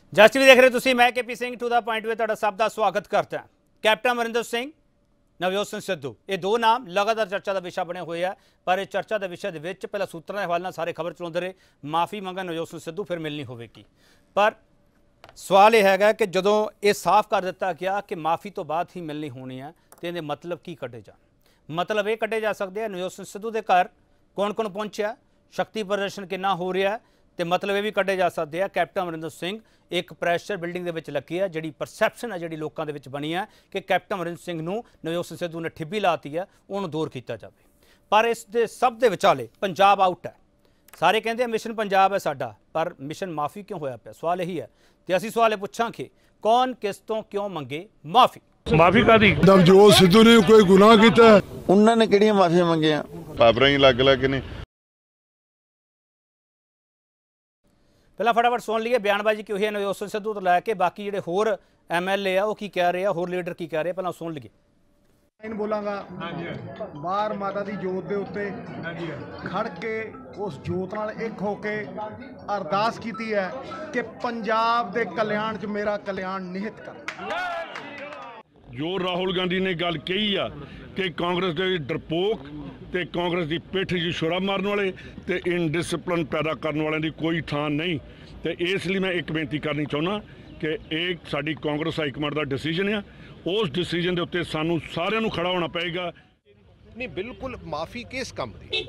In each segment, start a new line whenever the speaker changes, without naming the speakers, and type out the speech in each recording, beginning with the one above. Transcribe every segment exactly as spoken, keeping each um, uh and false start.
जस टीवी देख रहे तुसी, मैं K P Singh to the point में तुहाडा सब दा स्वागत करता है। कैप्टन अमरिंदर सिंह, नवजोत सिंह सिद्धू, ये दो नाम लगातार चर्चा का विषय बने हुए हैं। पर इस चर्चा के विषय के पहला सूत्रों के हवाले सारे खबर चलाते रहे, माफ़ी मंगन नवजोत सिंह सिद्धू फिर मिलनी होगी। पर सवाल यह है कि जदों ये साफ कर दिता गया कि माफ़ी तो बाद ही मिलनी होनी है, तो ये मतलब की कढ़े जा मतलब ये कढ़े जा सकते हैं नवजोत सिंह सिद्धू के घर कौन कौन पहुंचा, शक्ति प्रदर्शन कितना हो रहा है, तो मतलब ये भी कढ़े जा सकते हैं कैप्टन अमरिंदर सिंह एक प्रैशर बिल्डिंग के लगी है। जी परसैप्शन है जी लोगों के बनी है कि कैप्टन अमरिंदर सिंह नूं नवजोत सिंह सिद्धू ने ठिब्बी लाती है, उन्होंने दूर किया जाए। पर इस दे सब के विचाले पंजाब आउट है। सारे कहते हैं मिशन पंजाब है साडा, पर मिशन माफ़ी क्यों होया पिया? सवाल यही है। तो असीं सवाल पूछा कि कौन किस तो क्यों मंगे माफ़ी?
माफी का दी
नवजोत सिद्धू ने कोई गुनाह किया?
उन्होंने किहड़ियां माफियां मंगियां?
पावरां ही लग लग ने।
पहला फटाफट सुन लीए बयानबाजी की हुई है नवजोत सिंह सिद्धू तो लैके बाकी जो होर एम एल ए आ की कह रहे हैं, होर लीडर की कह रहे हैं, पहला सुन लीए।
बोलांगा बाहर माता दी जोत दे उत्ते खड़ के उस जोत नाल एक होके अरदास कीती है कि पंजाब दे कल्याण च मेरा कल्याण निहित कर।
जो राहुल गांधी ने गल कही आ कि कांग्रेस के डरपोक ते कांग्रेस की पिठ जी छुरा मारन वाले ते इनडिसिपलिन पैदा करने वाले की कोई थान नहीं। तो इसलिए मैं एक बेनती करनी चाहना कि एक साडी कांग्रेस हाईकमांड का डिसीजन है, उस डिसीजन के उत्ते सानू सारिਆਂ ਨੂੰ खड़ा होना पएगा।
नहीं बिल्कुल माफ़ी किस काम की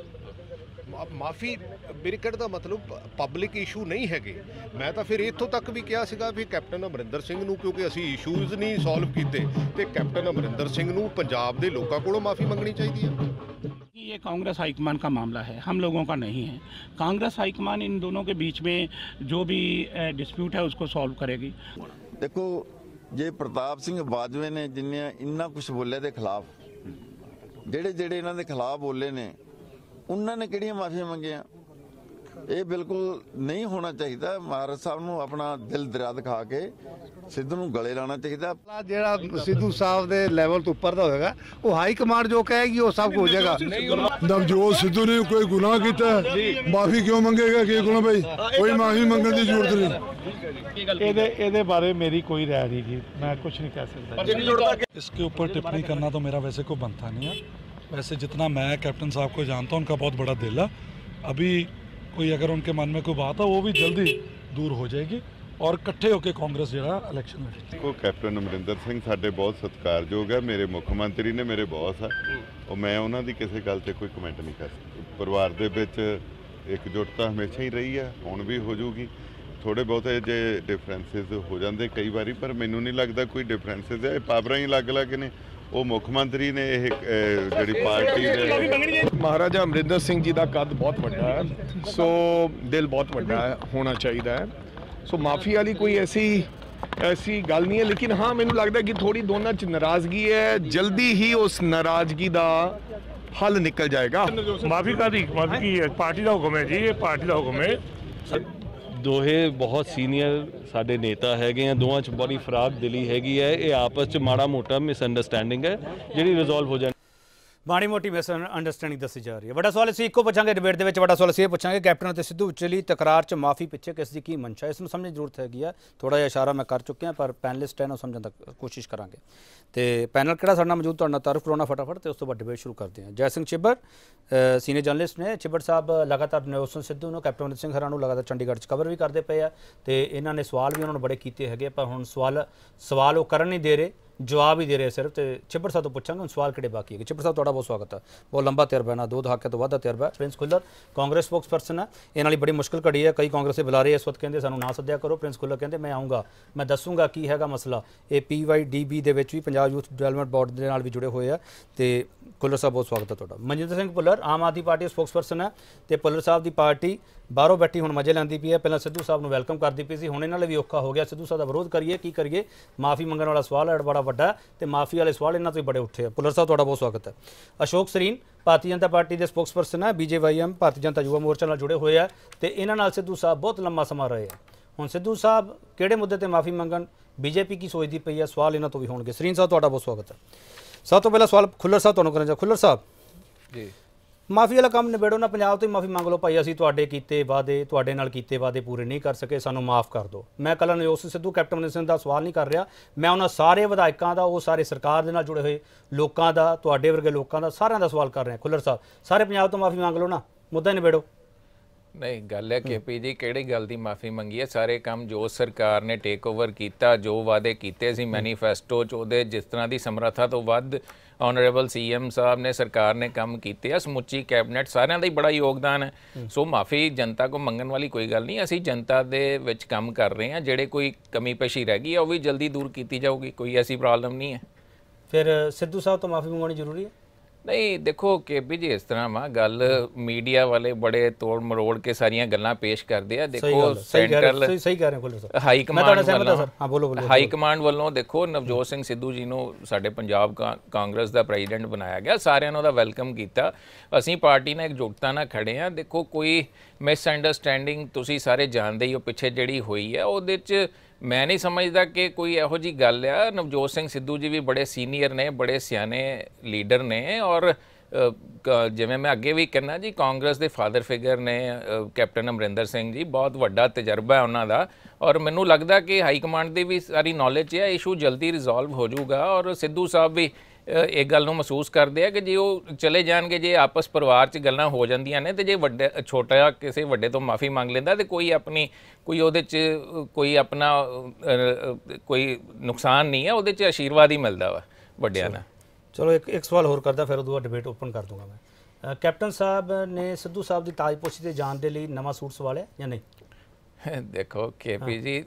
माफ़ी मेरे कहने का मतलब पब्लिक इशू नहीं है। मैं तो फिर इतों तक भी कहा सीगा भी कैप्टन अमरिंदर सिंह नूं क्योंकि असी इशूज़ नहीं सॉल्व किए तो कैप्टन अमरिंदर सिंह नूं पंजाब के लोगों को माफ़ी मंगनी चाहिए है।
ये कांग्रेस हाईकमान का मामला है, हम लोगों का नहीं है। कांग्रेस हाईकमान इन दोनों के बीच में जो भी डिस्प्यूट है उसको सॉल्व करेगी।
देखो जे प्रताप सिंह बाजवे ने जिन्हें इन्ना कुछ बोले के खिलाफ, जेड़े जेड़े इन्हों के खिलाफ बोले ने उन्होंने किहड़ियां माफियां मंगियां? ये बिल्कुल नहीं होना चाहिए। महाराज साहब नूं अपना दिल दरिया दिखा के सिद्धू नूं गले लाना चाहिए।
जेड़ा सिद्धू साहब दे लेवल तो उपर दा होएगा वो हाई कमांड जो कहेगी वो सब हो जाएगा।
नवजोत सिद्धू ने कोई गुनाह किया? माफी क्यों मंगेगा? कि गुनाह भाई कोई माफी मंगने की जरूरत नहीं।
एदे एदे बारे मेरी कोई राय नहीं थी, मैं कुछ नहीं कह सकता। इसके ऊपर टिप्पणी करना तो मेरा वैसे कोई बनता नहीं है। वैसे जितना मैं कैप्टन साहब को जानता हूँ उनका बहुत बड़ा दिल है। अभी कोई अगर उनके मन में कोई बात है वो भी जल्दी दूर हो जाएगी और इकट्ठे होकर कांग्रेस जो इलेक्शन में।
को कैप्टन अमरिंदर सिंह साडे बहुत सत्कारयोग है, मेरे मुख्य मंत्री ने, मेरे बॉस है और मैं उन्होंने किसी गल से कोई कमेंट नहीं कर सकता। परिवार दे विच एकजुटता हमेशा ही रही है, हुण भी हो जूगी। थोड़े बहुते जे डिफरेंसिस हो जाते कई बारी, पर मैनू नहीं लगता कोई डिफरेंसिस है। पावरां ही अलग अलग ने। वो मुख्य मंत्री ने यह जी पार्टी
महाराजा अमरिंदर सिंह जी का कद बहुत बड़ा है, सो दिल बहुत बड़ा है, होना चाहिए है। सो माफ़ी वाली कोई ऐसी ऐसी गल नहीं है, लेकिन हाँ मैनू लगता है कि थोड़ी दोनों च नाराज़गी है, जल्दी ही उस नाराज़गी का हल निकल जाएगा।
माफी का दी माफी की पार्टी का हुक्म है जी, ये पार्टी का हुक्म है।
दोहे बहुत सीनियर साडे नेता है, दोवां च बड़ी फराक दिली हैगी है। ये आपस च माड़ा मोटा मिसअंडरस्टैंडिंग है जिहड़ी रिजोल्व हो जाए।
माड़ी मोटी मिस अंडरस्टैंडिंग दसी जा रही है। बड़ा सवाल असीं इक्को पुछांगे डिबेट दे विच, बड़ा सवाल असीं ये पुछांगे कैप्टन ते सिद्धू विचली तकरार च माफ़ी पिछे किस दी की मंशा? इसनूं समझने की जरूरत हैगी है। थोड़ा जिहा इशारा मैं कर चुकिया पर पैनलिस्ट है ना समझण दी कोशिश करांगे। तो पैनल किहड़ा साडे नाल मौजूद, तुहाडे नाल तारुफ करवाउणा फटाफट ते उस तो बाद डिबेट शुरू करते हैं। जय सिंह छिब्बर सीनियर जर्नलिस्ट ने। छिब्बर साहब लगातार नवजोत सिंह सिद्धू नूं, कैप्टन अमरिंदर सिंह हरां नूं लगातार चंडीगढ़ च कवर भी करते पे आ ते इन्हां ने सवाल भी उन्होंने बड़े कीते हैगे, पर हुण सवाल सवाल वो करन नहीं दे रहे, जवाब ही दे रहे सिर्फ। तो छिब्बर साहब तो पूछांगे हम सवाल किहड़े बाकी है। छिब्बर साहब तुहाडा बहुत स्वागत है, बहुत लंबा तजर्बा है ना, दो दहाके तो वध तजर्बा। प्रिंस खुल्लर कांग्रेस स्पोक्स परसन है, इन्हां लई बड़ी मुश्किल घड़ी है। कई कांग्रेस के बुलारे इस वक्त कहते सानूं ना सद्दिया करो। प्रिंस खुल्लर कहते मैं आऊँगा, मैं दसूँगा की हैगा मसला। ये पी वाई डी बी दे विच भी पंजाब यूथ डेवलपमेंट बोर्ड दे नाल भी जुड़े हुए हैं। तो खुल्लर साहब बहुत स्वागत है तुहाडा। मनजिंदर सिंह भुल्लर आम आदमी पार्टी स्पोक्स परसन है, तो भुल्लर साहब की पार्टी बाहरों बैठी हुण मजे लैंदी पई है। पहलां सिद्धू साहब नूं वैलकम करदी पई सी, हुण इन्हां लई भी औखा हो गया। सिद्धू साहब दा विरोध करिए की करिए? माफ़ी मंगण वाला सवाल है बड़ा वड्डा, तो माफ़ी वाले सवाल इन्हां तो ही बड़े उठे हैं। भुल्लर साहब तुहाडा बहुत स्वागत है। अशोक सरीन भारतीय जनता पार्टी के स्पोक्स परसन है, B J Y M Bharatiya Janata Yuva Morcha नाल जुड़े हुए हैं, तो इन्हां नाल सिद्धू साहब बहुत लंबा समा रहे हैं। हुण सिद्धू साहब किहड़े मुद्दे ते माफ़ी मंगण, बीजेपी की सोचती पई है? सवाल इन्हां तो भी होणगे। सरीन साहब तुहाडा बहुत स्वागत है। सब तो पहला सवाल खुल्लर साहब तुहानूं करना चाह। खुल्लर साहब जी ਮਾਫੀ ਵਾਲਾ ਕੰਮ ਨਿਬੇੜੋ ਨਾ, ਪੰਜਾਬ ਤੋਂ ਹੀ ਮਾਫੀ ਮੰਗ ਲਓ ਭਾਈ ਅਸੀਂ ਤੁਹਾਡੇ ਕੀਤੇ ਵਾਅਦੇ ਤੁਹਾਡੇ ਨਾਲ ਕੀਤੇ ਵਾਅਦੇ ਪੂਰੇ ਨਹੀਂ ਕਰ ਸਕੇ, ਸਾਨੂੰ ਮਾਫ ਕਰ ਦਿਓ। ਮੈਂ ਕੱਲ੍ਹ ਨਵਜੋਤ ਸਿੰਘ ਸਿੱਧੂ ਕੈਪਟਨ ਅਮਰਿੰਦਰ ਸਿੰਘ ਦਾ ਸਵਾਲ ਨਹੀਂ ਕਰ ਰਿਹਾ, ਮੈਂ ਉਹਨਾਂ ਸਾਰੇ ਵਿਧਾਇਕਾਂ ਦਾ, ਉਹ ਸਾਰੇ ਸਰਕਾਰ ਦੇ ਨਾਲ ਜੁੜੇ ਹੋਏ ਲੋਕਾਂ ਦਾ, ਤੁਹਾਡੇ ਵਰਗੇ ਲੋਕਾਂ ਦਾ, ਸਾਰਿਆਂ ਦਾ ਸਵਾਲ ਕਰ ਰਿਹਾ। ਖੁੱਲਰ ਸਾਹਿਬ ਸਾਰੇ ਪੰਜਾਬ ਤੋਂ ਮਾਫੀ ਮੰਗ ਲਓ ਨਾ, ਮੁੱਦਾ ਹੀ ਨਿਬੇੜੋ।
नहीं गल है के पी जी किहड़ी गल दी माफ़ी मंगी है। सारे काम जो सरकार ने टेक ओवर किया, जो वादे किए सी मैनीफेस्टो च उहदे जिस तरह की समर्था तो वध ऑनरेबल सी एम साहब ने सरकार ने काम किए है। समुची कैबिनेट सारिਆਂ ਦਾ ही बड़ा योगदान है। सो माफ़ी जनता को मंगन वाली कोई गल नहीं, असी जनता दे विच काम कर रहे हैं। जिहड़े कोई कमी पेशी रह गई है वह भी जल्दी दूर की जाऊगी, कोई ऐसी प्रॉब्लम नहीं है।
फिर सिद्धू साहब तो माफ़ी मंगानी जरूरी है?
नहीं देखो के पी जी इस तरह वा गल मीडिया वाले बड़े तोड़ मरोड़ के सारियां गल्लां पेश करते हैं। देखो सेंट्रल हाई कमांड वालों हाई कमांड वालों देखो नवजोत सिंह सिद्धू जी नूं साडे पंजाब कांग्रेस का प्रेजिडेंट बनाया गया, सारियां नूं दा वेलकम किया। असीं पार्टी नाल एकजुटता नाल खड़े हाँ। देखो कोई मिसअंडरस्टैंडिंग तुसीं सारे जानते ही हो पिछे जिहड़ी हुई है, उहदे च मैं नहीं समझदा कि कोई इहो जी गल आ। नवजोत सिंह सिद्धू जी भी बड़े सीनियर ने, बड़े सियाने लीडर ने, और जिवें मैं अगे भी कहना जी कांग्रेस के फादर फिगर ने कैप्टन अमरिंदर सिंह जी, बहुत वड्डा तजर्बा है उन्हां दा, और मैनूं लगदा कि हाई कमांड की भी सारी नॉलेज है, इशू जल्दी रिजॉल्व हो जाऊगा। और सिद्धू साहब भी एक गल महसूस करते हैं कि जे वो चले जाएंगे, जे आपस परिवार च गल्लां हो जांदियां ने, ते जे वड्डे छोटा किसी वड्डे तो माफ़ी मंग लेंदा ते कोई अपनी कोई उहदे च कोई अपना कोई नुकसान नहीं है, उहदे च आशीर्वाद ही मिलता वा वड्डियां दा।
चलो एक एक सवाल होर करदा, फिर उदों डिबेट ओपन कर दूंगा मैं। कैप्टन साहब ने सिद्धू साहब की ताजपोशी ते जाण दे लई नवां सूट सवालिया या नहीं?
देखो के पी जी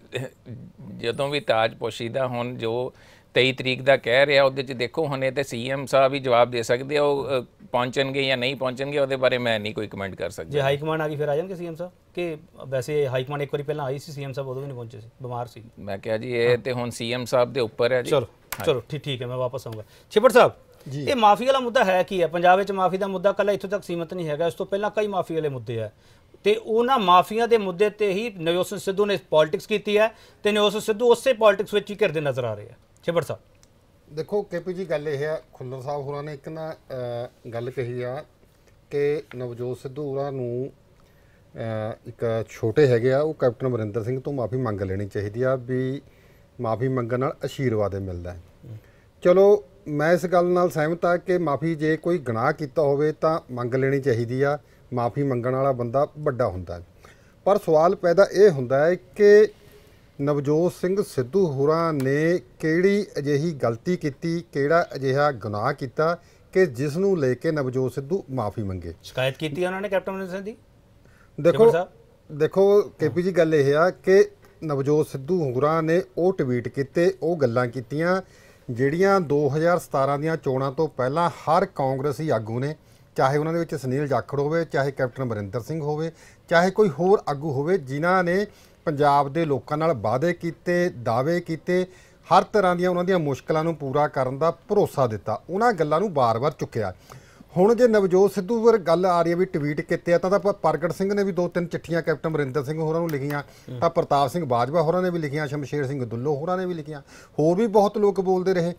जदों भी ताजपोशी दा हुण जो तेई तरीक का कह रहा उहदे च देखो हुण इह ते सी एम साहब ही जवाब दे सकते हो, पहुँचणगे या नहीं पहुँचणगे उहदे बारे मैं नहीं कोई कमेंट कर सकता।
जे हाईकमान आ गई फिर आ जाएंगे सी एम साहब कि वैसे हाईकमान एक बार पहले आई सी, सी एम साहब उदों भी नहीं पहुंचे सी, बीमार सी।
मैं क्या जी ये तो हुण सी एम साहब के उपर है जी।
चलो चलो ठीक ठीक है, मैं वापस आऊँगा। छिब्बड़ साहब ये माफ़ी वाला मुद्दा है की है? पंजाब में माफ़ी का मुद्दा कल्ला इत्थों तक सीमित नहीं है, इस तो पहला कई माफ़ी वाले मुद्दे है, तो उन्होंने माफिया के मुद्दे ते ही नवजोत सिंह सिद्धू ने पॉलिटिक्स की है, तो नवजोत सिंह सिद्धू उस पॉलिटिक्स में ही घिरते नज़र आ रहे हैं। छिब्बड़ साहब
देखो के पी जी गल यह है, खुल्लर साहब होरां ने एक ना गल कही आ कि नवजोत सिद्धू होरां नूं एक छोटे हैगे आ, वो कैप्टन अमरिंदर सिंह तो माफ़ी मंग लेनी चाहिए आ भी माफ़ी मंगण नाल आशीर्वाद मिलता है। चलो मैं इस गल नाल सहमत आ कि माफ़ी जे कोई गुनाह किया होवे तां मंग लेनी चाहिए आ, माफ़ी मंगण वाला बंदा वड्डा हुंदा है। पर सवाल पैदा ये हुंदा है कि नवजोत सिंह सिद्धू होरां ने किहड़ी अजिही गलती की, किहड़ा अजिहा गुनाह किया कि जिस नूं लेके नवजोत सिद्धू माफ़ी मंगे?
शिकायत की उन्होंने कैप्टन अमरिंदर सिंह दी?
देखो देखो के पी जी गल यह है कि नवजोत सिद्धू होरां ने वो ट्वीट किते, वो गल्लां कीतियां जिहड़ियां दो हज़ार सतारह दीयां चोणां तो पहलां हर कांग्रेसी आगू ने, चाहे उन्होंने विच सुनील जाखड़ होवे, चाहे कैप्टन अमरिंदर सिंह होवे, चाहे कोई होर आगू होवे, जिन्हां ने पंजाब दे लोकां नाल वादे कीते, दावे कीते, हर तरह दीयां उन्हां दीयां मुश्किलां नूं पूरा करन दा भरोसा दिता, उन्हां गल्लां नूं बार-बार चुक्किया। हुण जे नवजोत सिद्धू पर गल आ रही है भी ट्वीट किते तां तां प्रगट सिंह ने भी दो तीन चिट्ठियां कैप्टन अमरिंदर सिंह होरां नूं लिखियां, तां प्रताप सिंह बाजवा होरां ने भी लिखियां, शमशेर सिंह दुल्लो होरां ने भी लिखियां, होर भी बहुत लोग बोलते रहे।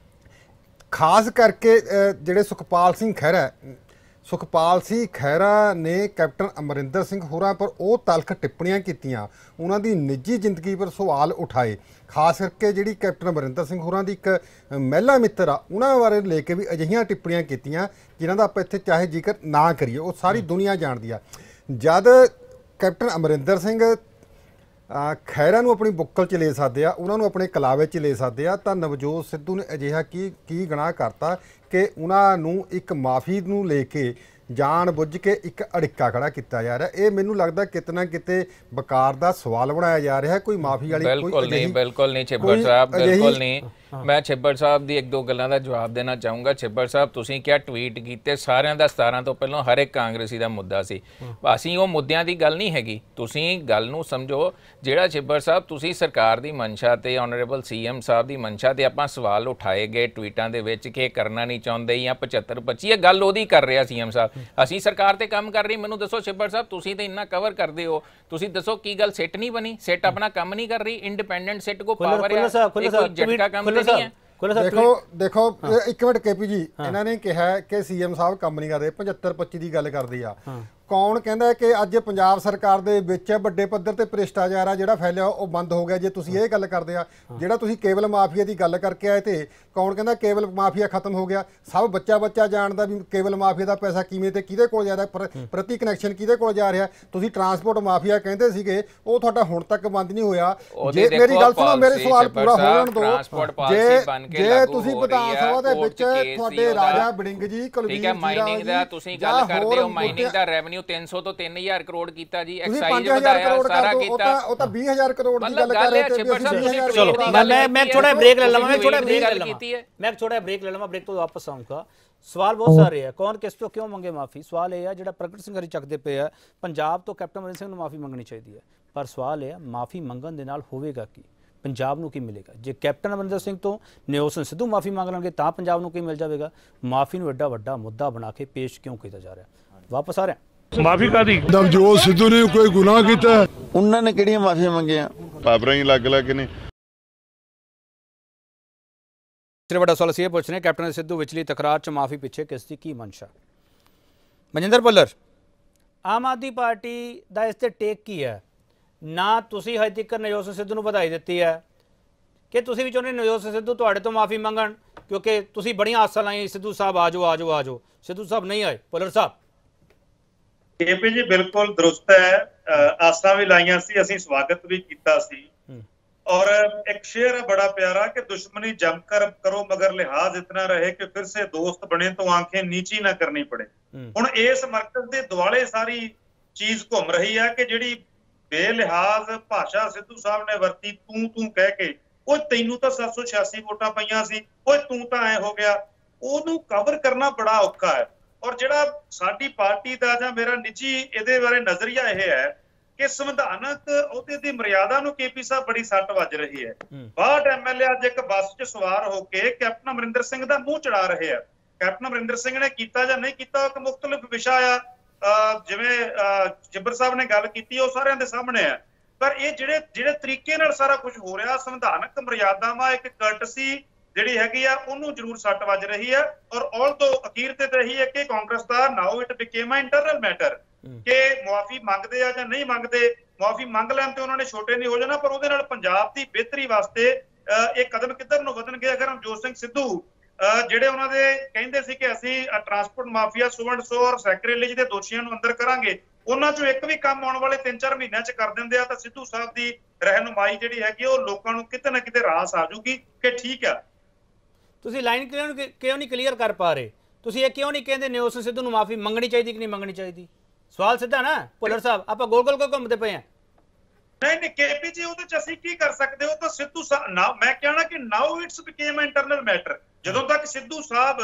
खास करके जिहड़े सुखपाल सिंह खैरा सुखपाल सिंह खैरा ने कैप्टन अमरिंदर सिंह होरां पर वो तलख टिप्पणियां कीतियां, उन्हां दी निजी जिंदगी पर सवाल उठाए, खास करके जिहड़ी कैप्टन अमरिंदर सिंह होरां दी एक महिला मित्र आ उन्हां बारे लेके भी अजिहियां टिप्पणियां कीतियां जिन्हां दा आपां इत्थे चाहे जिक्र ना करिए, वो सारी दुनिया जानदी आ। जद कैप्टन अमरिंदर सिंह खैरा नूं अपनी बुक्कल च ले सकदे आ, उन्हां नूं अपने कलावे च ले सकदे आ, तां नवजोत सिद्धू ने अजिहा की की गुनाह करता कि उन्हां नूं एक माफ़ी नूं लेके जान बुझ के एक अड़िक्का खड़ा किया जा रहा है। ये मैनूं लगदा किते ना किते बकार दा सवाल बनाया जा रहा है, कोई माफ़ी वाली
बिल्कुल नहीं, बिल्कुल नहीं छिब्बड़ साहब, बिल्कुल नहीं। मैं छिब्बड़ साहब की एक दो गल्लां दा जवाब देना चाहूँगा। छिब्बड़ साहब तुसीं क्या ट्वीट कीते, सारिਆਂ ਦਾ सतारह तो पहलों हर एक कांग्रेसी ਦਾ मुद्दा ਸੀ, ਅਸੀਂ ਉਹ ਮੁੱਦਿਆਂ ਦੀ ਗੱਲ ਨਹੀਂ ਹੈਗੀ, ਤੁਸੀਂ ਗੱਲ ਨੂੰ ਸਮਝੋ। ਜਿਹੜਾ छिब्बड़ ਸਾਹਿਬ ਤੁਸੀਂ ਸਰਕਾਰ ਦੀ ਮਨਸ਼ਾ ਤੇ ਆਨਰੇਬਲ ਸੀਐਮ ਸਾਹਿਬ ਦੀ ਮਨਸ਼ਾ ਤੇ ਆਪਾਂ ਸਵਾਲ ਉਠਾਏ ਗਏ ਟਵੀਟਾਂ ਦੇ ਵਿੱਚ ਕਿ ਕਰਨਾ ਨਹੀਂ ਚਾਹੁੰਦੇ ਜਾਂ ਪਝੱਤਰ ਪੱਚੀ, ਇਹ ਗੱਲ ਉਹਦੀ ਕਰ ਰਿਹਾ ਸੀਐਮ ਸਾਹਿਬ, ਅਸੀਂ ਸਰਕਾਰ ਤੇ ਕੰਮ ਕਰ ਰਹੀ। ਮੈਨੂੰ ਦੱਸੋ छिब्बड़ ਸਾਹਿਬ ਤੁਸੀਂ ਤੇ ਇੰਨਾ ਕਵਰ ਕਰਦੇ ਹੋ, ਤੁਸੀਂ ਦੱਸੋ ਕੀ ਗੱਲ ਸਿੱਟ ਨਹੀਂ ਬਣੀ, ਸਿੱਟ ਆਪਣਾ ਕੰਮ ਨਹੀਂ ਕਰ ਰਹੀ, ਇੰਡੀਪੈਂਡੈਂਟ ਸਿੱਟ ਕੋ ਪਾਵਰ ਹੈ, ਕੋਈ ਝਟਕਾ ਕੰਮ नहीं है।
ਦੇਖੋ ਦੇਖੋ ਇੱਕ ਮਿੰਟ ਕੇਪੀ ਜੀ, ਇਹਨਾਂ ਨੇ ਕਿਹਾ ਕਿ ਸੀਐਮ ਸਾਹਿਬ ਕੰਮ ਨਹੀਂ ਕਰਦੇ, ਪਝੱਤਰ ਪੱਚੀ ਦੀ ਗੱਲ ਕਰਦੇ ਆ। ਕੌਣ ਕਹਿੰਦਾ ਕਿ ਅੱਜ ਪੰਜਾਬ ਸਰਕਾਰ ਦੇ ਵਿੱਚ ਵੱਡੇ ਪੱਧਰ ਤੇ ਭ੍ਰਿਸ਼ਟਾਚਾਰ ਆ ਜਿਹੜਾ ਫੈਲਿਆ ਉਹ ਬੰਦ ਹੋ ਗਿਆ? ਜੇ ਤੁਸੀਂ ਇਹ ਗੱਲ ਕਰਦੇ ਆ, ਜਿਹੜਾ ਤੁਸੀਂ ਕੇਬਲ ਮਾਫੀਆ ਦੀ ਗੱਲ ਕਰਕੇ ਆਏ, ਤੇ ਕੌਣ ਕਹਿੰਦਾ ਕੇਬਲ ਮਾਫੀਆ ਖਤਮ ਹੋ ਗਿਆ? ਸਭ ਬੱਚਾ ਬੱਚਾ ਜਾਣਦਾ ਵੀ ਕੇਬਲ ਮਾਫੀਆ ਦਾ ਪੈਸਾ ਕਿਵੇਂ ਤੇ ਕਿਹਦੇ ਕੋਲ ਜਾ ਰਿਹਾ, ਪ੍ਰਤੀ ਕਨੈਕਸ਼ਨ ਕਿਹਦੇ ਕੋਲ ਜਾ ਰਿਹਾ। ਤੁਸੀਂ ਟਰਾਂਸਪੋਰਟ ਮਾਫੀਆ ਕਹਿੰਦੇ ਸੀਗੇ, ਉਹ ਤੁਹਾਡਾ ਹੁਣ ਤੱਕ ਬੰਦ ਨਹੀਂ ਹੋਇਆ। ਜੇ ਮੇਰੀ ਗੱਲ ਸੁਣੋ, ਮੇਰੇ ਸਵਾਲ ਪੂਰਾ ਹੋਣ ਦਿਓ। ਜੇ ਜੇ ਤੁਸੀਂ ਵਿਧਾਨ ਸਭਾ ਦੇ ਵਿੱਚ ਤੁਹਾਡੇ ਰਾਜਾ ਵੜਿੰਗ ਜੀ, ਕੁਲਵੀਰ ਜੀ
ਮਾਈਨਿੰਗ ਦਾ ਤੁਸੀਂ ਗੱਲ ਕਰਦੇ ਹੋ, ਮਾਈਨਿੰਗ ਦਾ ਰੈਵਨਿਊ ਤਿੰਨ ਸੌ ਤੋਂ ਤਿੰਨ ਹਜ਼ਾਰ ਕਰੋੜ ਕੀਤਾ ਜੀ, ਐਕਸਾਈਜ਼ ਵਧਾਇਆ, ਸਾਰਾ ਕੀਤਾ।
ਉਹ ਤਾਂ ਵੀਹ ਹਜ਼ਾਰ ਕਰੋੜ ਦੀ ਗੱਲ ਕਰ ਰਹੇ ਤੇ
ਚਲੋ ਮੈਂ ਮੈਂ ਥੋੜਾ ਬ੍ਰੇਕ ਲੈ ਲਵਾਂ, ਮੈਂ ਥੋੜਾ ਬ੍ਰੇਕ ਲੈ ਲਵਾਂ ਮੈਂ ਥੋੜਾ ਬ੍ਰੇਕ ਲੈ ਲਵਾਂ, ਬ੍ਰੇਕ ਤੋਂ ਵਾਪਸ ਆਉਂਗਾ। ਸਵਾਲ ਬਹੁਤ ਸਾਰੇ ਆ, ਕੌਣ ਕਿਸ ਤੋਂ ਕਿਉਂ ਮੰਗੇ ਮਾਫੀ? ਸਵਾਲ ਇਹ ਆ ਜਿਹੜਾ ਪ੍ਰਗਟ ਸਿੰਘ ਹਰੀ ਚੱਕਦੇ ਪਏ ਆ, ਪੰਜਾਬ ਤੋਂ ਕੈਪਟਨ ਅਮਰਿੰਦਰ ਸਿੰਘ ਨੂੰ ਮਾਫੀ ਮੰਗਣੀ ਚਾਹੀਦੀ ਹੈ, ਪਰ ਸਵਾਲ ਇਹ ਆ ਮਾਫੀ ਮੰਗਣ ਦੇ ਨਾਲ ਹੋਵੇਗਾ ਕੀ, ਪੰਜਾਬ ਨੂੰ ਕੀ ਮਿਲੇਗਾ? ਜੇ ਕੈਪਟਨ ਅਮਰਿੰਦਰ ਸਿੰਘ ਤੋਂ ਨਵਜੋਤ ਸਿੰਘ ਸਿੱਧੂ ਮਾਫੀ ਮੰਗ ਲੈਣਗੇ ਤਾਂ ਪੰਜਾਬ ਨੂੰ ਕੀ ਮਿਲ ਜਾਵੇਗਾ? ਮਾਫੀ ਨੂੰ ਐਡਾ ਵੱਡਾ ਮੁੱਦਾ ਬਣਾ ਕੇ ਪੇਸ਼ ਕਿਉਂ ਕੀਤਾ ਜਾ ਰਿਹਾ? ਵਾਪਸ ਆ ਰਿਹਾ
ਮਾਫੀ ਕਾਦੀ?
ਨਵਜੋਤ ਸਿੱਧੂ ਨੇ ਕੋਈ ਗੁਨਾਹ ਕੀਤਾ?
ਉਹਨਾਂ ਨੇ ਕਿਹੜੀਆਂ ਮਾਫੀਆਂ ਮੰਗੀਆਂ?
ਪਾਵਰਾਂ ਹੀ ਲੱਗ ਲੱਗ ਨੇ।
ਤੀਸਰਾ ਵੱਡਾ ਸਵਾਲ ਅਸੀਂ ਇਹ ਪੁੱਛ ਰਹੇ ਕੈਪਟਨ ਸਿੱਧੂ ਵਿਚਲੀ ਤਕਰਾਰ 'ਚ ਮਾਫੀ ਪਿੱਛੇ ਕਿਸ ਦੀ ਕੀ ਮਨਸ਼ਾ? ਮਨਜਿੰਦਰ ਭੁੱਲਰ, ਆਮ ਆਦਮੀ ਪਾਰਟੀ ਦਾ ਇਸ ਤੇ ਟੇਕ ਕੀ ਹੈ? ਨਾ ਤੁਸੀਂ ਹਜੇ ਤੱਕ ਨਵਜੋਤ ਸਿੰਘ ਸਿੱਧੂ ਨੂੰ ਵਧਾਈ ਦਿੱਤੀ ਹੈ ਕਿ ਤੁਸੀਂ ਵੀ ਚਾਹੁੰਦੇ ਨਵਜੋਤ ਸਿੰਘ ਸਿੱਧੂ ਤੁਹਾਡੇ ਤੋਂ ਮਾਫੀ ਮੰਗਣ, ਕਿਉਂਕਿ ਤੁਸੀਂ ਬੜੀਆਂ ਆਸਾਂ ਲਾਈਆਂ ਸਿੱਧੂ ਸਾਹਿਬ ਆ ਜਾਓ ਆ ਜਾਓ ਆ ਜਾਓ, ਸਿੱਧੂ ਸਾਹਿਬ ਨਹੀਂ ਆਏ। ਭੁੱਲਰ ਸਾਹਿਬ।
ਕੇਪੀ ਜੀ ਬਿਲਕੁਲ ਦਰੁਸਤ ਹੈ, ਆਸਾਂ ਵੀ ਲਾਈਆਂ ਸੀ, ਅਸੀਂ ਸਵਾਗਤ ਵੀ ਕੀਤਾ ਸੀ। और एक शेर है बड़ा प्यारा कि दुश्मनी जमकर करो मगर लिहाज इतना रहे कि फिर से दोस्त बने तो आंखें नीची ना करनी पड़े। हुण इस मरकज दे दुआले सारी चीज घूम रही है कि जिहड़ी बेलिहाज भाषा सिद्धू साहब ने वरती, तू तू कह के, ओए तैनू तां सात सौ छियासी वोटां पईयां सी, ओए तू तां ऐ हो गया, ओनू कवर करना बड़ा औखा है। और जिहड़ा साडी पार्टी दा जां मेरा निजी इहदे बारे नजरिया इह है कि संविधानक अहुदे दी मर्यादा नूं केपी साहब बड़ी सट वज रही है। बाहठ एम एल ए अज एक बस च सवार होकर कैप्टन अमरिंदर सिंह दा मूंह चढ़ा रहे हैं। कैप्टन अमरिंदर सिंह ने कीता जां नहीं कीता एक मुख्तलिफ विषय आ, जिवें जिब्बर साहब ने गल कीती ओह सारिआं दे सामने है, पर ये जिहड़े जिहड़े तरीके नाल सारा कुछ हो रहा संविधानक मर्यादावां एक कर्टसी जिहड़ी हैगी आ ओनूं जरूर सट वज रही है। और ऑल तो अखीर ते रही है कि कांग्रेस दा now it became a internal matter कि मुआफी मंगते आ जां नहीं मंगते, मुआफी मंग लैण ते उन्होंने छोटे नहीं हो जाना, पर उहदे नाल पंजाब दी बेहतरी वास्ते एक कदम किधर नूं वधणगे। अगर नवजोत सिंह सिद्धू ਜਿਹੜੇ ਉਹਨਾਂ ਦੇ ਕਹਿੰਦੇ ਸੀ ਕਿ ਅਸੀਂ ਟਰਾਂਸਪੋਰਟ ਮਾਫੀਆ ਸੁਵਰਨ ਸੋ ਔਰ ਸੈਕਰੇਲੇਜ ਦੇ ਦੋਸ਼ੀਆਂ ਨੂੰ ਅੰਦਰ ਕਰਾਂਗੇ, ਉਹਨਾਂ ਚੋਂ ਇੱਕ ਵੀ ਕੰਮ ਆਉਣ ਵਾਲੇ ਤਿੰਨ ਚਾਰ ਮਹੀਨਿਆਂ 'ਚ ਕਰ ਦਿੰਦੇ ਆ ਤਾਂ ਸਿੱਧੂ ਸਾਹਿਬ ਦੀ ਰਹਿਨੁਮਾਈ ਜਿਹੜੀ ਹੈਗੀ ਉਹ ਲੋਕਾਂ ਨੂੰ ਕਿਤੇ ਨਾ ਕਿਤੇ ਰਾਸ ਆ ਜੂਗੀ ਕਿ ਠੀਕ ਆ।
ਤੁਸੀਂ ਲਾਈਨ ਕਿਉਂ ਕਿਉਂ ਨਹੀਂ ਕਲੀਅਰ ਕਰ ਪਾ ਰਹੇ? ਤੁਸੀਂ ਇਹ ਕਿਉਂ ਨਹੀਂ ਕਹਿੰਦੇ ਨਵਜੋਤ ਸਿੰਘ ਸਿੱਧੂ ਨੂੰ ਮਾਫੀ ਮੰਗਣੀ ਚਾਹੀਦੀ ਕਿ ਨਹੀਂ ਮੰਗਣੀ ਚਾਹੀਦੀ? ਸਵਾਲ ਸਿੱਧਾ ਨਾ ਭੁੱਲਰ ਸਾਹਿਬ, ਆਪਾਂ ਗੋਲ ਗੋਲ ਕੋ ਘੁੰਮਦੇ ਪਏ ਆ।
नहीं नहीं केपी जी ਉਹਦੇ ਚ ਅਸੀਂ ਕੀ ਕਰ ਸਕਦੇ ਹੋ ਤਾਂ ਸਿੱਧੂ ਸਾਹਿਬ ਨਾ ਮੈਂ ਕਹਿਣਾ ਕਿ now it's became internal matter. ਜਦੋਂ ਤੱਕ ਸਿੱਧੂ ਸਾਹਿਬ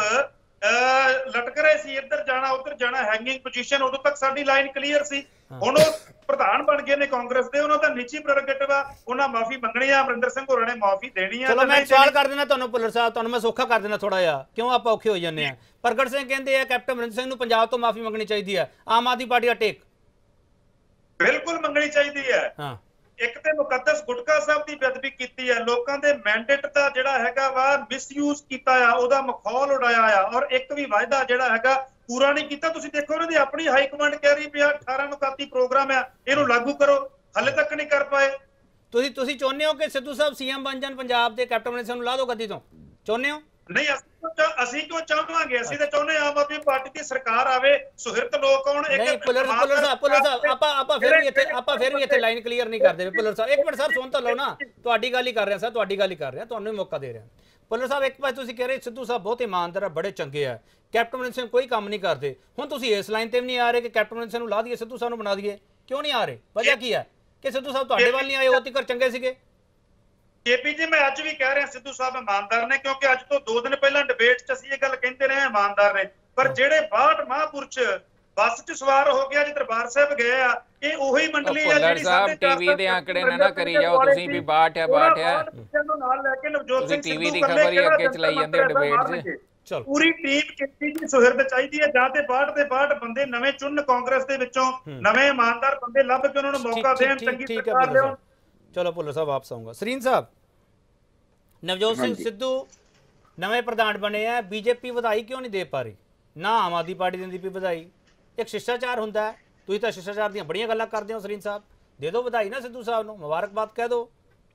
ਲਟਕ ਰਹੇ ਸੀ ਇੱਧਰ ਜਾਣਾ ਉੱਧਰ ਜਾਣਾ ਹੈਂਗਿੰਗ ਪੋਜੀਸ਼ਨ, ਉਦੋਂ ਤੱਕ ਸਾਡੀ ਲਾਈਨ ਕਲੀਅਰ ਸੀ। ਹੁਣ ਉਹ ਪ੍ਰਧਾਨ ਬਣ ਗਏ ਨੇ ਕਾਂਗਰਸ ਦੇ, ਉਹਨਾਂ ਦਾ ਨਿੱਜੀ ਪ੍ਰੈਰੋਗੇਟਿਵ ਆ, ਉਹਨਾਂ ਮਾਫੀ ਮੰਗਣੀ ਆ, ਅਮਰਿੰਦਰ ਸਿੰਘ ਹੋਰਾਂ ਨੇ ਮਾਫੀ ਦੇਣੀ ਆ।
ਚਲੋ ਮੈਂ ਸਵਾਲ ਕਰ ਦੇਣਾ ਤੁਹਾਨੂੰ ਭੁੱਲਰ ਸਾਹਿਬ, ਤੁਹਾਨੂੰ ਮੈਂ ਸੌਖਾ ਕਰ ਦੇਣਾ ਥੋੜਾ ਜਿਹਾ, ਕਿਉਂ ਆਪਾਂ ਔਖੇ ਹੋ ਜਾਂਦੇ ਆ। ਪ੍ਰਗਟ ਸਿੰਘ ਕਹਿੰਦੇ ਆ ਕੈਪਟਨ ਅਮਰਿੰਦਰ ਸਿੰਘ ਨੂੰ ਪੰਜਾਬ ਤੋਂ ਮਾਫੀ ਮੰਗਣੀ ਚਾਹੀਦੀ ਹੈ, ਆਮ ਆਦਮੀ ਪਾਰਟੀ ਦਾ ਟੇਕ?
ਬਿਲਕੁਲ ਮੰਗਣੀ ਚਾਹੀਦੀ ਹੈ। ਹਾਂ ਇੱਕ ਤੇ ਮੁਕੱਦਸ ਗੁਟਕਾ ਸਾਹਿਬ ਦੀ ਬੇਅਦਬੀ ਕੀਤੀ ਹੈ, ਲੋਕਾਂ ਦੇ ਮੈਂਡੇਟ ਦਾ ਜਿਹੜਾ ਹੈਗਾ ਵਾ ਮਿਸਯੂਜ਼ ਕੀਤਾ ਆ, ਉਹਦਾ ਮਖੌਲ ਉਡਾਇਆ ਆ, ਔਰ ਇੱਕ ਵੀ ਵਾਅਦਾ ਜਿਹੜਾ ਹੈਗਾ ਪੂਰਾ ਨਹੀਂ ਕੀਤਾ। ਤੁਸੀਂ ਦੇਖੋ ਉਹਨਾਂ ਦੀ ਆਪਣੀ ਹਾਈ ਕਮਾਂਡ ਕਹਿ ਰਹੀ ਪਿਆ ਅਠਾਰਾਂ ਨੂੰ ਕਾਤੀ ਪ੍ਰੋਗਰਾਮ ਆ, ਇਹਨੂੰ ਲਾਗੂ ਕਰੋ, ਹਾਲੇ ਤੱਕ ਨਹੀਂ ਕਰ ਪਾਏ।
ਤੁਸੀਂ ਤੁਸੀਂ ਚਾਹੁੰਦੇ ਹੋ ਕਿ ਸਿੱਧੂ ਸਾਹਿਬ ਸੀਐਮ ਬਣ ਜਾਣ ਪੰਜਾਬ ਦੇ, ਕੈਪਟਨ ਅਮਰਿੰਦਰ ਸਿੰਘ ਨੂੰ ਲਾ ਦਿਓ ਗੱਦੀ ਤੋਂ, ਚਾਹੁੰਦੇ ਹੋ?
ਨਹੀਂ ਅਸੀਂ ਕਿਉਂ ਚਾਹਾਂਗੇ, ਅਸੀਂ ਤਾਂ ਚਾਹੁੰਦੇ ਆਮ ਆਦਮੀ ਪਾਰਟੀ ਦੀ ਸਰਕਾਰ ਆਵੇ, ਸੁਹਿਰਦ ਲੋਕ ਆਉਣ।
ਨਹੀਂ ਪੁੱਲਰ ਪੁੱਲਰ ਸਾਹਿਬ ਪੁੱਲਰ ਸਾਹਿਬ ਆਪਾਂ ਆਪਾਂ ਫਿਰ ਵੀ ਇੱਥੇ ਆਪਾਂ ਫਿਰ ਵੀ ਇੱਥੇ ਲਾਈਨ ਕਲੀਅਰ ਨਹੀਂ ਕਰਦੇ ਪੁੱਲਰ ਸਾਹਿਬ। ਇੱਕ ਮਿੰਟ ਸਰ ਸੁਣ ਤਾਂ ਲਓ ਨਾ, ਤੁਹਾਡੀ ਗੱਲ ਹੀ ਕਰ ਰਿਹਾ ਸਰ, ਤੁਹਾਡੀ ਗੱਲ ਹੀ ਕਰ ਰਿਹਾ, ਤੁਹਾਨੂੰ ਹੀ ਮੌਕਾ ਦੇ ਰਿਹਾ। ਪੁੱਲਰ ਸਾਹਿਬ ਇੱਕ ਪਾਸੇ ਤੁਸੀਂ ਕਹਿ ਰਹੇ ਸਿੱਧੂ ਸਾਹਿਬ ਬਹੁਤ ਇਮਾਨਦਾਰ ਆ, ਬੜੇ ਚੰਗੇ ਆ, ਕੈਪਟਨ ਅਮਰਿੰਦਰ ਸਿੰਘ ਕੋਈ ਕੰਮ ਨਹੀਂ ਕਰਦੇ। ਹੁਣ ਤੁਸੀਂ ਇਸ ਲਾਈਨ ਤੇ ਵੀ ਨਹੀਂ ਆ ਰਹੇ ਕਿ ਕੈਪਟਨ ਅਮਰਿੰਦਰ ਸਿੰਘ ਨੂੰ ਲਾ ਦਈਏ, ਸਿੱਧੂ ਸਾਹਿਬ ਨੂੰ ਬਣਾ ਦਈਏ, ਕਿਉਂ ਨਹੀਂ ਆ ਰਹੇ? ਵਜ੍ਹਾ ਕੀ ਹੈ ਕਿ ਸਿੱਧੂ ਸਾਹਿਬ ਤੁਹਾਡੇ ਵੱਲ ਨਹੀਂ ਆਏ, ਉਹ ਤੀਕਰ ਚੰਗੇ ਸੀਗੇ?
केपी जी मैं अज भी कह रहा सिद्धू साहब ईमानदार ने, क्योंकि अज तो दो दिन पहला डिबेट च असीं ये गल कहते रहे ईमानदार ने, पर जेड़े बाहठ महापुरुष बस च सवार हो गया जी दरबार साहब गए आ, ये ओही मंडली है जिहड़ी साडे
टीवी दे आंकड़े ना ना करी जाओ तुसीं भी बाहठ है बाहठ है,
नाल लेके नवजोत सिंह
टीवी दी खबर ही अगे चलाई जांदे डिबेट च।
चल पूरी टीम कितनी जी सुहिरद चाहिदी है, जां ते बाहठ दे बाहठ बंदे नवें चुन कांग्रेस दे विचों, नवें ईमानदार बंदे लभ के उन्हां नूं मौका देण, चंगी सरकार देण।
चलो भुल्लर साहब वापस आऊंगा। सरीन साहब, नवजोत सिंह सिद्धू ਨਵੇਂ ਪ੍ਰਧਾਨ ਬਣੇ ਆ, ਬੀਜੇਪੀ ਵਧਾਈ ਕਿਉਂ ਨਹੀਂ ਦੇ ਪਾ ਰਹੀ? ਨਾ ਆਮ ਆਦਮੀ ਪਾਰਟੀ ਦਿੰਦੀ ਪਈ ਵਧਾਈ। ਇੱਕ ਸ਼ਿਸ਼ਟਾਚਾਰ ਹੁੰਦਾ ਹੈ, ਤੁਸੀਂ ਤਾਂ ਸ਼ਿਸ਼ਟਾਚਾਰ ਦੀਆਂ ਬੜੀਆਂ ਗੱਲਾਂ ਕਰਦੇ ਹੋ ਸਰੀਨ ਸਾਹਿਬ, ਦੇ ਦਿਓ ਵਧਾਈ ਨਾ ਸਿੱਧੂ ਸਾਹਿਬ ਨੂੰ, ਮੁਬਾਰਕਬਾਦ ਕਹਿ ਦਿਓ।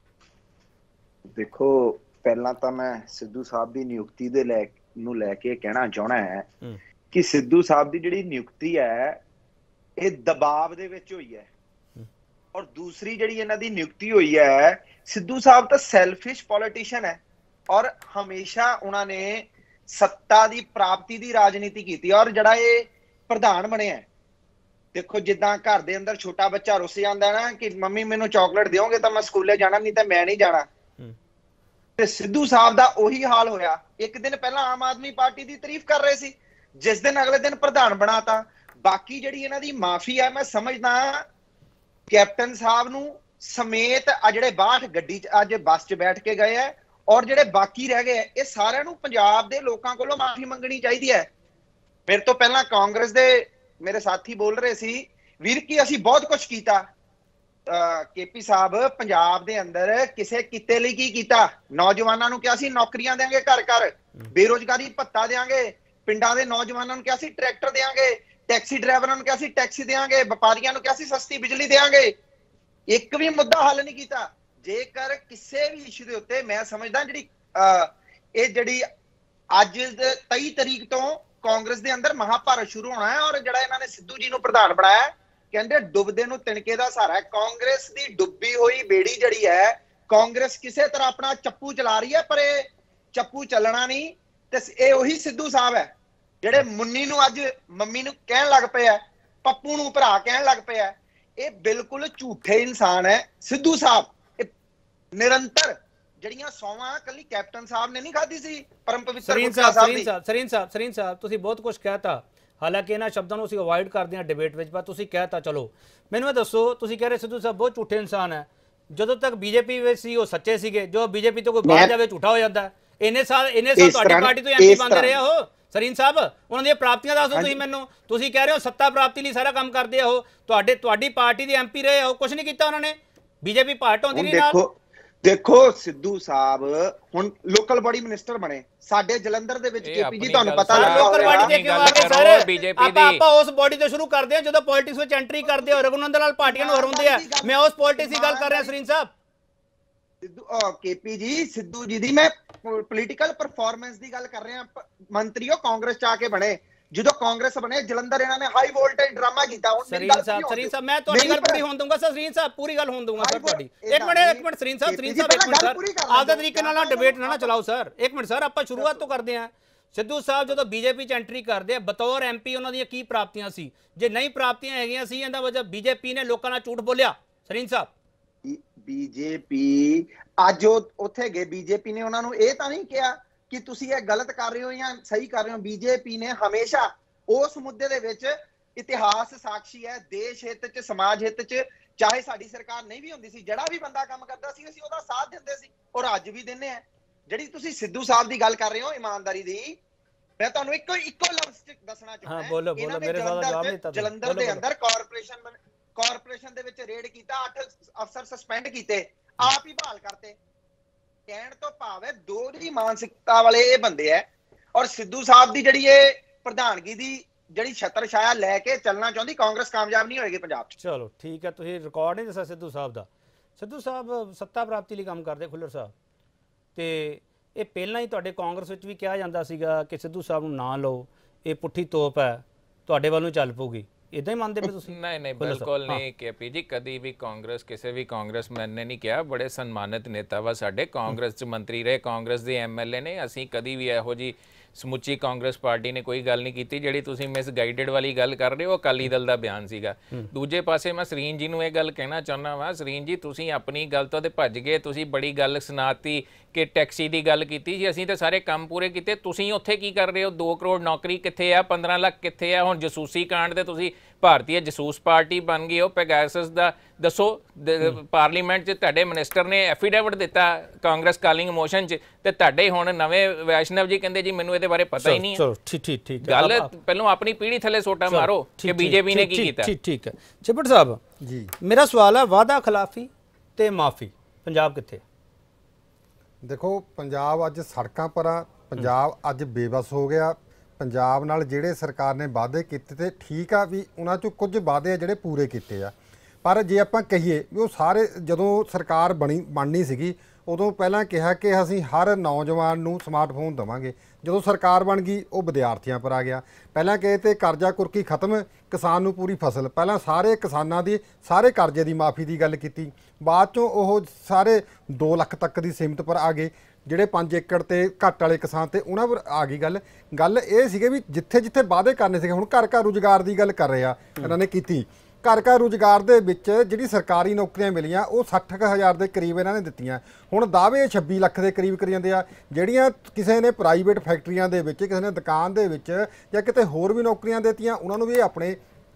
ਦੇਖੋ ਪਹਿਲਾਂ ਤਾਂ ਮੈਂ ਸਿੱਧੂ ਸਾਹਿਬ ਦੀ ਨਿਯੁਕਤੀ ਦੇ ਲੈ ਨੂੰ ਲੈ ਕੇ ਕਹਿਣਾ ਚਾਹਣਾ ਹੈ ਕਿ ਸਿੱਧੂ ਸਾਹਿਬ ਦੀ ਜਿਹੜੀ ਨਿਯੁਕਤੀ ਹੈ ਇਹ ਦਬਾਅ ਦੇ ਵਿੱਚ ਹੋਈ ਹੈ, ਔਰ ਦੂਸਰੀ ਜਿਹੜੀ ਇਹਨਾਂ ਦੀ ਨਿਯੁਕਤੀ ਹੋਈ ਹੈ, ਸਿੱਧੂ ਸਾਹਿਬ ਤਾਂ ਸੈਲਫਿਸ਼ ਪੋਲੀਟੀਸ਼ੀਅਨ ਹੈ ਔਰ ਹਮੇਸ਼ਾ ਉਹਨਾਂ ਨੇ ਸੱਤਾ ਦੀ ਪ੍ਰਾਪਤੀ ਦੀ ਰਾਜਨੀਤੀ ਕੀਤੀ। ਔਰ ਜਿਹੜਾ ਇਹ ਪ੍ਰਧਾਨ ਬਣਿਆ, ਦੇਖੋ ਜਿੱਦਾਂ ਘਰ ਦੇ ਅੰਦਰ ਛੋਟਾ ਬੱਚਾ ਰੁੱਸ ਜਾਂਦਾ ਨਾ ਕਿ ਮੰਮੀ ਮੈਨੂੰ ਚਾਕਲੇਟ ਦਿਓਗੇ ਤਾਂ ਮੈਂ ਸਕੂਲੇ ਜਾਣਾ, ਨਹੀਂ ਤਾਂ ਮੈਂ ਨਹੀਂ ਜਾਣਾ, ਤੇ ਸਿੱਧੂ ਸਾਹਿਬ ਦਾ ਉਹੀ ਹਾਲ ਹੋਇਆ। ਇੱਕ ਦਿਨ ਪਹਿਲਾਂ ਆਮ ਆਦਮੀ ਪਾਰਟੀ ਦੀ ਤਾਰੀਫ ਕਰ ਰਹੇ ਸੀ, ਜਿਸ ਦਿਨ ਅਗਲੇ ਦਿਨ ਪ੍ਰਧਾਨ ਬਣਾਤਾ। ਬਾਕੀ ਜਿਹੜੀ ਇਹਨਾਂ ਦੀ ਮਾਫੀ ਹੈ, ਮੈਂ ਸਮਝਦਾ ਕੈਪਟਨ ਸਾਹਿਬ ਨੂੰ ਸਮੇਤ ਆ ਜਿਹੜੇ ਬਾਹਠ ਗੱਡੀ ਚ ਅੱਜ ਬੱਸ ਚ ਬੈਠ ਕੇ ਗਏ ਹੈ ਔਰ ਜਿਹੜੇ ਬਾਕੀ ਰਹਿ ਗਏ, ਇਹ ਸਾਰਿਆਂ ਨੂੰ ਪੰਜਾਬ ਦੇ ਲੋਕਾਂ ਕੋਲੋਂ ਮਾਫੀ ਮੰਗਣੀ ਚਾਹੀਦੀ ਹੈ। ਮੇਰੇ ਤੋਂ ਪਹਿਲਾਂ ਕਾਂਗਰਸ ਦੇ ਮੇਰੇ ਸਾਥੀ ਬੋਲ ਰਹੇ ਸੀ ਵੀਰ ਕਿ ਅਸੀਂ ਬਹੁਤ ਕੁਝ ਕੀਤਾ। ਕੇਪੀ ਸਾਹਿਬ ਪੰਜਾਬ ਦੇ ਅੰਦਰ ਕਿਸੇ ਕਿਤੇ ਲਈ ਕੀ ਕੀਤਾ? ਨੌਜਵਾਨਾਂ ਨੂੰ ਕਿਹਾ ਸੀ ਨੌਕਰੀਆਂ ਦੇਾਂਗੇ ਘਰ ਘਰ, ਬੇਰੋਜ਼ਗਾਰੀ ਭੱਤਾ ਦੇਾਂਗੇ, ਪਿੰਡਾਂ ਦੇ ਨੌਜਵਾਨਾਂ ਨੂੰ ਕਿਹਾ ਸੀ ਟਰੈਕਟਰ ਦੇਾਂਗੇ, ਟੈਕਸੀ ਡਰਾਈਵਰਾਂ ਨੂੰ ਕਿਹਾ ਸੀ ਟੈਕਸੀ ਦੇਾਂਗੇ, ਵਪਾਰੀਆਂ ਨੂੰ ਕਿਹਾ ਸੀ ਸਸਤੀ ਬਿਜਲੀ ਦੇਾਂਗੇ। ਇੱਕ ਵੀ ਮੁੱਦਾ ਹੱਲ ਨਹੀਂ ਕੀਤਾ। ਜੇਕਰ ਕਿਸੇ ਵੀ ਇਸ਼ੂ ਦੇ ਉੱਤੇ ਮੈਂ ਸਮਝਦਾ ਜਿਹੜੀ ਇਹ ਜਿਹੜੀ ਅੱਜ ਤੇਈ ਤਰੀਕ ਤੋਂ ਕਾਂਗਰਸ ਦੇ ਅੰਦਰ ਮਹਾਭਾਰਤ ਸ਼ੁਰੂ ਹੋਣਾ ਹੈ ਔਰ ਜਿਹੜਾ ਇਹਨਾਂ ਨੇ ਸਿੱਧੂ ਜੀ ਨੂੰ ਪ੍ਰਧਾਨ ਬਣਾਇਆ, ਕਹਿੰਦੇ ਡੁੱਬਦੇ ਨੂੰ ਤਿਣਕੇ ਦਾ ਸਹਾਰਾ ਹੈ। ਕਾਂਗਰਸ ਦੀ ਡੁੱਬੀ ਹੋਈ ਬੇੜੀ ਜਿਹੜੀ ਹੈ, ਕਾਂਗਰਸ ਕਿਸੇ ਤਰ੍ਹਾਂ ਆਪਣਾ ਚੱਪੂ ਚਲਾ ਰਹੀ ਹੈ, ਪਰ ਇਹ ਚੱਪੂ ਚੱਲਣਾ ਨਹੀਂ। ਤੇ ਇਹ ਉਹੀ ਸਿੱਧੂ ਸਾਹਿਬ ਹੈ ਜਿਹੜੇ ਮੁੰਨੀ ਨੂੰ ਅੱਜ ਮੰਮੀ ਨੂੰ ਕਹਿਣ ਲੱਗ ਪਏ ਆ, ਪੱਪੂ ਨੂੰ ਭਰਾ ਕਹਿਣ ਲੱਗ ਪਏ ਆ। ਇਹ ਬਿਲਕੁਲ ਝੂਠੇ ਇਨਸਾਨ ਹੈ ਸਿੱਧੂ ਸਾਹਿਬ। ਇਹ ਨਿਰੰਤਰ ਜਿਹੜੀਆਂ ਸੌਵਾਂ ਕੱਲੀ ਕੈਪਟਨ ਸਾਹਿਬ ਨੇ ਨਹੀਂ ਖਾਧੀ ਸੀ, ਪਰਮ ਪਵਿੱਤਰ
ਸਰੀਨ ਸਾਹਿਬ ਸਰੀਨ ਸਾਹਿਬ ਸਰੀਨ ਸਾਹਿਬ ਸਰੀਨ ਸਾਹਿਬ ਤੁਸੀਂ ਬਹੁਤ ਕੁਝ ਕਹਿਤਾ, ਹਾਲਾਂਕਿ ਇਹਨਾਂ ਸ਼ਬਦਾਂ ਨੂੰ ਅਸੀਂ ਅਵੋਇਡ ਕਰਦੇ ਹਾਂ ਡਿਬੇਟ ਵਿੱਚ, ਪਰ ਤੁਸੀਂ ਕਹਿਤਾ। ਚਲੋ ਮੈਨੂੰ ਇਹ ਦੱਸੋ, ਤੁਸੀਂ ਕਹਿ ਰਹੇ ਸਿੱਧੂ ਸਾਹਿਬ ਬਹੁਤ ਝੂਠੇ ਇਨਸਾਨ ਹੈ। ਜਦੋਂ ਤੱਕ ਬੀਜੇਪੀ ਵਿੱਚ ਸੀ ਉਹ ਸੱਚੇ ਸੀਗੇ, ਜੋ ਬੀਜੇਪੀ ਤੋਂ ਕੋਈ ਬਾਹਰ ਜਾਵੇ ਝੂਠਾ ਹੋ ਜਾਂਦਾ। ਇੰਨੇ ਸਾਲ ਇੰਨੇ ਸਾਲ ਤੁਹਾਡੀ ਪਾਰਟੀ ਤੋਂ ਐਮਪੀ ਬਣਦੇ ਰਹੇ ਹੋ ਸਰੀਨ ਸਾਹਿਬ, ਉਹਨਾਂ ਦੀਆਂ ਪ੍ਰਾਪਤੀਆਂ ਦੱਸ ਦਿਓ ਤੁਸੀਂ ਮੈਨੂੰ। ਤੁਸੀਂ ਕਹਿ ਰਹੇ ਹੋ ਸੱਤਾ ਪ੍ਰਾਪਤੀ ਲਈ ਸਾਰਾ ਕੰਮ ਕਰਦੇ ਹੋ, ਤੁਹਾਡੇ ਤੁਹਾਡੀ ਪਾਰਟੀ ਦੇ ਐਮਪੀ ਰਹੇ ਹੋ, ਕੁਝ ਨਹੀਂ ਕੀਤਾ ਉਹਨਾਂ ਨੇ। ਬੀਜੇਪੀ ਪਾਰਟ ਹੁੰਦੀ ਨਹੀਂ ਨਾਲ।
ਦੇਖੋ ਸਿੱਧੂ ਸਾਹਿਬ ਹੁਣ ਲੋਕਲ ਬੋਡੀ ਮਿਨਿਸਟਰ ਬਣੇ ਸਾਡੇ ਜਲੰਧਰ ਦੇ ਵਿੱਚ। ਕੇਪੀ ਜੀ ਤੁਹਾਨੂੰ ਪਤਾ ਲੱਗਾ
ਲੋਕਲ ਬੋਡੀ ਦੇ ਕਿਉਂ ਆ ਗਏ ਸਰ? ਬੀਜੇਪੀ ਦੀ ਆਪਾਂ ਉਸ ਬੋਡੀ ਤੋਂ ਸ਼ੁਰੂ ਕਰਦੇ ਹਾਂ ਜਦੋਂ ਪੋਲਿਟਿਕਸ ਵਿੱਚ ਐਂਟਰੀ ਕਰਦੇ ਹੋ, ਰਘੁਨੰਦਨ ਲਾਲ ਭਾਟੀਆ ਨੂੰ ਹਰਾਉਂਦੇ ਆ। ਮੈਂ ਉਸ ਪੋਲਿਟਿਕਸ ਦੀ ਗੱਲ ਕਰ ਰਿਹਾ ਸਰੀਨ ਸਾਹਿਬ।
ਸਿੱਧੂ ਕੇਪੀ ਜੀ ਸਿੱਧੂ ਜੀ ਦੀ ਮੈਂ ਪੋਲੀਟੀਕਲ ਪਰਫਾਰਮੈਂਸ ਦੀ ਗੱਲ ਕਰ ਰਿਹਾ। ਮੰਤਰੀ ਉਹ ਕਾਂਗਰਸ ਚ ਆ ਕੇ ਬਣੇ, ਜਦੋਂ ਕਾਂਗਰਸ ਬਣੇ ਜਲੰਧਰ ਇਹਨਾਂ ਨੇ ਹਾਈ ਵੋਲਟੇਜ ਡਰਾਮਾ ਕੀਤਾ। ਹੁਣ
ਸਰੀਨ ਸਾਹਿਬ ਸਰੀਨ ਸਾਹਿਬ ਮੈਂ ਤੁਹਾਡੀ ਗੱਲ ਪੂਰੀ ਹੋਣ ਦਊਂਗਾ ਸਰ। ਸਰੀਨ ਸਾਹਿਬ ਪੂਰੀ ਗੱਲ ਹੋਣ ਦਊਂਗਾ ਸਰ ਤੁਹਾਡੀ। ਇੱਕ ਮਿੰਟ ਇੱਕ ਮਿੰਟ ਸਰੀਨ ਸਾਹਿਬ ਸਰੀਨ ਸਾਹਿਬ ਇੱਕ ਮਿੰਟ ਸਰ, ਆਪਦੇ ਤਰੀਕੇ ਨਾਲ ਨਾ ਡਿਬੇਟ ਨਾ ਚਲਾਓ ਸਰ। ਇੱਕ ਮਿੰਟ ਸਰ, ਆਪਾਂ ਸ਼ੁਰੂਆਤ ਤੋਂ ਕਰਦੇ ਹਾਂ। ਸਿੱਧੂ ਸਾਹਿਬ ਜਦੋਂ ਬੀਜੇਪੀ ਚ ਐਂਟਰੀ ਕਰਦੇ ਆ, ਬਤੌਰ ਐਮਪੀ ਉਹਨਾਂ ਦੀਆਂ ਕੀ ਪ੍ਰਾਪਤੀਆਂ ਸੀ? ਜੇ ਨਹੀਂ ਪ੍ਰਾਪਤੀਆਂ ਹੈਗੀਆਂ ਸੀ, ਇਹਦਾ ਵਜ੍ਹਾ ਬੀਜੇਪੀ ਨੇ ਲੋਕਾਂ ਨਾਲ ਝੂਠ ਬੋਲਿਆ। ਸਰੀਨ ਸਾਹਿਬ
ਬੀਜੇਪੀ ਅੱਜ ਉਹ ਉੱਥੇ ਗਏ, ਬੀਜੇਪੀ ਨੇ ਉਹਨਾਂ ਨੂੰ ਇਹ ਤਾਂ ਨਹੀਂ ਕਿਹਾ ਕਿ ਤੁਸੀਂ ਇਹ ਗਲਤ ਕਰ ਰਹੇ ਹੋ ਜਾਂ ਸਹੀ ਕਰ ਰਹੇ ਹੋ। ਬੀਜੇਪੀ ਨੇ ਹਮੇਸ਼ਾ ਉਸ ਮੁੱਦੇ ਦੇ ਵਿੱਚ ਇਤਿਹਾਸ ਸਾਖੀ ਹੈ, ਦੇਸ਼ ਹਿੱਤ ਚ ਸਮਾਜ ਹਿੱਤ ਚ, ਚਾਹੇ ਸਾਡੀ ਸਰਕਾਰ ਨਹੀਂ ਵੀ ਹੁੰਦੀ ਸੀ, ਜਿਹੜਾ ਵੀ ਬੰਦਾ ਕੰਮ ਕਰਦਾ ਸੀ ਅਸੀਂ ਉਹਦਾ ਸਾਥ ਦਿੰਦੇ ਸੀ ਔਰ ਅੱਜ ਵੀ ਦਿੰਦੇ ਆ। ਜਿਹੜੀ ਤੁਸੀਂ ਸਿੱਧੂ ਸਾਹਿਬ ਦੀ ਗੱਲ ਕਰ ਰਹੇ ਹੋ ਇਮਾਨਦਾਰੀ ਦੀ, ਮੈਂ ਤੁਹਾਨੂੰ ਇੱਕੋ ਇੱਕੋ ਲਫ਼ਜ਼ ਚ ਦੱਸਣਾ ਚਾਹੁੰਦਾ ਹਾਂ। ਬੋਲੋ ਬੋਲੋ, ਮੇਰੇ ਸਾਹਮਣੇ ਜਵਾਬ ਨਹੀਂ ਦਿੱਤਾ। ਜਲੰਧਰ ਦੇ ਅੰਦਰ ਕਾਰਪੋਰੇਸ਼ਨ ਕਾਰਪੋਰੇਸ਼ਨ ਦੇ ਵਿੱਚ ਰੇਡ ਕੀਤਾ, ਅੱਠ ਅਫਸਰ ਸਸਪੈਂਡ ਕੀਤੇ, ਆਪ ਹੀ ਬਹਾਲ ਕਰਤੇ। ਕਹਿਣ ਤੋਂ ਭਾਵ ਹੈ ਦੋ ਦੀ ਮਾਨਸਿਕਤਾ ਵਾਲੇ ਇਹ ਬੰਦੇ ਹੈ। ਔਰ ਸਿੱਧੂ ਸਾਹਿਬ ਦੀ ਜਿਹੜੀ ਇਹ ਪ੍ਰਧਾਨਗੀ ਦੀ ਜਿਹੜੀ ਛਤਰ ਛਾਇਆ ਲੈ ਕੇ ਚੱਲਣਾ ਚਾਹੁੰਦੀ ਕਾਂਗਰਸ, ਕਾਮਯਾਬ ਨਹੀਂ ਹੋਏਗੀ ਪੰਜਾਬ 'ਚ।
ਚਲੋ ਠੀਕ ਹੈ, ਤੁਸੀਂ ਰਿਕਾਰਡ ਨਹੀਂ ਦੱਸਿਆ ਸਿੱਧੂ ਸਾਹਿਬ ਦਾ। ਸਿੱਧੂ ਸਾਹਿਬ ਸੱਤਾ ਪ੍ਰਾਪਤੀ ਲਈ ਕੰਮ ਕਰਦੇ ਖੁੱਲਰ ਸਾਹਿਬ, ਤੇ ਇਹ ਪਹਿਲਾਂ ਹੀ ਤੁਹਾਡੇ ਕਾਂਗਰਸ ਵਿੱਚ ਵੀ ਕਿਹਾ ਜਾਂਦਾ ਸੀਗਾ ਕਿ ਸਿੱਧੂ ਸਾਹਿਬ ਨੂੰ ਨਾ ਲਓ, ਇਹ ਪੁੱਠੀ ਤੋਪ ਹੈ, ਤੁਹਾਡੇ ਵੱਲ ਨੂੰ ਚੱਲ ਪਊਗੀ। ਇਦਾਂ ਹੀ ਮੰਨਦੇ ਪਏ ਤੁਸੀਂ?
ਨਹੀਂ ਨਹੀਂ ਬਿਲਕੁਲ ਨਹੀਂ ਕੇਪੀ ਜੀ, ਕਦੀ ਵੀ ਕਾਂਗਰਸ ਕਿਸੇ ਵੀ ਕਾਂਗਰਸਮੈਨ ਨੇ ਨਹੀਂ ਕਿਹਾ। ਬੜੇ ਸਨਮਾਨਿਤ ਨੇਤਾ ਵਾ ਸਾਡੇ, ਕਾਂਗਰਸ 'ਚ ਮੰਤਰੀ ਰਹੇ, ਕਾਂਗਰਸ ਦੇ ਐਮਐਲਏ ਨੇ। ਅਸੀਂ ਕਦੀ ਵੀ ਇਹੋ ਜੀ ਸਮੁੱਚੀ ਕਾਂਗਰਸ ਪਾਰਟੀ ਨੇ ਕੋਈ ਗੱਲ ਨਹੀਂ ਕੀਤੀ ਜਿਹੜੀ ਤੁਸੀਂ ਮਿਸ ਗਾਈਡਡ ਵਾਲੀ ਗੱਲ ਕਰ ਰਹੇ ਹੋ। ਅਕਾਲੀ ਦਲ ਦਾ ਬਿਆਨ ਸੀਗਾ। ਦੂਜੇ ਪਾਸੇ ਮੈਂ ਸਰੀਨ ਜੀ ਨੂੰ ਇਹ ਗੱਲ ਕਹਿਣਾ ਚਾਹੁੰਦਾ ਵਾਂ, ਸਰੀਨ ਜੀ ਤੁਸੀਂ ਆਪਣੀ ਗੱਲ ਤੋਂ ਤੇ ਭੱਜ ਗਏ। ਤੁਸੀਂ ਬੜੀ ਗੱਲ ਸੁਣਾਤੀ ਕਿ ਟੈਕਸੀ ਦੀ ਗੱਲ ਕੀਤੀ ਜੀ, ਅਸੀਂ ਤਾਂ ਸਾਰੇ ਕੰਮ ਪੂਰੇ ਕੀਤੇ। ਤੁਸੀਂ ਉੱਥੇ ਕੀ ਕਰ ਰਹੇ ਹੋ? ਦੋ ਕਰੋੜ ਨੌਕਰੀ ਕਿੱਥੇ ਆ? ਪੰਦਰਾਂ ਲੱਖ ਕਿੱਥੇ ਆ? ਹੁਣ ਜਸੂਸੀ ਕਾਂਡ ਤੇ ਤੁਸੀਂ ਭਾਰਤੀ ਜਸੂਸ ਪਾਰਟੀ ਬਣ ਗਈ ਹੋ। ਪੈਗਾਸਸ ਦਾ ਦੱਸੋ, ਪਾਰਲੀਮੈਂਟ 'ਚ ਤੁਹਾਡੇ ਮਿਨਿਸਟਰ ਨੇ ਐਫੀਡੇਵਿਟ ਦਿੱਤਾ ਕਾਂਗਰਸ ਕਾਲਿੰਗ ਮੋਸ਼ਨ 'ਚ, ਤੇ ਤੁਹਾਡੇ ਹੁਣ ਨਵੇਂ ਵੈਸ਼ਨਵ ਜੀ ਕਹਿੰਦੇ ਜੀ ਮੈਨੂੰ ਇਹਦੇ ਬਾਰੇ ਪਤਾ ਹੀ ਨਹੀਂ ਹੈ।
ਚਲੋ ਠੀਕ ਠੀਕ ਠੀਕ
ਗੱਲ ਪਹਿਲਾਂ ਆਪਣੀ ਪੀੜੀ ਥੱਲੇ ਸੋਟਾ ਮਾਰੋ ਕਿ ਬੀਜੇਪੀ ਨੇ ਕੀ ਕੀਤਾ।
ਠੀਕ ਠੀਕ ਹੈ ਚਿੱਬੜ ਸਾਹਿਬ ਜੀ, ਮੇਰਾ ਸਵਾਲ ਹੈ ਵਾਅਦਾ ਖਿਲਾਫੀ ਤੇ ਮਾਫੀ ਪੰਜਾਬ ਕਿੱਥੇ?
ਦੇਖੋ ਪੰਜਾਬ ਅੱਜ ਸੜਕਾਂ ਪਰ ਆ ਪੰਜਾਬ ਅੱਜ ਬੇਬਸ ਹੋ ਗਿਆ। ਪੰਜਾਬ ਨਾਲ ਜਿਹੜੇ ਸਰਕਾਰ ਨੇ ਵਾਅਦੇ ਕੀਤੇ ਤੇ ਠੀਕ ਆ ਵੀ ਉਹਨਾਂ ਚੋਂ ਕੁਝ ਵਾਅਦੇ ਆ ਜਿਹੜੇ ਪੂਰੇ ਕੀਤੇ ਆ, ਪਰ ਜੇ ਆਪਾਂ ਕਹੀਏ ਵੀ ਉਹ ਸਾਰੇ ਜਦੋਂ ਸਰਕਾਰ ਬਣੀ ਬਣਨੀ ਸੀਗੀ ਉਦੋਂ ਪਹਿਲਾਂ ਕਿਹਾ ਕਿ ਅਸੀਂ ਹਰ ਨੌਜਵਾਨ ਨੂੰ ਸਮਾਰਟਫੋਨ ਦੇਵਾਂਗੇ। ਜਦੋਂ ਸਰਕਾਰ ਬਣ ਗਈ ਉਹ ਵਿਦਿਆਰਥੀਆਂ ਪਰ ਆ ਗਿਆ। ਪਹਿਲਾਂ ਕਹੇ ਤੇ ਕਰਜ਼ਾ ਕੁਰਕੀ ਖਤਮ, ਕਿਸਾਨ ਨੂੰ ਪੂਰੀ ਫਸਲ। ਪਹਿਲਾਂ ਸਾਰੇ ਕਿਸਾਨਾਂ ਦੀ ਸਾਰੇ ਕਰਜ਼ੇ ਦੀ ਮਾਫੀ ਦੀ ਗੱਲ ਕੀਤੀ, ਬਾਅਦ ਚੋਂ ਉਹ ਸਾਰੇ ਦੋ ਲੱਖ ਤੱਕ ਦੀ ਸੀਮਤ ਪਰ ਆ ਗਏ। ਜਿਹੜੇ ਪੰਜ ਏਕੜ ਤੇ ਘੱਟ ਵਾਲੇ ਕਿਸਾਨ ਤੇ ਉਹਨਾਂ ਪਰ ਆ ਗਈ ਗੱਲ। ਗੱਲ ਇਹ ਸੀਗੇ ਵੀ ਜਿੱਥੇ ਜਿੱਥੇ ਵਾਅਦੇ ਕਰਨੇ ਸੀਗੇ, ਹੁਣ ਘਰ ਘਰ ਰੁਜ਼ਗਾਰ ਦੀ ਗੱਲ ਕਰ ਰਹੇ ਆ ਇਹਨਾਂ ਨੇ ਕੀਤੀ। ਘਰ ਘਰ ਰੁਜ਼ਗਾਰ ਦੇ ਵਿੱਚ ਜਿਹੜੀ ਸਰਕਾਰੀ ਨੌਕਰੀਆਂ ਮਿਲੀਆਂ ਉਹ ਸੱਠ ਕੁ ਹਜ਼ਾਰ ਦੇ ਕਰੀਬ ਇਹਨਾਂ ਨੇ ਦਿੱਤੀਆਂ। ਹੁਣ ਦਾਅਵੇ ਛੱਬੀ ਲੱਖ ਦੇ ਕਰੀਬ ਕਰੀ ਜਾਂਦੇ ਆ। ਜਿਹੜੀਆਂ ਕਿਸੇ ਨੇ ਪ੍ਰਾਈਵੇਟ ਫੈਕਟਰੀਆਂ ਦੇ ਵਿੱਚ, ਕਿਸੇ ਨੇ ਦੁਕਾਨ ਦੇ ਵਿੱਚ ਜਾਂ ਕਿਤੇ ਹੋਰ ਵੀ ਨੌਕਰੀਆਂ ਦਿੱਤੀਆਂ, ਉਹਨਾਂ ਨੂੰ ਵੀ ਆਪਣੇ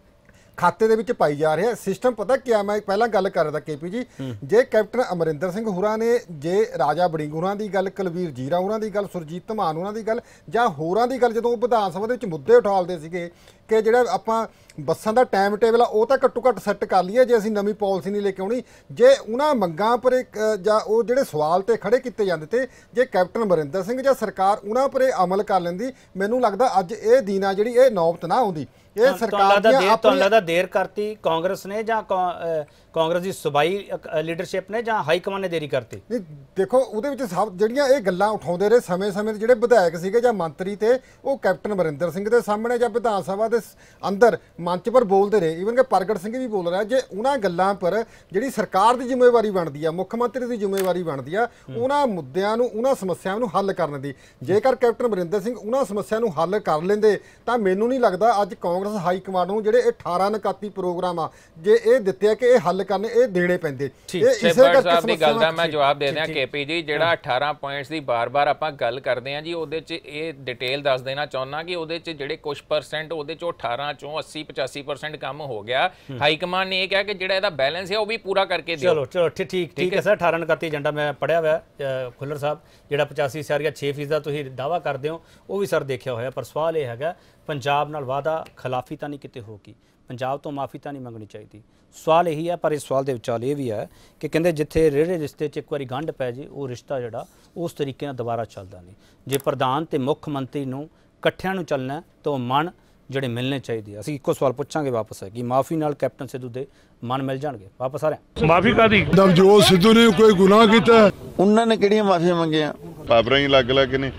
ਖਾਤੇ ਦੇ ਵਿੱਚ ਪਾਈ ਜਾ ਰਿਹਾ। ਸਿਸਟਮ ਪਤਾ ਕਿਆ, ਮੈਂ ਪਹਿਲਾਂ ਗੱਲ ਕਰ ਰਿਹਾ ਕੇ ਪੀ ਜੀ, ਜੇ ਕੈਪਟਨ ਅਮਰਿੰਦਰ ਸਿੰਘ ਹੋਰਾਂ ਨੇ, ਜੇ ਰਾਜਾ ਵੜਿੰਗ ਹੋਰਾਂ ਦੀ ਗੱਲ, ਕੁਲਵੀਰ ਜੀਰਾ ਹੋਰਾਂ ਦੀ ਗੱਲ, ਸੁਰਜੀਤ ਧਮਾਨ ਹੋਰਾਂ ਦੀ ਗੱਲ ਜਾਂ ਹੋਰਾਂ ਦੀ ਗੱਲ, ਜਦੋਂ ਵਿਧਾਨ ਸਭਾ ਦੇ ਵਿੱਚ ਮੁੱਦੇ ਉਠਾਲਦੇ ਸੀਗੇ ਕਿ ਜਿਹੜਾ ਆਪਾਂ ਬੱਸਾਂ ਦਾ ਟਾਈਮ ਟੇਬਲ ਆ ਉਹ ਤਾਂ ਘੱਟੋ ਘੱਟ ਸੈੱਟ ਕਰ ਲਈਏ ਜੇ ਅਸੀਂ ਨਵੀਂ ਪਾਲਿਸੀ ਨਹੀਂ ਲੈ ਕੇ ਆਉਣੀ। ਜੇ ਉਹਨਾਂ ਮੰਗਾਂ ਪਰ ਜਾਂ ਉਹ ਜਿਹੜੇ ਸਵਾਲ ਤੇ ਖੜੇ ਕੀਤੇ ਜਾਂਦੇ ਤੇ ਜੇ ਕੈਪਟਨ ਅਮਰਿੰਦਰ ਸਿੰਘ ਜਾਂ ਸਰਕਾਰ ਉਹਨਾਂ ਪਰ ਅਮਲ ਕਰ ਲੈਂਦੀ, ਮੈਨੂੰ ਲੱਗਦਾ ਅੱਜ ਇਹ ਦਿਨ ਆ ਜਿਹੜੀ ਇਹ ਨੌਬਤ ਨਾ ਆਉਂਦੀ। ਇਹ ਸਰਕਾਰ ਦੀਆਂ
ਤੁਹਾਨੂੰ ਲੱਗਦਾ ਦੇਰ ਕਰਤੀ ਕਾਂਗਰਸ ਨੇ ਜਾਂ ਕਾਂਗਰਸ ਦੀ ਸੂਬਾਈ ਲੀਡਰਸ਼ਿਪ ਨੇ ਜਾਂ ਹਾਈ ਕਮਾਂਡ ਨੇ ਦੇਰੀ ਕਰਤੀ?
ਨਹੀਂ ਦੇਖੋ, ਉਹਦੇ ਵਿੱਚ ਸਭ ਜਿਹੜੀਆਂ ਇਹ ਗੱਲਾਂ ਉਠਾਉਂਦੇ ਰਹੇ ਸਮੇਂ-ਸਮੇਂ ਜਿਹੜੇ ਵਿਧਾਇਕ ਸੀਗੇ ਜਾਂ ਮੰਤਰੀ ਤੇ ਉਹ ਕੈਪਟਨ ਅਮਰਿੰਦਰ ਸਿੰਘ ਦੇ ਸਾਹਮਣੇ ਜਾਂ ਵਿਧਾਨ ਸਭਾ ਦੇ ਅੰਦਰ ਮੰਚ ਪਰ ਬੋਲਦੇ ਰਹੇ। ਈਵਨ ਕਿ ਪ੍ਰਗਟ ਸਿੰਘ ਵੀ ਬੋਲ ਰਿਹਾ। ਜੇ ਉਹਨਾਂ ਗੱਲਾਂ ਪਰ ਜਿਹੜੀ ਸਰਕਾਰ ਦੀ ਜ਼ਿੰਮੇਵਾਰੀ ਬਣਦੀ ਆ, ਮੁੱਖ ਮੰਤਰੀ ਦੀ ਜ਼ਿੰਮੇਵਾਰੀ ਬਣਦੀ ਆ ਉਹਨਾਂ ਮੁੱਦਿਆਂ ਨੂੰ, ਉਹਨਾਂ ਸਮੱਸਿਆਵਾਂ ਨੂੰ ਹੱਲ ਕਰਨ ਦੀ, ਜੇਕਰ ਕੈਪਟਨ ਅਮਰਿੰਦਰ ਸਿੰਘ ਉਹਨਾਂ ਸਮੱਸਿਆ ਨੂੰ ਹੱਲ ਕਰ ਲੈਂਦੇ ਤਾਂ ਮੈਨੂੰ ਨਹੀਂ ਲੱਗਦਾ ਅੱਜ ਕਾਂਗਰਸ ਹਾਈ ਕਮਾਂਡ ਨੂੰ ਜਿਹੜੇ ਇਹ ਅਠਾਰਾਂ ਨਕਾਤੀ ਪ੍ਰੋਗਰਾਮ ਆ ਜੇ ਇਹ ਦਿੱਤੇ ਆ ਕਿ ਇਹ ਹੱਲ ਕਰਨੇ, ਇਹ ਦੇਣੇ ਪੈਂਦੇ।
ਇਹ ਇਸੇ ਕਰਕੇ ਦੀ ਗੱਲ ਦਾ ਮੈਂ ਜਵਾਬ ਦੇ ਦਿਆਂ ਕੇ ਪੀ ਜੀ, ਜਿਹੜਾ ਅਠਾਰਾਂ ਪੁਆਇੰਟਸ ਦੀ ਬਾਰ-ਬਾਰ ਆਪਾਂ ਗੱਲ ਕਰਦੇ ਆ ਜੀ, ਉਹਦੇ 'ਚ ਇਹ ਡਿਟੇਲ ਦੱਸ ਦੇਣਾ ਚਾਹੁੰਦਾ ਕਿ ਉਹਦੇ 'ਚ ਜਿਹੜੇ ਕੁਝ ਪਰਸੈਂਟ ਉਹਦੇ 'ਚੋਂ ਅਠਾਰਾਂ ਚੋਂ ਅੱਸੀ ਪਚਾਸੀ ਪਰਸੈਂਟ ਕੰਮ ਹੋ ਗਿਆ। ਹਾਈ ਕਮਾਂਡ ਨੇ ਇਹ ਕਿਹਾ ਕਿ ਜਿਹੜਾ ਇਹਦਾ ਬੈਲੈਂਸ ਹੈ ਉਹ ਵੀ ਪੂਰਾ ਕਰਕੇ ਦਿਓ।
ਚਲੋ ਚਲੋ ਠੀਕ ਠੀਕ ਹੈ ਸਰ। ਅਠਾਰਾਂ ਨਕਾਤੀ ਏਜੰਡਾ ਮੈਂ ਪੜਿਆ ਹੋਇਆ ਖੁੱਲਰ ਸਾਹਿਬ, ਜਿਹੜਾ ਪਚਾਸੀ ਸਾਰੀਆ ਛੇ ਫੀਸਦ ਦਾ ਤੁਸੀਂ ਦਾਅਵਾ ਕਰਦੇ ਹੋ ਉਹ ਵੀ ਸਰ ਦੇਖਿਆ ਹੋਇਆ। ਪਰ ਸਵਾਲ ਇਹ ਹੈਗਾ ਪੰਜਾਬ ਨਾਲ ਵਾਅਦਾ ਖਿਲਾਫੀ ਤਾਂ ਨਹੀਂ ਕਿਤੇ ਹੋਗੀ, ਪੰਜਾਬ ਤੋਂ ਮਾਫੀ ਤਾਂ ਨਹੀਂ ਮੰਗਣੀ ਚਾਹੀਦੀ। ਸਵਾਲ ਇਹੀ ਹੈ। ਪਰ ਇਸ ਸਵਾਲ ਦੇ ਵਿਚਾਲੇ ਇਹ ਵੀ ਹੈ ਕਿ ਕਹਿੰਦੇ ਜਿੱਥੇ ਰੇੜੇ ਰਿਸ਼ਤੇ 'ਚ ਇੱਕ ਵਾਰੀ ਗੰਢ ਪੈ ਜੇ ਉਹ ਰਿਸ਼ਤਾ ਜਿਹੜਾ ਉਸ ਤਰੀਕੇ ਨਾਲ ਦੁਬਾਰਾ ਚੱਲਦਾ ਨਹੀਂ। ਜੇ ਪ੍ਰਧਾਨ ਤੇ ਮੁੱਖ ਮੰਤਰੀ ਨੂੰ ਇਕੱਠਿਆਂ ਨੂੰ ਚੱਲਣਾ ਤਾਂ ਮਨ ਜਿਹੜੇ ਮਿਲਣੇ ਚਾਹੀਦੇ। ਅਸੀਂ ਇੱਕੋ ਸਵਾਲ ਪੁੱਛਾਂਗੇ ਵਾਪਸ ਹੈ ਕਿ ਮਾਫੀ ਨਾਲ ਕੈਪਟਨ ਸਿੱਧੂ ਦੇ ਮਨ ਮਿਲ ਜਾਣਗੇ ਵਾਪਸ? ਆ ਰਹੇ
ਮਾਫੀ ਕਾਦੀ?
ਨਵਜੋਤ ਸਿੱਧੂ ਨੇ ਕੋਈ ਗੁਨਾਹ ਕੀਤਾ?
ਉਹਨਾਂ ਨੇ ਕਿਹੜੀਆਂ ਮਾਫੀਆਂ ਮੰਗੀਆਂ?
ਪਾਵਰਾਂ ਹੀ ਲੱਗ ਲੱਗ ਨੇ।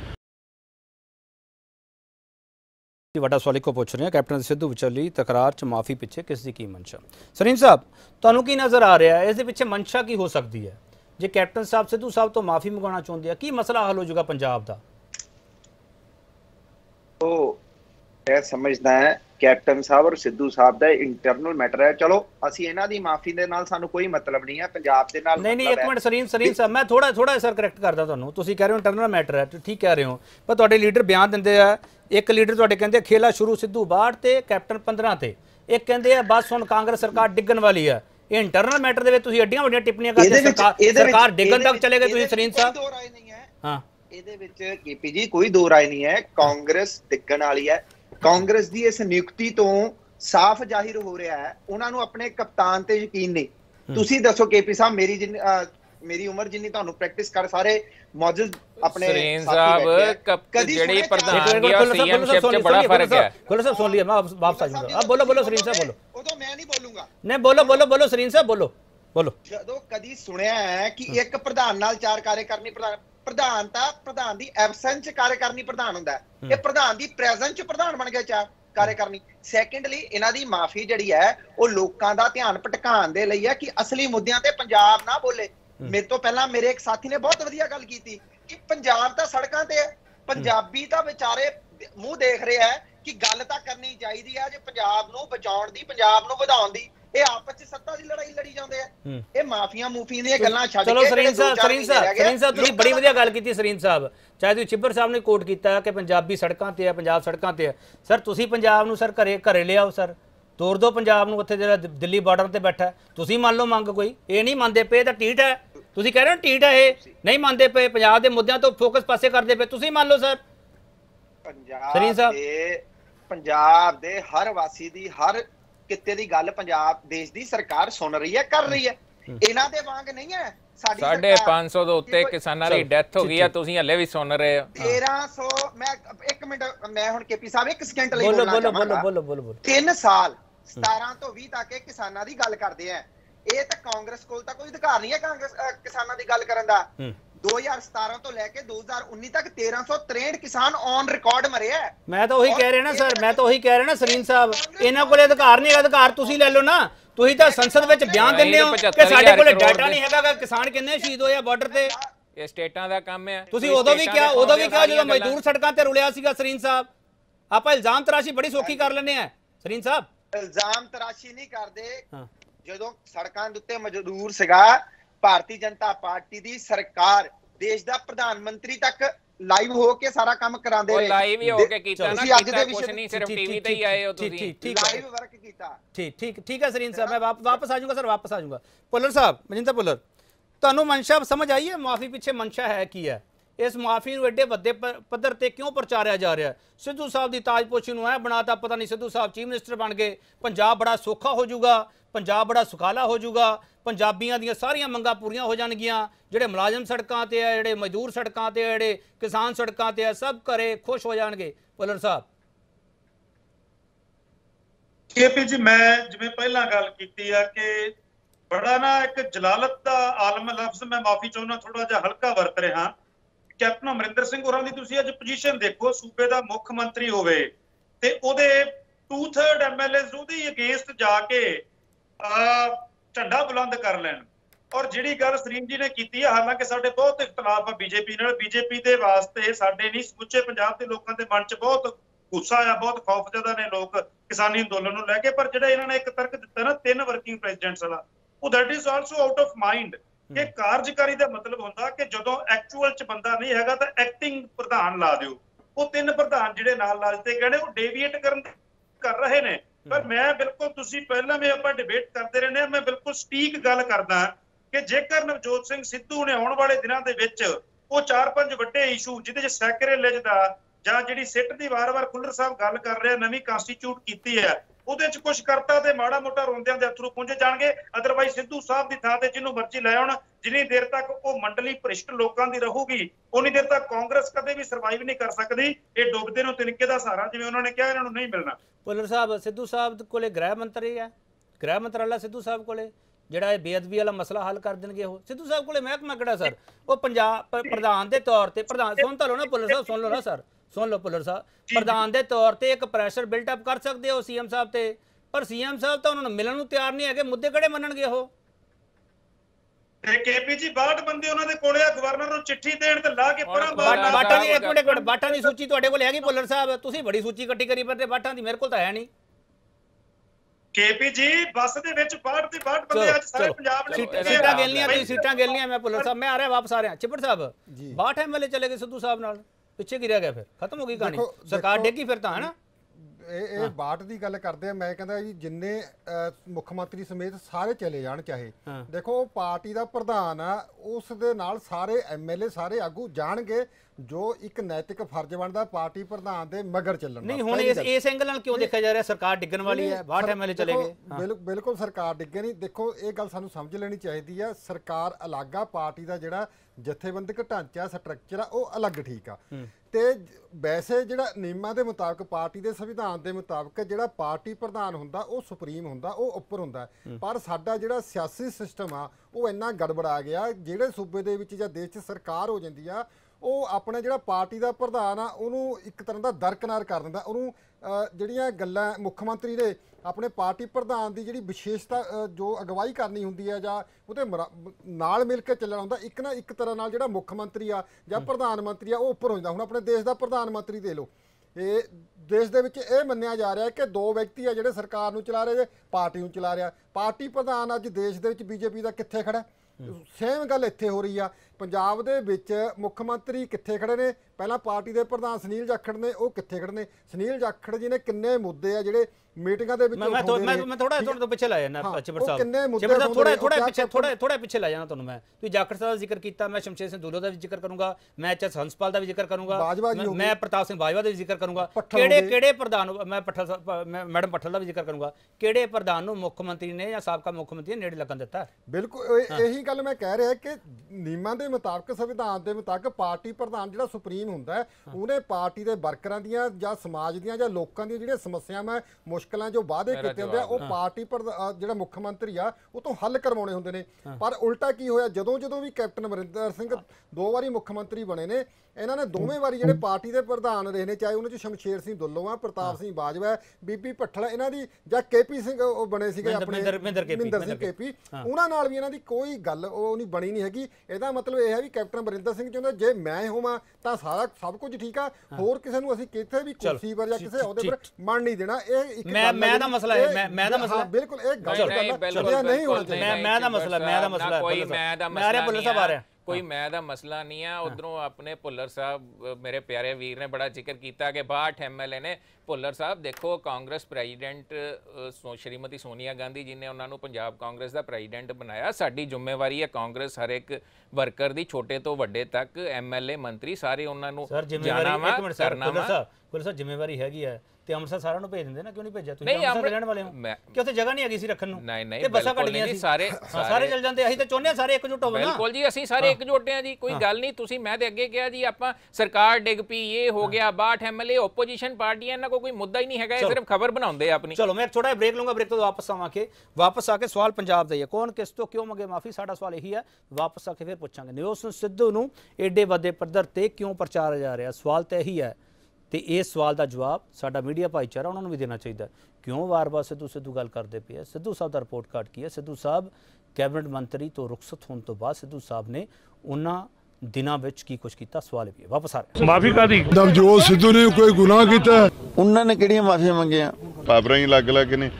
ਵੱਡਾ ਸਵਾਲ ਇੱਕੋ ਪੁੱਛ ਰਹੇ ਹਾਂ, ਕੈਪਟਨ ਸਿੱਧੂ ਵਿਚਾਲੀ ਤਕਰਾਰ 'ਚ ਮਾਫੀ ਪਿੱਛੇ ਕਿਸ ਦੀ ਕੀ ਮਨਸ਼ਾ? ਸਰੀਨ ਸਾਹਿਬ, ਤੁਹਾਨੂੰ ਕੀ ਨਜ਼ਰ ਆ ਰਿਹਾ ਹੈ ਇਸ ਦੇ ਪਿੱਛੇ ਮਨਸ਼ਾ ਕੀ ਹੋ ਸਕਦੀ ਹੈ? ਜੇ ਕੈਪਟਨ ਸਾਹਿਬ ਸਿੱਧੂ ਸਾਹਿਬ ਤੋਂ ਮਾਫੀ ਮੰਗਵਾਉਣਾ ਚਾਹੁੰਦੇ ਆ, ਕੀ ਮਸਲਾ ਹੱਲ ਹੋ ਜਾਊਗਾ ਪੰਜਾਬ ਦਾ?
ਉਹ ਇਹ ਸਮਝਦਾ ਹੈ ਕੈਪਟਨ ਸਾਹਿਬ ਔਰ ਸਿੱਧੂ ਸਾਹਿਬ ਦਾ ਇੰਟਰਨਲ ਮੈਟਰ ਹੈ। ਚਲੋ ਅਸੀਂ ਇਹਨਾਂ ਦੀ ਮਾਫੀ ਦੇ ਨਾਲ ਸਾਨੂੰ ਕੋਈ ਮਤਲਬ ਨਹੀਂ ਹੈ, ਪੰਜਾਬ ਦੇ ਨਾਲ
ਨਹੀਂ ਨਹੀਂ ਇੱਕ ਮਿੰਟ ਸਰੀਨ ਸਰੀਨ ਸਾਹਿਬ, ਮੈਂ ਥੋੜਾ ਥੋੜਾ ਸਰ ਕਰੈਕਟ ਕਰਦਾ ਤੁਹਾਨੂੰ। ਤੁਸੀਂ ਕਹਿ ਰਹੇ ਹੋ ਇੰਟਰਨਲ ਮੈਟਰ ਹੈ, ਠੀਕ ਕਹਿ ਰਹੇ ਹੋ, ਪਰ ਤੁਹਾਡੇ ਲੀਡਰ ਬਿਆਨ ਦਿੰਦੇ ਆ। ਇੱਕ ਲੀਡਰ ਤੁਹਾਡੇ ਕਹਿੰਦੇ ਖੇਲਾ ਸ਼ੁਰੂ ਸਿੱਧੂ ਬਾਹਠ ਤੇ ਕੈਪਟਨ ਪੰਦਰਾਂ ਤੇ, ਇੱਕ ਕਹਿੰਦੇ ਆ ਬਸ ਹੁਣ ਕਾਂਗਰਸ ਸਰਕਾਰ ਡਿੱਗਣ ਵਾਲੀ ਹੈ। ਇਹ ਇੰਟਰਨਲ ਮੈਟਰ ਦੇ ਵਿੱਚ ਤੁਸੀਂ ਐਡੀਆਂ ਵੱਡੀਆਂ ਟਿੱਪਣੀਆਂ ਕਰਦੇ, ਸਰਕਾਰ ਡਿੱਗਣ ਤੱਕ ਚਲੇ ਗਏ ਤੁਸੀਂ ਸਰੀਨ ਸਾਹਿਬ। ਹਾਂ, ਇਹਦੇ ਵਿੱਚ
ਕੇਪੀ ਜੀ ਕੋਈ ਦੋ ਰਾਏ ਨਹੀਂ ਹੈ, ਕਾਂਗਰਸ ਡਿੱਗਣ ਵਾਲੀ ਹੈ। ਕਾਂਗਰਸ ਦੀ ਇਸ ਨਿਯੁਕਤੀ ਤੋਂ ਸਾਫ਼ ਜ਼ਾਹਿਰ ਹੋ ਰਿਹਾ ਹੈ ਉਹਨਾਂ ਨੂੰ ਆਪਣੇ ਕਪਤਾਨ ਤੇ ਯਕੀਨ ਨਹੀਂ। ਤੁਸੀਂ ਦੱਸੋ ਕੇਪੀ ਸਾਹਿਬ, ਮੇਰੀ ਜਿੰਨੀ ਮੇਰੀ ਉਮਰ ਜਿੰਨੀ ਤੁਹਾਨੂੰ ਪ੍ਰੈਕਟਿਸ ਕਰ ਸਾਰੇ ਮੌਜੂਦ ਆਪਣੇ
ਸਰੀਨ ਸਾਹਿਬ ਜਿਹੜੀ ਪ੍ਰਧਾਨਗੀ ਔਰ ਸੀਐਮਸ਼ਿਪ 'ਚ ਬੜਾ ਫਰਕ ਹੈ।
ਖੁੱਲਰ ਸਾਹਿਬ ਸੁਣ ਲਿਆ, ਮੈਂ ਵਾਪਸ ਆ ਜਾਊਂਗਾ। ਆਪ ਬੋਲੋ ਬੋਲੋ ਸਰੀਨ ਸਾਹਿਬ ਬੋਲੋ।
ਉਦੋਂ ਮੈਂ ਨਹੀਂ ਬੋਲੂੰਗਾ।
ਨਹੀਂ ਬੋਲੋ ਬੋਲੋ ਬੋਲੋ ਸਰੀਨ ਸਾਹਿਬ ਬੋਲੋ ਬੋਲੋ।
ਜਦੋਂ ਕਦੀ ਸੁਣਿਆ ਹੈ ਕਿ ਇੱਕ ਪ੍ਰਧਾਨ ਨਾਲ ਚਾਰ ਕਾਰਜਕਾਰਨੀ ਪ੍ਰਧਾਨ ਪ੍ਰਧਾਨ ਤਾਂ ਪ੍ਰਧਾਨ ਦੀ ਐਬਸੈਂਸ 'ਚ ਕਾਰਜਕਾਰਨੀ ਪ੍ਰਧਾਨ ਹੁੰਦਾ ਹੈ, ਇਹ ਪ੍ਰਧਾਨ ਦੀ ਪ੍ਰੈਜ਼ੈਂਸ 'ਚ ਪ੍ਰਧਾਨ ਬਣ ਗਿਆ ਚਾਰ ਕਾਰਜਕਾਰਨੀ। ਸੈਕੰਡਲੀ ਇਹਨਾਂ ਦੀ ਮਾਫੀ ਜਿਹੜੀ ਹੈ ਉਹ ਲੋਕਾਂ ਦਾ ਧਿਆਨ ਭਟਕਾਉਣ ਦੇ ਲਈ ਹੈ ਕਿ ਅਸਲੀ ਮੁੱਦਿਆਂ ਤੇ ਪੰਜਾਬ ਨਾ ਬੋਲੇ। ਮੇਰੇ ਤੋਂ ਪਹਿਲਾਂ ਮੇਰੇ ਇੱਕ ਸਾਥੀ ਨੇ ਬਹੁਤ ਵਧੀਆ ਗੱਲ ਕੀਤੀ ਕਿ ਪੰਜਾਬ ਤਾਂ ਸੜਕਾਂ ਤੇ ਹੈ, ਪੰਜਾਬੀ ਤਾਂ ਵਿਚਾਰੇ ਮੂੰਹ ਦੇਖ ਰਿਹਾ ਹੈ ਕਿ ਗੱਲ ਤਾਂ ਕਰਨੀ ਚਾਹੀਦੀ ਹੈ ਜੇ ਪੰਜਾਬ ਨੂੰ ਬਚਾਉਣ ਦੀ, ਪੰਜਾਬ ਨੂੰ ਵਧਾਉਣ ਦੀ। ਇਹ ਆਪਸ ਵਿੱਚ ਸੱਤਾ ਦੀ ਲੜਾਈ ਲੜੀ ਜਾਂਦੇ ਆ। ਇਹ ਮਾਫੀਆਂ ਮੂਫੀਆਂ ਦੀਆਂ ਗੱਲਾਂ ਛੱਡ ਕੇ
ਚਲੋ ਸਰੀਨ ਸਾਹਿਬ ਸਰੀਨ ਸਾਹਿਬ ਸਰੀਨ ਸਾਹਿਬ ਤੁਸੀਂ ਬੜੀ ਵਧੀਆ ਗੱਲ ਕੀਤੀ ਸਰੀਨ ਸਾਹਿਬ। ਚਾਹੇ ਤੁਸੀਂ ਚਿੱਬਰ ਸਾਹਿਬ ਨੇ ਕੋਟ ਕੀਤਾ ਕਿ ਪੰਜਾਬੀ ਸੜਕਾਂ ਤੇ ਹੈ, ਪੰਜਾਬ ਸੜਕਾਂ ਤੇ ਹੈ। ਸਰ ਤੁਸੀਂ ਪੰਜਾਬ ਨੂੰ ਸਰ ਘਰੇ ਘਰੇ ਲਿਆਓ, ਸਰ ਤੋੜ ਦਿਓ ਪੰਜਾਬ ਨੂੰ। ਉੱਥੇ ਜਿਹੜਾ ਦਿੱਲੀ ਬਾਰਡਰ ਤੇ ਬੈਠਾ ਤੁਸੀਂ ਮੰਨ ਲਓ ਮੰਗ ਕੋਈ, ਇਹ ਨਹੀਂ ਮੰਨਦੇ ਪਏ ਤਾਂ ਢੀਠ ਹੈ। ਤੁਸੀਂ ਕਹਿ ਰਹੇ ਹੋ ਢੀਠ ਹੈ, ਇਹ ਨਹੀਂ ਮੰਨਦੇ ਪਏ, ਪੰਜਾਬ ਦੇ ਮੁੱਦਿਆਂ ਤੋਂ ਫੋਕਸ ਪਾਸੇ ਕਰਦੇ ਪਏ, ਤੁਸੀਂ ਮੰਨ ਲਓ ਸਰ।
ਸਰੀਨ ਸਾਹਿਬ ਪੰਜਾਬ ਦੇ ਹਰ ਵਾਸੀ ਦੀ ਹਰ ਕਿਤੇ ਦੀ ਗੱਲ ਪੰਜਾਬ ਦੇਸ਼ ਦੀ ਸਰਕਾਰ ਸੁਣ ਰਹੀ ਹੈ, ਕਰ ਰਹੀ ਹੈ। ਇਹਨਾਂ ਦੇ ਵਾਂਗ ਨਹੀਂ ਹੈ
ਸਾਢੇ ਪੰਜ ਸੌ ਦੇ ਉੱਤੇ ਕਿਸਾਨਾਂ ਦੀ ਡੈਥ ਹੋ ਗਈ ਆ, ਤੁਸੀਂ ਹੱਲੇ ਵੀ ਸੁਣ ਰਹੇ ਹੋ।
ਤੇਰਾਂ ਸੌ ਮੈਂ ਇੱਕ ਮਿੰਟ ਮੈਂ ਹੁਣ ਕੇਪੀ ਸਾਹਿਬ ਇੱਕ ਸਕਿੰਟ ਲਈ
ਬੋਲਣਾ ਚਾਹਾਂਗਾ। ਬੋਲੋ ਬੋਲੋ ਬੋਲੋ।
ਤਿੰਨ ਸਾਲ ਸਤਾਰਾਂ ਤੋਂ ਵੀਹ ਤੱਕ ਇਹ ਕਿਸਾਨਾਂ ਦੀ ਗੱਲ ਕਰਦੇ ਆ। ਇਹ ਤਾਂ ਕਾਂਗਰਸ ਕੋਲ ਤਾਂ ਕੋਈ ਅਧਿਕਾਰ ਨਹੀਂ ਹੈ ਕਾਂਗਰਸ ਕਿਸਾਨਾਂ ਦੀ ਗੱਲ ਕਰਨ ਦਾ। ਦੋ ਹਜ਼ਾਰ ਸਤਾਰਾਂ ਤੋਂ ਲੈ ਕੇ ਦੋ ਹਜ਼ਾਰ ਉੱਨੀ ਤੱਕ ਤੇਰਾਂ ਸੌ ਤਰੇਹਠ ਕਿਸਾਨ ਔਨ ਰਿਕਾਰਡ ਮਰੇ ਆ।
ਮੈਂ ਤਾਂ ਉਹੀ ਕਹਿ ਰਿਹਾ ਨਾ ਸਰ, ਮੈਂ ਤਾਂ ਉਹੀ ਕਹਿ ਰਿਹਾ ਨਾ ਸਰੀਨ ਸਾਹਿਬ, ਇਹਨਾਂ ਕੋਲੇ ਅਧਿਕਾਰ ਨਹੀਂ ਹੈਗਾ। ਅਧਿਕਾਰ ਤੁਸੀਂ ਲੈ ਲਓ ਨਾ, ਤੁਸੀਂ ਤਾਂ ਸੰਸਦ ਵਿੱਚ ਬਿਆਨ ਦਿੰਦੇ ਹੋ ਕਿ ਸਾਡੇ ਕੋਲੇ ਡਾਟਾ ਨਹੀਂ ਹੈਗਾ ਕਿ ਕਿਸਾਨ ਕਿੰਨੇ ਸ਼ਹੀਦ ਹੋਏ ਆ ਬਾਰਡਰ ਤੇ।
ਇਹ ਸਟੇਟਾਂ ਦਾ ਕੰਮ ਹੈ।
ਤੁਸੀਂ ਉਦੋਂ ਵੀ ਕਿਹਾ, ਉਦੋਂ ਵੀ ਕਿਹਾ ਜਦੋਂ ਮਜ਼ਦੂਰ ਸੜਕਾਂ ਤੇ ਰੁਲਿਆ ਸੀਗਾ ਸਰੀਨ ਸਾਹਿਬ। ਆਪਾਂ ਇਲਜ਼ਾਮ ਤਰਾਸ਼ੀ ਬੜੀ ਸੌਖੀ ਕਰ ਲੈਂਦੇ ਆ ਸਰੀਨ ਸਾਹਿਬ।
ਇਲਜ਼ਾਮ ਤਰਾਸ਼ੀ ਨਹੀਂ ਕਰਦੇ। ਜਦੋਂ ਸੜਕਾਂ ਦੇ ਉੱਤੇ ਮਜ਼ਦੂਰ ਸੀਗਾ, ਭਾਰਤੀ ਜਨਤਾ ਪਾਰਟੀ ਦੀ ਸਰਕਾਰ ਦੇਸ਼ ਦਾ ਪ੍ਰਧਾਨ ਮੰਤਰੀ ਤੱਕ ਲਾਈਵ ਹੋ ਕੇ ਸਾਰਾ ਕੰਮ ਕਰਾਉਂਦੇ ਰਹੇ।
ਉਹ ਲਾਈਵ ਹੀ ਹੋ ਕੇ ਕੀਤਾ ਨਾ,
ਅੱਜ ਦੇ
ਕੁਝ ਨਹੀਂ, ਸਿਰਫ ਟੀਵੀ ਤੇ ਹੀ ਆਏ ਹੋ ਤੁਸੀਂ,
ਲਾਈਵ ਵਰਕ ਕੀਤਾ।
ਠੀਕ ਠੀਕ ਠੀਕ ਹੈ ਸਰੀਨ ਸਾਹਿਬ, ਮੈਂ ਵਾਪਸ ਆ ਜਾਊਂਗਾ ਸਰ, ਵਾਪਸ ਆ ਜਾਊਂਗਾ। ਭੁੱਲਰ ਸਾਹਿਬ, ਮਨਿੰਦਰ ਭੁੱਲਰ, ਤੁਹਾਨੂੰ ਮਨਸ਼ਾ ਸਮਝ ਆਈ ਹੈ ਮਾਫੀ ਪਿੱਛੇ ਮਨਸ਼ਾ ਹੈ ਕੀ ਹੈ? ਇਸ ਮਾਫੀ ਨੂੰ ਐਡੇ ਵੱਡੇ ਪੱਧਰ ਤੇ ਕਿਉਂ ਪ੍ਰਚਾਰਿਆ ਜਾ ਰਿਹਾ? ਸਿੱਧੂ ਸਾਹਿਬ ਦੀ ਤਾਜਪੋਸ਼ੀ ਨੂੰ ਐ ਬਣਾਤਾ, ਪਤਾ ਨਹੀਂ ਸਿੱਧੂ ਸਾਹਿਬ ਚੀਫ ਮਿਨਿਸਟਰ ਬਣ ਗਏ, ਪੰਜਾਬ ਬੜਾ ਸੌਖਾ ਹੋ ਜਾਊਗਾ, ਪੰਜਾਬ ਬੜਾ ਸੁਖਾਲਾ ਹੋ ਜਾਊਗਾ, ਪੰਜਾਬੀਆਂ ਦੀਆਂ ਸਾਰੀਆਂ ਮੰਗਾਂ ਪੂਰੀਆਂ ਹੋ ਜਾਣਗੀਆਂ, ਜਿਹੜੇ ਮੁਲਾਜ਼ਮ ਸੜਕਾਂ ਤੇ ਆ, ਜਿਹੜੇ ਮਜ਼ਦੂਰ ਸੜਕਾਂ ਤੇ ਆ, ਜਿਹੜੇ ਕਿਸਾਨ ਸੜਕਾਂ ਤੇ ਆ, ਸਭ ਘਰੇ ਖੁਸ਼ ਹੋ ਜਾਣਗੇ। ਭੁੱਲਰ ਸਾਹਿਬ।
ਕੇਪੀ ਜੀ, ਮੈਂ ਜਿਵੇਂ ਪਹਿਲਾਂ ਗੱਲ ਕੀਤੀ ਆ ਕਿ ਬੜਾ ਨਾ ਇੱਕ ਜਲਾਲਤ ਦਾ ਆਲਮ ਲਫ਼ਜ਼ ਮੈਂ ਮਾਫੀ ਚਾਹੁੰਦਾ ਥੋੜਾ ਜਿਹਾ ਹਲਕਾ ਵਰਤ ਰਿਹਾ। ਕੈਪਟਨ ਅਮਰਿੰਦਰ ਸਿੰਘ ਹੋਰਾਂ ਦੀ ਤੁਸੀਂ ਅੱਜ ਪੋਜੀਸ਼ਨ ਦੇਖੋ, ਸੂਬੇ ਦਾ ਮੁੱਖ ਮੰਤਰੀ ਹੋਵੇ ਤੇ ਉਹਦੇ ਟੂ ਥਰਡ ਐਮਐਲਏਜ਼ ਉਹਦੇ ਅਗੇਂਸਟ ਜਾ ਕੇ ਆ ਝੰਡਾ ਬੁਲੰਦ ਕਰ ਲੈਣ। ਔਰ ਜਿਹੜੀ ਗੱਲ ਸਰੀਨ ਜੀ ਨੇ ਕੀਤੀ ਹੈ, ਹਾਲਾਂਕਿ ਸਾਡੇ ਬਹੁਤ ਇਖਤਲਾਫ ਆ ਬੀਜੇਪੀ ਨਾਲ, ਬੀਜੇਪੀ ਦੇ ਵਾਸਤੇ ਸਾਡੇ ਨਹੀਂ ਸਮੁੱਚੇ ਪੰਜਾਬ ਦੇ ਲੋਕਾਂ ਦੇ ਮਨ 'ਚ ਬਹੁਤ ਗੁੱਸਾ ਆ, ਬਹੁਤ ਖੌਫਜ਼ਦਾ ਨੇ ਲੋਕ ਕਿਸਾਨੀ ਅੰਦੋਲਨ ਨੂੰ ਲੈ ਕੇ। ਪਰ ਜਿਹੜਾ ਇਹਨਾਂ ਨੇ ਇੱਕ ਤਰਕ ਦਿੱਤਾ ਨਾ ਤਿੰਨ ਵਰਕਿੰਗ ਪ੍ਰੈਜ਼ੀਡੈਂਟਸ ਵਾਲਾ, ਉਹ that is also out of mind. ਕਿ ਕਾਰਜਕਾਰੀ ਦਾ ਮਤਲਬ ਹੁੰਦਾ ਕਿ ਜਦੋਂ ਐਕਚੁਅਲ 'ਚ ਬੰਦਾ ਨਹੀਂ ਹੈਗਾ ਤਾਂ ਐਕਟਿੰਗ ਪ੍ਰਧਾਨ ਲਾ ਦਿਓ। ਉਹ ਤਿੰਨ ਪ੍ਰਧਾਨ ਜਿਹੜੇ ਨਾਲ ਲਾ ਦਿੱਤੇ ਗਏ ਨੇ, ਉਹ ਡੇਵੀਏਟ ਕਰਨ ਕਰ ਰਹੇ ਨੇ। ਪਰ ਮੈਂ ਬਿਲਕੁਲ, ਤੁਸੀਂ ਪਹਿਲਾਂ ਵੀ ਆਪਾਂ ਡਿਬੇਟ ਕਰਦੇ ਰਹੇ ਨੇ, ਮੈਂ ਬਿਲਕੁਲ ਸਟੀਕ ਗੱਲ ਕਰਦਾ ਕਿ ਜੇਕਰ ਨਵਜੋਤ ਸਿੰਘ ਸਿੱਧੂ ਨੇ ਆਉਣ ਵਾਲੇ ਦਿਨਾਂ ਦੇ ਵਿੱਚ ਉਹ ਚਾਰ ਪੰਜ ਵੱਡੇ ਇਸ਼ੂ ਜਿਹਦੇ 'ਚ ਸੈਕਰੇਲੇਜ ਦਾ ਜਾਂ ਜਿਹੜੀ ਸਿੱਟ ਦੀ ਵਾਰ-ਵਾਰ ਖੁੱਲਰ ਸਾਹਿਬ ਗੱਲ ਕਰ ਰਿਹਾ, ਨਵੀਂ ਕੰਸਟੀਚਿਊਟ ਕੀਤੀ ਹੈ, ਉਹਦੇ 'ਚ ਕੁਝ ਕਰਤਾ ਤੇ ਮਾੜਾ ਮੋਟਾ ਰੋਂਦਿਆਂ ਦੇ ਅਥਰੂ ਪੁੰਜ ਜਾਣਗੇ। ਅਦਰਵਾਈਜ਼ ਸਿੱਧੂ ਸਾਹਿਬ ਦੀ ਥਾਂ ਤੇ ਜਿਹਨੂੰ ਮਰਜ਼ੀ ਲੈ ਆਉਣ, ਜਿੰਨੀ ਦੇਰ ਤੱਕ ਉਹ ਮੰਡਲੀ ਭ੍ਰਿਸ਼ਟ ਲੋਕਾਂ ਦੀ ਰਹੂਗੀ ਉਨੀ ਦੇਰ ਤੱਕ ਕਾਂਗਰਸ ਕਦੇ ਵੀ ਸਰਵਾਈਵ ਨਹੀਂ ਕਰ ਸਕਦੀ। ਇਹ ਡੁੱਬਦੇ ਨੂੰ ਤਿਨਕੇ ਦਾ ਸਹਾਰਾ ਜਿਵੇਂ ਉਹਨਾਂ ਨੇ ਕਿਹਾ ਇਹਨਾਂ ਨੂੰ ਨਹੀਂ ਮਿਲਣਾ।
ਭੁੱਲਰ ਸਾਹਿਬ, ਸਿੱਧੂ ਸਾਹਿਬ ਕੋਲੇ ਗ੍ਰਹਿ ਮੰਤਰੀ ਹੈ, ਗ੍ਰਹਿ ਮੰਤਰਾਲਾ ਸਿੱਧੂ ਸਾਹਿਬ ਕੋਲੇ, ਜਿਹੜਾ ਇਹ ਬੇਅਦਬੀ ਵਾਲਾ ਮਸਲਾ ਹੱਲ ਕਰ ਦੇਣਗੇ ਉਹ। ਸਿੱਧੂ ਸਾਹਿਬ ਕੋਲੇ ਮਹਿਕਮਾ ਕਿਹੜਾ ਸਰ? ਉਹ ਪੰਜਾਬ ਪ੍ਰਧਾਨ ਦੇ ਤੌਰ ਤੇ, ਪ੍ਰਧਾਨ ਸੁਣ ਤਾਂ ਲਓ ਨਾ ਭੁੱਲਰ ਸਾਹਿਬ, ਸੁਣ ਲਓ ਨਾ ਸਰ, ਸੁਣ ਲਓ ਭੁੱਲਰ ਸਾਹਿਬ, ਪ੍ਰਧਾਨ ਦੇ ਤੌਰ ਤੇ ਇੱਕ ਪ੍ਰੈਸ਼ਰ ਬਿਲਟ ਅਪ ਕਰ ਸਕਦੇ ਹੋ ਸੀਐਮ ਸਾਹਿਬ ਤੇ, ਪਰ ਸੀਐਮ ਸਾਹਿਬ ਤਾਂ ਉਹਨਾਂ ਨੂੰ ਮਿਲਣ ਨੂੰ ਤਿਆਰ ਨਹੀਂ ਹੈਗੇ। ਮੁੱਦੇ ਕਿਹੜੇ ਮੰਨਣਗੇ ਉਹ?
ਤੇ ਕੇਪੀ ਜੀ ਬਾਹਠ ਬੰਦੇ ਉਹਨਾਂ ਦੇ ਕੋਲੇ ਆ, ਗਵਰਨਰ ਨੂੰ ਚਿੱਠੀ ਦੇਣ ਤੇ ਲਾ ਕੇ ਪਰਾਂ
ਬਾਟਾਂ ਦੀ ਇੱਕ ਮਿੰਟ ਇੱਕ ਮਿੰਟ ਬਾਟਾਂ ਦੀ ਸੂਚੀ ਤੁਹਾਡੇ ਕੋਲ ਹੈਗੀ ਭੁੱਲਰ ਸਾਹਿਬ? ਤੁਸੀਂ ਬੜੀ ਸੂਚੀ ਇਕੱਠੀ ਕਰੀ ਫਿਰਦੇ, ਬਾਟਾਂ ਦੀ ਮੇਰੇ ਕੋਲ ਤਾਂ ਹੈ ਨਹੀਂ।
ਕੇਪੀ ਜੀ ਬੱਸ ਦੇ ਵਿੱਚ ਬਾਹਠ ਦੇ ਬਾਹਠ ਬੰਦੇ ਅੱਜ ਸਾਰੇ ਪੰਜਾਬ ਨੇ
ਸੀਟਾਂ ਗਿਣਨੀਆਂ, ਤੁਸੀਂ ਸੀਟਾਂ ਗਿਣਨੀਆਂ। ਮੈਂ ਭੁੱਲਰ ਸਾਹਿਬ, ਮੈਂ ਆ ਰਿਹਾ, ਵਾਪਸ ਆ ਰਿਹਾ। ਚਿੱਪੜ ਸਾਹਿਬ, ਬਾਹਠ ਐਮਐਲਏ ਚਲੇ ਗਏ ਸਿੱਧੂ ਸਾਹਿਬ ਨਾਲ, ਪਿੱਛੇ ਕੀ ਰਹਿ ਗਿਆ? ਫਿਰ ਖਤਮ ਹੋ ਗਈ ਕਹਾਣੀ, ਸਰਕਾਰ ਡੇਗੀ ਫਿਰ ਤਾਂ, ਹੈ ਨਾ?
ਇਹ ਇਹ ਬਾਟ ਦੀ ਗੱਲ ਕਰਦੇ ਆ। ਮੈਂ ਕਹਿੰਦਾ ਜੀ ਜਿੰਨੇ ਮੁੱਖ ਮੰਤਰੀ ਸਮੇਤ ਸਾਰੇ ਚਲੇ ਜਾਣ ਚਾਹੇ, ਦੇਖੋ ਉਹ ਪਾਰਟੀ ਦਾ ਪ੍ਰਧਾਨ ਆ, ਉਸ ਦੇ ਨਾਲ ਸਾਰੇ ਐਮਐਲਏ ਸਾਰੇ ਆਗੂ ਜਾਣਗੇ, ਜੋ ਇੱਕ ਨੈਤਿਕ ਫਰਜ਼ ਬਣਦਾ ਪਾਰਟੀ ਪ੍ਰਧਾਨ ਦੇ ਮਗਰ ਚੱਲਣ ਦਾ।
ਨਹੀਂ ਹੁਣ ਇਸ ਇਸ ਐਂਗਲ ਨਾਲ ਕਿਉਂ ਦੇਖਿਆ ਜਾ ਰਿਹਾ ਸਰਕਾਰ ਡਿੱਗਣ ਵਾਲੀ ਹੈ, ਬਾਹਠ ਐਮਐਲਏ ਚਲੇ ਗਏ?
ਬਿਲਕੁਲ ਸਰਕਾਰ ਡਿੱਗੇ ਨਹੀਂ। ਦੇਖੋ ਇਹ ਗੱਲ ਸਾਨੂੰ ਸਮਝ ਲੈਣੀ ਚਾਹੀਦੀ ਆ, ਸਰਕਾਰ ਅਲੱਗ ਆ, ਪਾਰਟੀ ਦਾ ਜਿਹੜਾ ਜਥੇਬੰਦਕ ਢਾਂਚਾ ਸਟਰਕਚਰ ਆ ਉਹ ਅਲੱਗ ਠੀਕ ਆ। ਤੇ ਵੈਸੇ ਜਿਹੜਾ ਨਿਯਮਾਂ ਦੇ ਮੁਤਾਬਕ, ਪਾਰਟੀ ਦੇ ਸੰਵਿਧਾਨ ਦੇ ਮੁਤਾਬਕ ਜਿਹੜਾ ਪਾਰਟੀ ਪ੍ਰਧਾਨ ਹੁੰਦਾ ਉਹ ਸੁਪਰੀਮ ਹੁੰਦਾ, ਉਹ ਉੱਪਰ ਹੁੰਦਾ। ਪਰ ਸਾਡਾ ਜਿਹੜਾ ਸਿਆਸੀ ਸਿਸਟਮ ਆ ਉਹ ਇੰਨਾ ਗੜਬੜਾ ਗਿਆ, ਜਿਹੜੇ ਸੂਬੇ ਦੇ ਵਿੱਚ ਜਾਂ ਦੇਸ਼ 'ਚ ਸਰਕਾਰ ਹੋ ਜਾਂਦੀ ਆ, ਉਹ ਆਪਣੇ ਜਿਹੜਾ ਪਾਰਟੀ ਦਾ ਪ੍ਰਧਾਨ ਆ ਉਹਨੂੰ ਇੱਕ ਤਰ੍ਹਾਂ ਦਾ ਦਰਕਨਾਰ ਕਰ ਦਿੰਦਾ। ਉਹਨੂੰ ਜਿਹੜੀਆਂ ਗੱਲਾਂ ਮੁੱਖ ਮੰਤਰੀ ਦੇ ਆਪਣੇ ਪਾਰਟੀ ਪ੍ਰਧਾਨ ਦੀ ਜਿਹੜੀ ਵਿਸ਼ੇਸ਼ਤਾ ਜੋ ਅਗਵਾਈ ਕਰਨੀ ਹੁੰਦੀ ਹੈ ਜਾਂ ਉਹਦੇ ਨਾਲ ਮਿਲ ਕੇ ਚੱਲਣਾ ਹੁੰਦਾ, ਇੱਕ ਨਾ ਇੱਕ ਤਰ੍ਹਾਂ ਨਾਲ ਜਿਹੜਾ ਮੁੱਖ ਮੰਤਰੀ ਆ ਜਾਂ ਪ੍ਰਧਾਨ ਮੰਤਰੀ ਆ ਉਹ ਉੱਪਰ ਹੋ ਜਾਂਦਾ। ਹੁਣ ਆਪਣੇ ਦੇਸ਼ ਦਾ ਪ੍ਰਧਾਨ ਮੰਤਰੀ ਦੇ ਲਓ, ਇਹ ਦੇਸ਼ ਦੇ ਵਿੱਚ ਇਹ ਮੰਨਿਆ ਜਾ ਰਿਹਾ ਕਿ ਦੋ ਵਿਅਕਤੀ ਆ ਜਿਹੜੇ ਸਰਕਾਰ ਨੂੰ ਚਲਾ ਰਹੇ, ਪਾਰਟੀ ਨੂੰ ਚਲਾ ਰਿਹਾ। ਪਾਰਟੀ ਪ੍ਰਧਾਨ ਅੱਜ ਦੇਸ਼ ਦੇ ਵਿੱਚ ਬੀਜੇਪੀ ਦਾ ਕਿੱਥੇ ਖੜਾ? ਸੇਮ ਗੱਲ ਇੱਥੇ ਹੋ ਰਹੀ ਆ। ਪੰਜਾਬ ਦੇ ਵਿੱਚ ਮੁੱਖ ਮੰਤਰੀ ਕਿੱਥੇ ਖੜੇ ਨੇ? ਪਹਿਲਾਂ ਪਾਰਟੀ ਦੇ ਪ੍ਰਧਾਨ ਸੁਨੀਲ ਜਾਖੜ ਨੇ, ਉਹ ਕਿੱਥੇ ਖੜੇ ਨੇ? ਸੁਨੀਲ ਜਾਖੜ ਜੀ ਨੇ ਕਿੰਨੇ ਮੁੱਦੇ ਆ ਜਿਹੜੇ ਮੀਟਿੰਗਾਂ ਦੇ ਵਿੱਚ
ਮੈਂ ਮੈਂ ਮੈਂ ਥੋੜਾ ਥੋੜਾ ਤੋਂ ਪਿੱਛੇ ਲੈ ਜਾਣਾ ਚਿਬੜ ਸਾਹਿਬ ਚਿਬੜ ਸਾਹਿਬ ਥੋੜਾ ਥੋੜਾ ਪਿੱਛੇ ਥੋੜਾ ਥੋੜਾ ਪਿੱਛੇ ਲੈ ਜਾਣਾ ਤੁਹਾਨੂੰ ਮੈਂ ਤੁਸੀਂ ਜਾਖੜ ਸਾਹਿਬ ਦਾ ਜ਼ਿਕਰ ਕੀਤਾ ਮੈਂ ਸ਼ਮਸ਼ੇਰ ਸਿੰਘ ਦੂਲੋ ਦਾ ਵੀ ਜ਼ਿਕਰ ਕਰੂੰਗਾ ਮੈਂ ਐਚ ਐਸ ਹੰਸਪਾਲ ਦਾ ਵੀ ਜ਼ਿਕਰ ਕਰੂੰਗਾ ਮੈਂ ਪ੍ਰਤਾਪ ਸਿੰਘ ਬਾਜਵਾ ਦਾ ਵੀ ਜ਼ਿਕਰ ਕਰੂੰਗਾ ਕਿਹੜੇ ਕਿਹੜੇ ਪ੍ਰਧਾਨ ਮੈਂ ਪੱਠਲ ਮੈਡਮ ਪੱਠਲ ਦਾ ਵੀ ਜ਼ਿਕਰ ਕਰੂੰਗਾ ਕਿਹੜੇ ਪ੍ਰਧਾਨ ਨੂੰ ਮੁੱਖ ਮੰਤਰੀ ਨੇ ਜਾਂ ਸਾਬਕਾ ਮੁੱਖ ਮੰਤਰੀ ਨੇ ਨੇੜੇ ਲੱਗਣ ਦਿੱਤਾ
ਬਿਲਕੁਲ ਇਹੀ ਗੱਲ ਮੈਂ ਕਹਿ ਰਿਹਾ ਕਿ ਨਿਯਮਾਂ ਦੇ ਮੁਤਾਬਕ ਸੰਵਿਧਾਨ ਦੇ ਮੁਤਾਬਕ ਪਾਰਟੀ ਪ੍ਰਧਾਨ ਜਿਹੜਾ ਸੁਪਰੀਮ ਹੁੰਦਾ ਹੈ ਉਹਨੇ ਪਾਰਟੀ ਦੇ ਵਰਕਰਾਂ ਦੀਆਂ ਜਾਂ ਸਮਾਜ ਦੀਆਂ ਜਾਂ ਲੋਕਾਂ ਦੀਆਂ ਜਿਹੜੀਆਂ ਸਮੱਸਿਆਵਾਂ ਮੁਸ਼ਕਲਾਂ ਜੋ ਵਾਅਦੇ ਕੀਤੇ ਹੁੰਦੇ ਆ ਉਹ ਪਾਰਟੀ ਪਰ ਜਿਹੜਾ ਮੁੱਖ ਮੰਤਰੀ ਆ ਉਹ ਤੋਂ ਹੱਲ ਕਰਵਾਉਣੇ ਹੁੰਦੇ ਨੇ ਪਰ ਉਲਟਾ ਕੀ ਹੋਇਆ ਜਦੋਂ ਜਦੋਂ ਵੀ ਕੈਪਟਨ ਅਮਰਿੰਦਰ ਸਿੰਘ ਦੋ ਵਾਰੀ ਮੁੱਖ ਮੰਤਰੀ ਬਣੇ ਨੇ ਇਹਨਾਂ ਨੇ ਦੋਵੇਂ ਵਾਰੀ ਜਿਹੜੇ ਪਾਰਟੀ ਦੇ ਪ੍ਰਧਾਨ ਰਹੇ ਨੇ ਚਾਹੇ ਉਹਨਾਂ ਚ ਸ਼ਮਸ਼ੇਰ ਸਿੰਘ ਦੁੱਲੋ ਆ ਪ੍ਰਤਾਪ ਸਿੰਘ ਬਾਜਵਾ ਬੀਬੀ ਭੱਠਲ ਇਹਨਾਂ ਦੀ ਜਾਂ ਕੇਪੀ ਸਿੰਘ ਉਹ ਬਣੇ ਸੀਗੇ ਆਪਣੇ ਮਹਿੰਦਰ ਸਿੰਘ ਕੇਪੀ ਉਹਨਾਂ ਨਾਲ ਵੀ ਇਹਨਾਂ ਦੀ ਕੋਈ ਗੱਲ ਉਹ ਨਹੀਂ ਬਣੀ ਨਹੀਂ ਹੈਗੀ ਇਹਦਾ ਮਤਲਬ ਇਹ ਹੈ ਵੀ ਕੈਪਟਨ ਅਮਰਿੰਦਰ ਸਿੰਘ ਚਾਹੁੰਦਾ ਜੇ ਮੈਂ ਹੋਵਾਂ ਤਾਂ ਸਾਰਾ ਸਭ ਕੁਝ ਠੀਕ ਆ ਹੋਰ ਕਿਸੇ ਨੂੰ ਅਸੀਂ ਕਿਤੇ ਵੀ ਕੁਰਸੀ ਪਰ ਜਾਂ ਕਿਸੇ ਅਹੁਦੇ ਪਰ ਮੰਨ ਨਹੀਂ ਦੇਣਾ ਇਹ ਇੱਕ
ਮੈਂ ਮੈਂ ਦਾ ਮਸਲਾ ਹੈ ਮੈਂ ਮੈਂ ਦਾ ਮਸਲਾ
ਬਿਲਕੁਲ ਇਹ ਗੱਲ ਨਹੀਂ ਹੋਣਾ ਚਾਹੀਦਾ
ਮੈਂ ਮੈਂ ਦਾ ਮਸਲਾ ਮੈਂ ਦਾ ਮਸਲਾ
ਕੋਈ ਮੈਂ ਦਾ
ਮਸਲਾ ਭੁੱਲਰ ਸਾਹਿਬ ਆ ਰਿਹਾ
ਕੋਈ ਮੈਂ ਦਾ ਮਸਲਾ ਨਹੀਂ ਆ ਉਧਰੋਂ ਆਪਣੇ ਭੁੱਲਰ ਸਾਹਿਬ ਮੇਰੇ ਪਿਆਰੇ ਵੀਰ ਨੇ ਬੜਾ ਜ਼ਿਕਰ ਕੀਤਾ ਕਿ ਬਾਹਠ ਐਮਐਲਏ ਨੇ ਭੁੱਲਰ ਸਾਹਿਬ ਦੇਖੋ ਕਾਂਗਰਸ ਪ੍ਰੈਜ਼ੀਡੈਂਟ ਸ਼੍ਰੀਮਤੀ ਸੋਨੀਆ ਗਾਂਧੀ ਜੀ ਨੇ ਉਹਨਾਂ ਨੂੰ ਪੰਜਾਬ ਕਾਂਗਰਸ ਦਾ ਪ੍ਰੈਜ਼ੀਡੈਂਟ ਬਣਾਇਆ ਸਾਡੀ ਜ਼ਿੰਮੇਵਾਰੀ ਹੈ ਕਾਂਗਰਸ ਹਰ ਇੱਕ ਵਰਕਰ ਦੀ ਛੋਟੇ ਤੋਂ ਵੱਡੇ ਤੱਕ ਐਮਐਲਏ ਮੰਤਰੀ ਸਾਰੇ ਉਹਨਾਂ ਨੂੰ ਜਾਣਾ ਵਾ ਕਰਨਾ ਵਾ
ਭੁੱਲਰ ਸਾਹਿਬ ਜ਼ਿੰਮੇਵਾਰੀ ਹੈਗੀ ਹੈ ਤੇ ਅੰਮ੍ਰਿਤਸਰ ਸਾਰਿਆਂ ਨੂੰ ਭੇਜ ਦਿੰਦੇ ਨਾ ਕਿਉਂ ਨਹੀਂ ਭੇਜਿਆ ਤੁਸੀਂ ਅੰਮ੍ਰਿਤਸਰ ਰਹਿਣ ਵਾਲੇ ਹੋ ਕਿ ਉੱਥੇ ਜਗ੍ਹਾ ਨਹੀਂ ਹੈਗੀ ਸੀ ਰੱਖਣ ਨੂੰ
ਨਹੀਂ ਨਹੀਂ
ਤੇ ਬੱਸਾਂ ਕੱਢ ਗਈਆਂ ਸੀ
ਸਾਰੇ
ਸਾਰੇ ਚੱਲ ਜਾਂਦੇ ਅਸੀਂ ਤਾਂ ਚਾਹੁੰਦੇ ਆ ਸਾਰੇ ਇਕਜੁੱਟ ਹੋਵੇ ਨਾ
ਬਿਲਕੁਲ ਜੀ ਅਸੀਂ ਸਾਰੇ ਇਕਜੁੱਟ ਆ ਜੀ ਕੋਈ ਗੱਲ ਨਹੀਂ ਤੁਸੀਂ ਮੈਂ ਤੇ ਅੱਗੇ ਕਿਹਾ ਜੀ ਆਪਾਂ ਸਰਕਾਰ ਡਿੱਗ ਪਈ ਇਹ ਹੋ ਗਿਆ ਬਾਹਠ ਐਮਐਲਏ ਆਪੋਜੀਸ਼ਨ ਪਾਰਟੀਆਂ ਇਹਨਾਂ ਕੋ ਕੋਈ ਮੁੱਦਾ ਹੀ ਨਹੀਂ ਹੈਗਾ ਇਹ ਸਿਰਫ ਖਬਰ ਬਣਾਉਂਦੇ ਆ ਆਪਣੀ
ਚਲੋ ਮੈਂ ਇੱਕ ਛੋਟਾ ਬ੍ਰੇਕ ਲੂੰਗਾ ਬ੍ਰੇਕ ਤੋਂ ਵਾਪਸ ਆਵਾਂ ਕੇ ਵਾਪਸ ਆ ਕੇ ਸਵਾਲ ਪੰਜਾਬ ਦਾ ਹੀ ਹੈ ਕੌਣ ਕਿਸ ਤੋਂ ਕਿਉਂ ਮੰਗੇ ਮਾਫੀ ਸਾਡਾ ਸਵਾਲ ਇਹੀ ਹੈ ਵਾਪਸ ਆ ਕੇ ਫਿਰ ਪੁੱਛਾਂਗੇ ਨਿਊਜ਼ ਸਿੱਧੂ ਨੂੰ ਏਡੇ ਵੱਡੇ ਪੱਧਰ ਤੇ ਕਿਉਂ ਪ੍ਰਚਾਰਿਆ ਜਾ ਰਿਹਾ ਸਵਾਲ ਤਾਂ ਇਹੀ ਹੈ ਤੇ ਇਸ ਸਵਾਲ ਦਾ ਜਵਾਬ ਸਾਡਾ ਮੀਡੀਆ ਭਾਈਚਾਰਾ ਉਹਨਾਂ ਨੂੰ ਵੀ ਦੇਣਾ ਚਾਹੀਦਾ ਕਿਉਂ ਵਾਰ-ਵਾਰ ਸਿੱਧੂ ਸਿੱਧੂ ਗੱਲ ਕਰਦੇ ਪਏ ਆ ਸਿੱਧੂ ਸਾਹਿਬ ਦਾ ਰਿਪੋਰਟ ਕਾਰਡ ਕੀ ਹੈ ਸਿੱਧੂ ਸਾਹਿਬ ਕੈਬਨਿਟ ਮੰਤਰੀ ਤੋਂ ਰੁਖਸਤ ਹੋਣ ਤੋਂ ਬਾਅਦ ਸਿੱਧੂ ਸਾਹਿਬ ਨੇ ਉਹਨਾਂ ਦਿਨਾਂ ਵਿੱਚ ਕੀ ਕੁਝ ਕੀਤਾ ਸਵਾਲ ਵੀ ਹੈ ਵਾਪਸ ਆ ਰਿਹਾ
ਮਾਫੀ ਕਾਦੀ
ਨਵਜੋਤ ਸਿੱਧੂ ਨੇ ਕੋਈ ਗੁਨਾਹ ਕੀਤਾ
ਉਹਨਾਂ ਨੇ ਕਿਹੜੀਆਂ ਮਾਫੀਆਂ ਮੰਗੀਆਂ
ਪਾਵਰਾਂ ਹੀ ਲੱਗ ਲੱਗ ਨੇ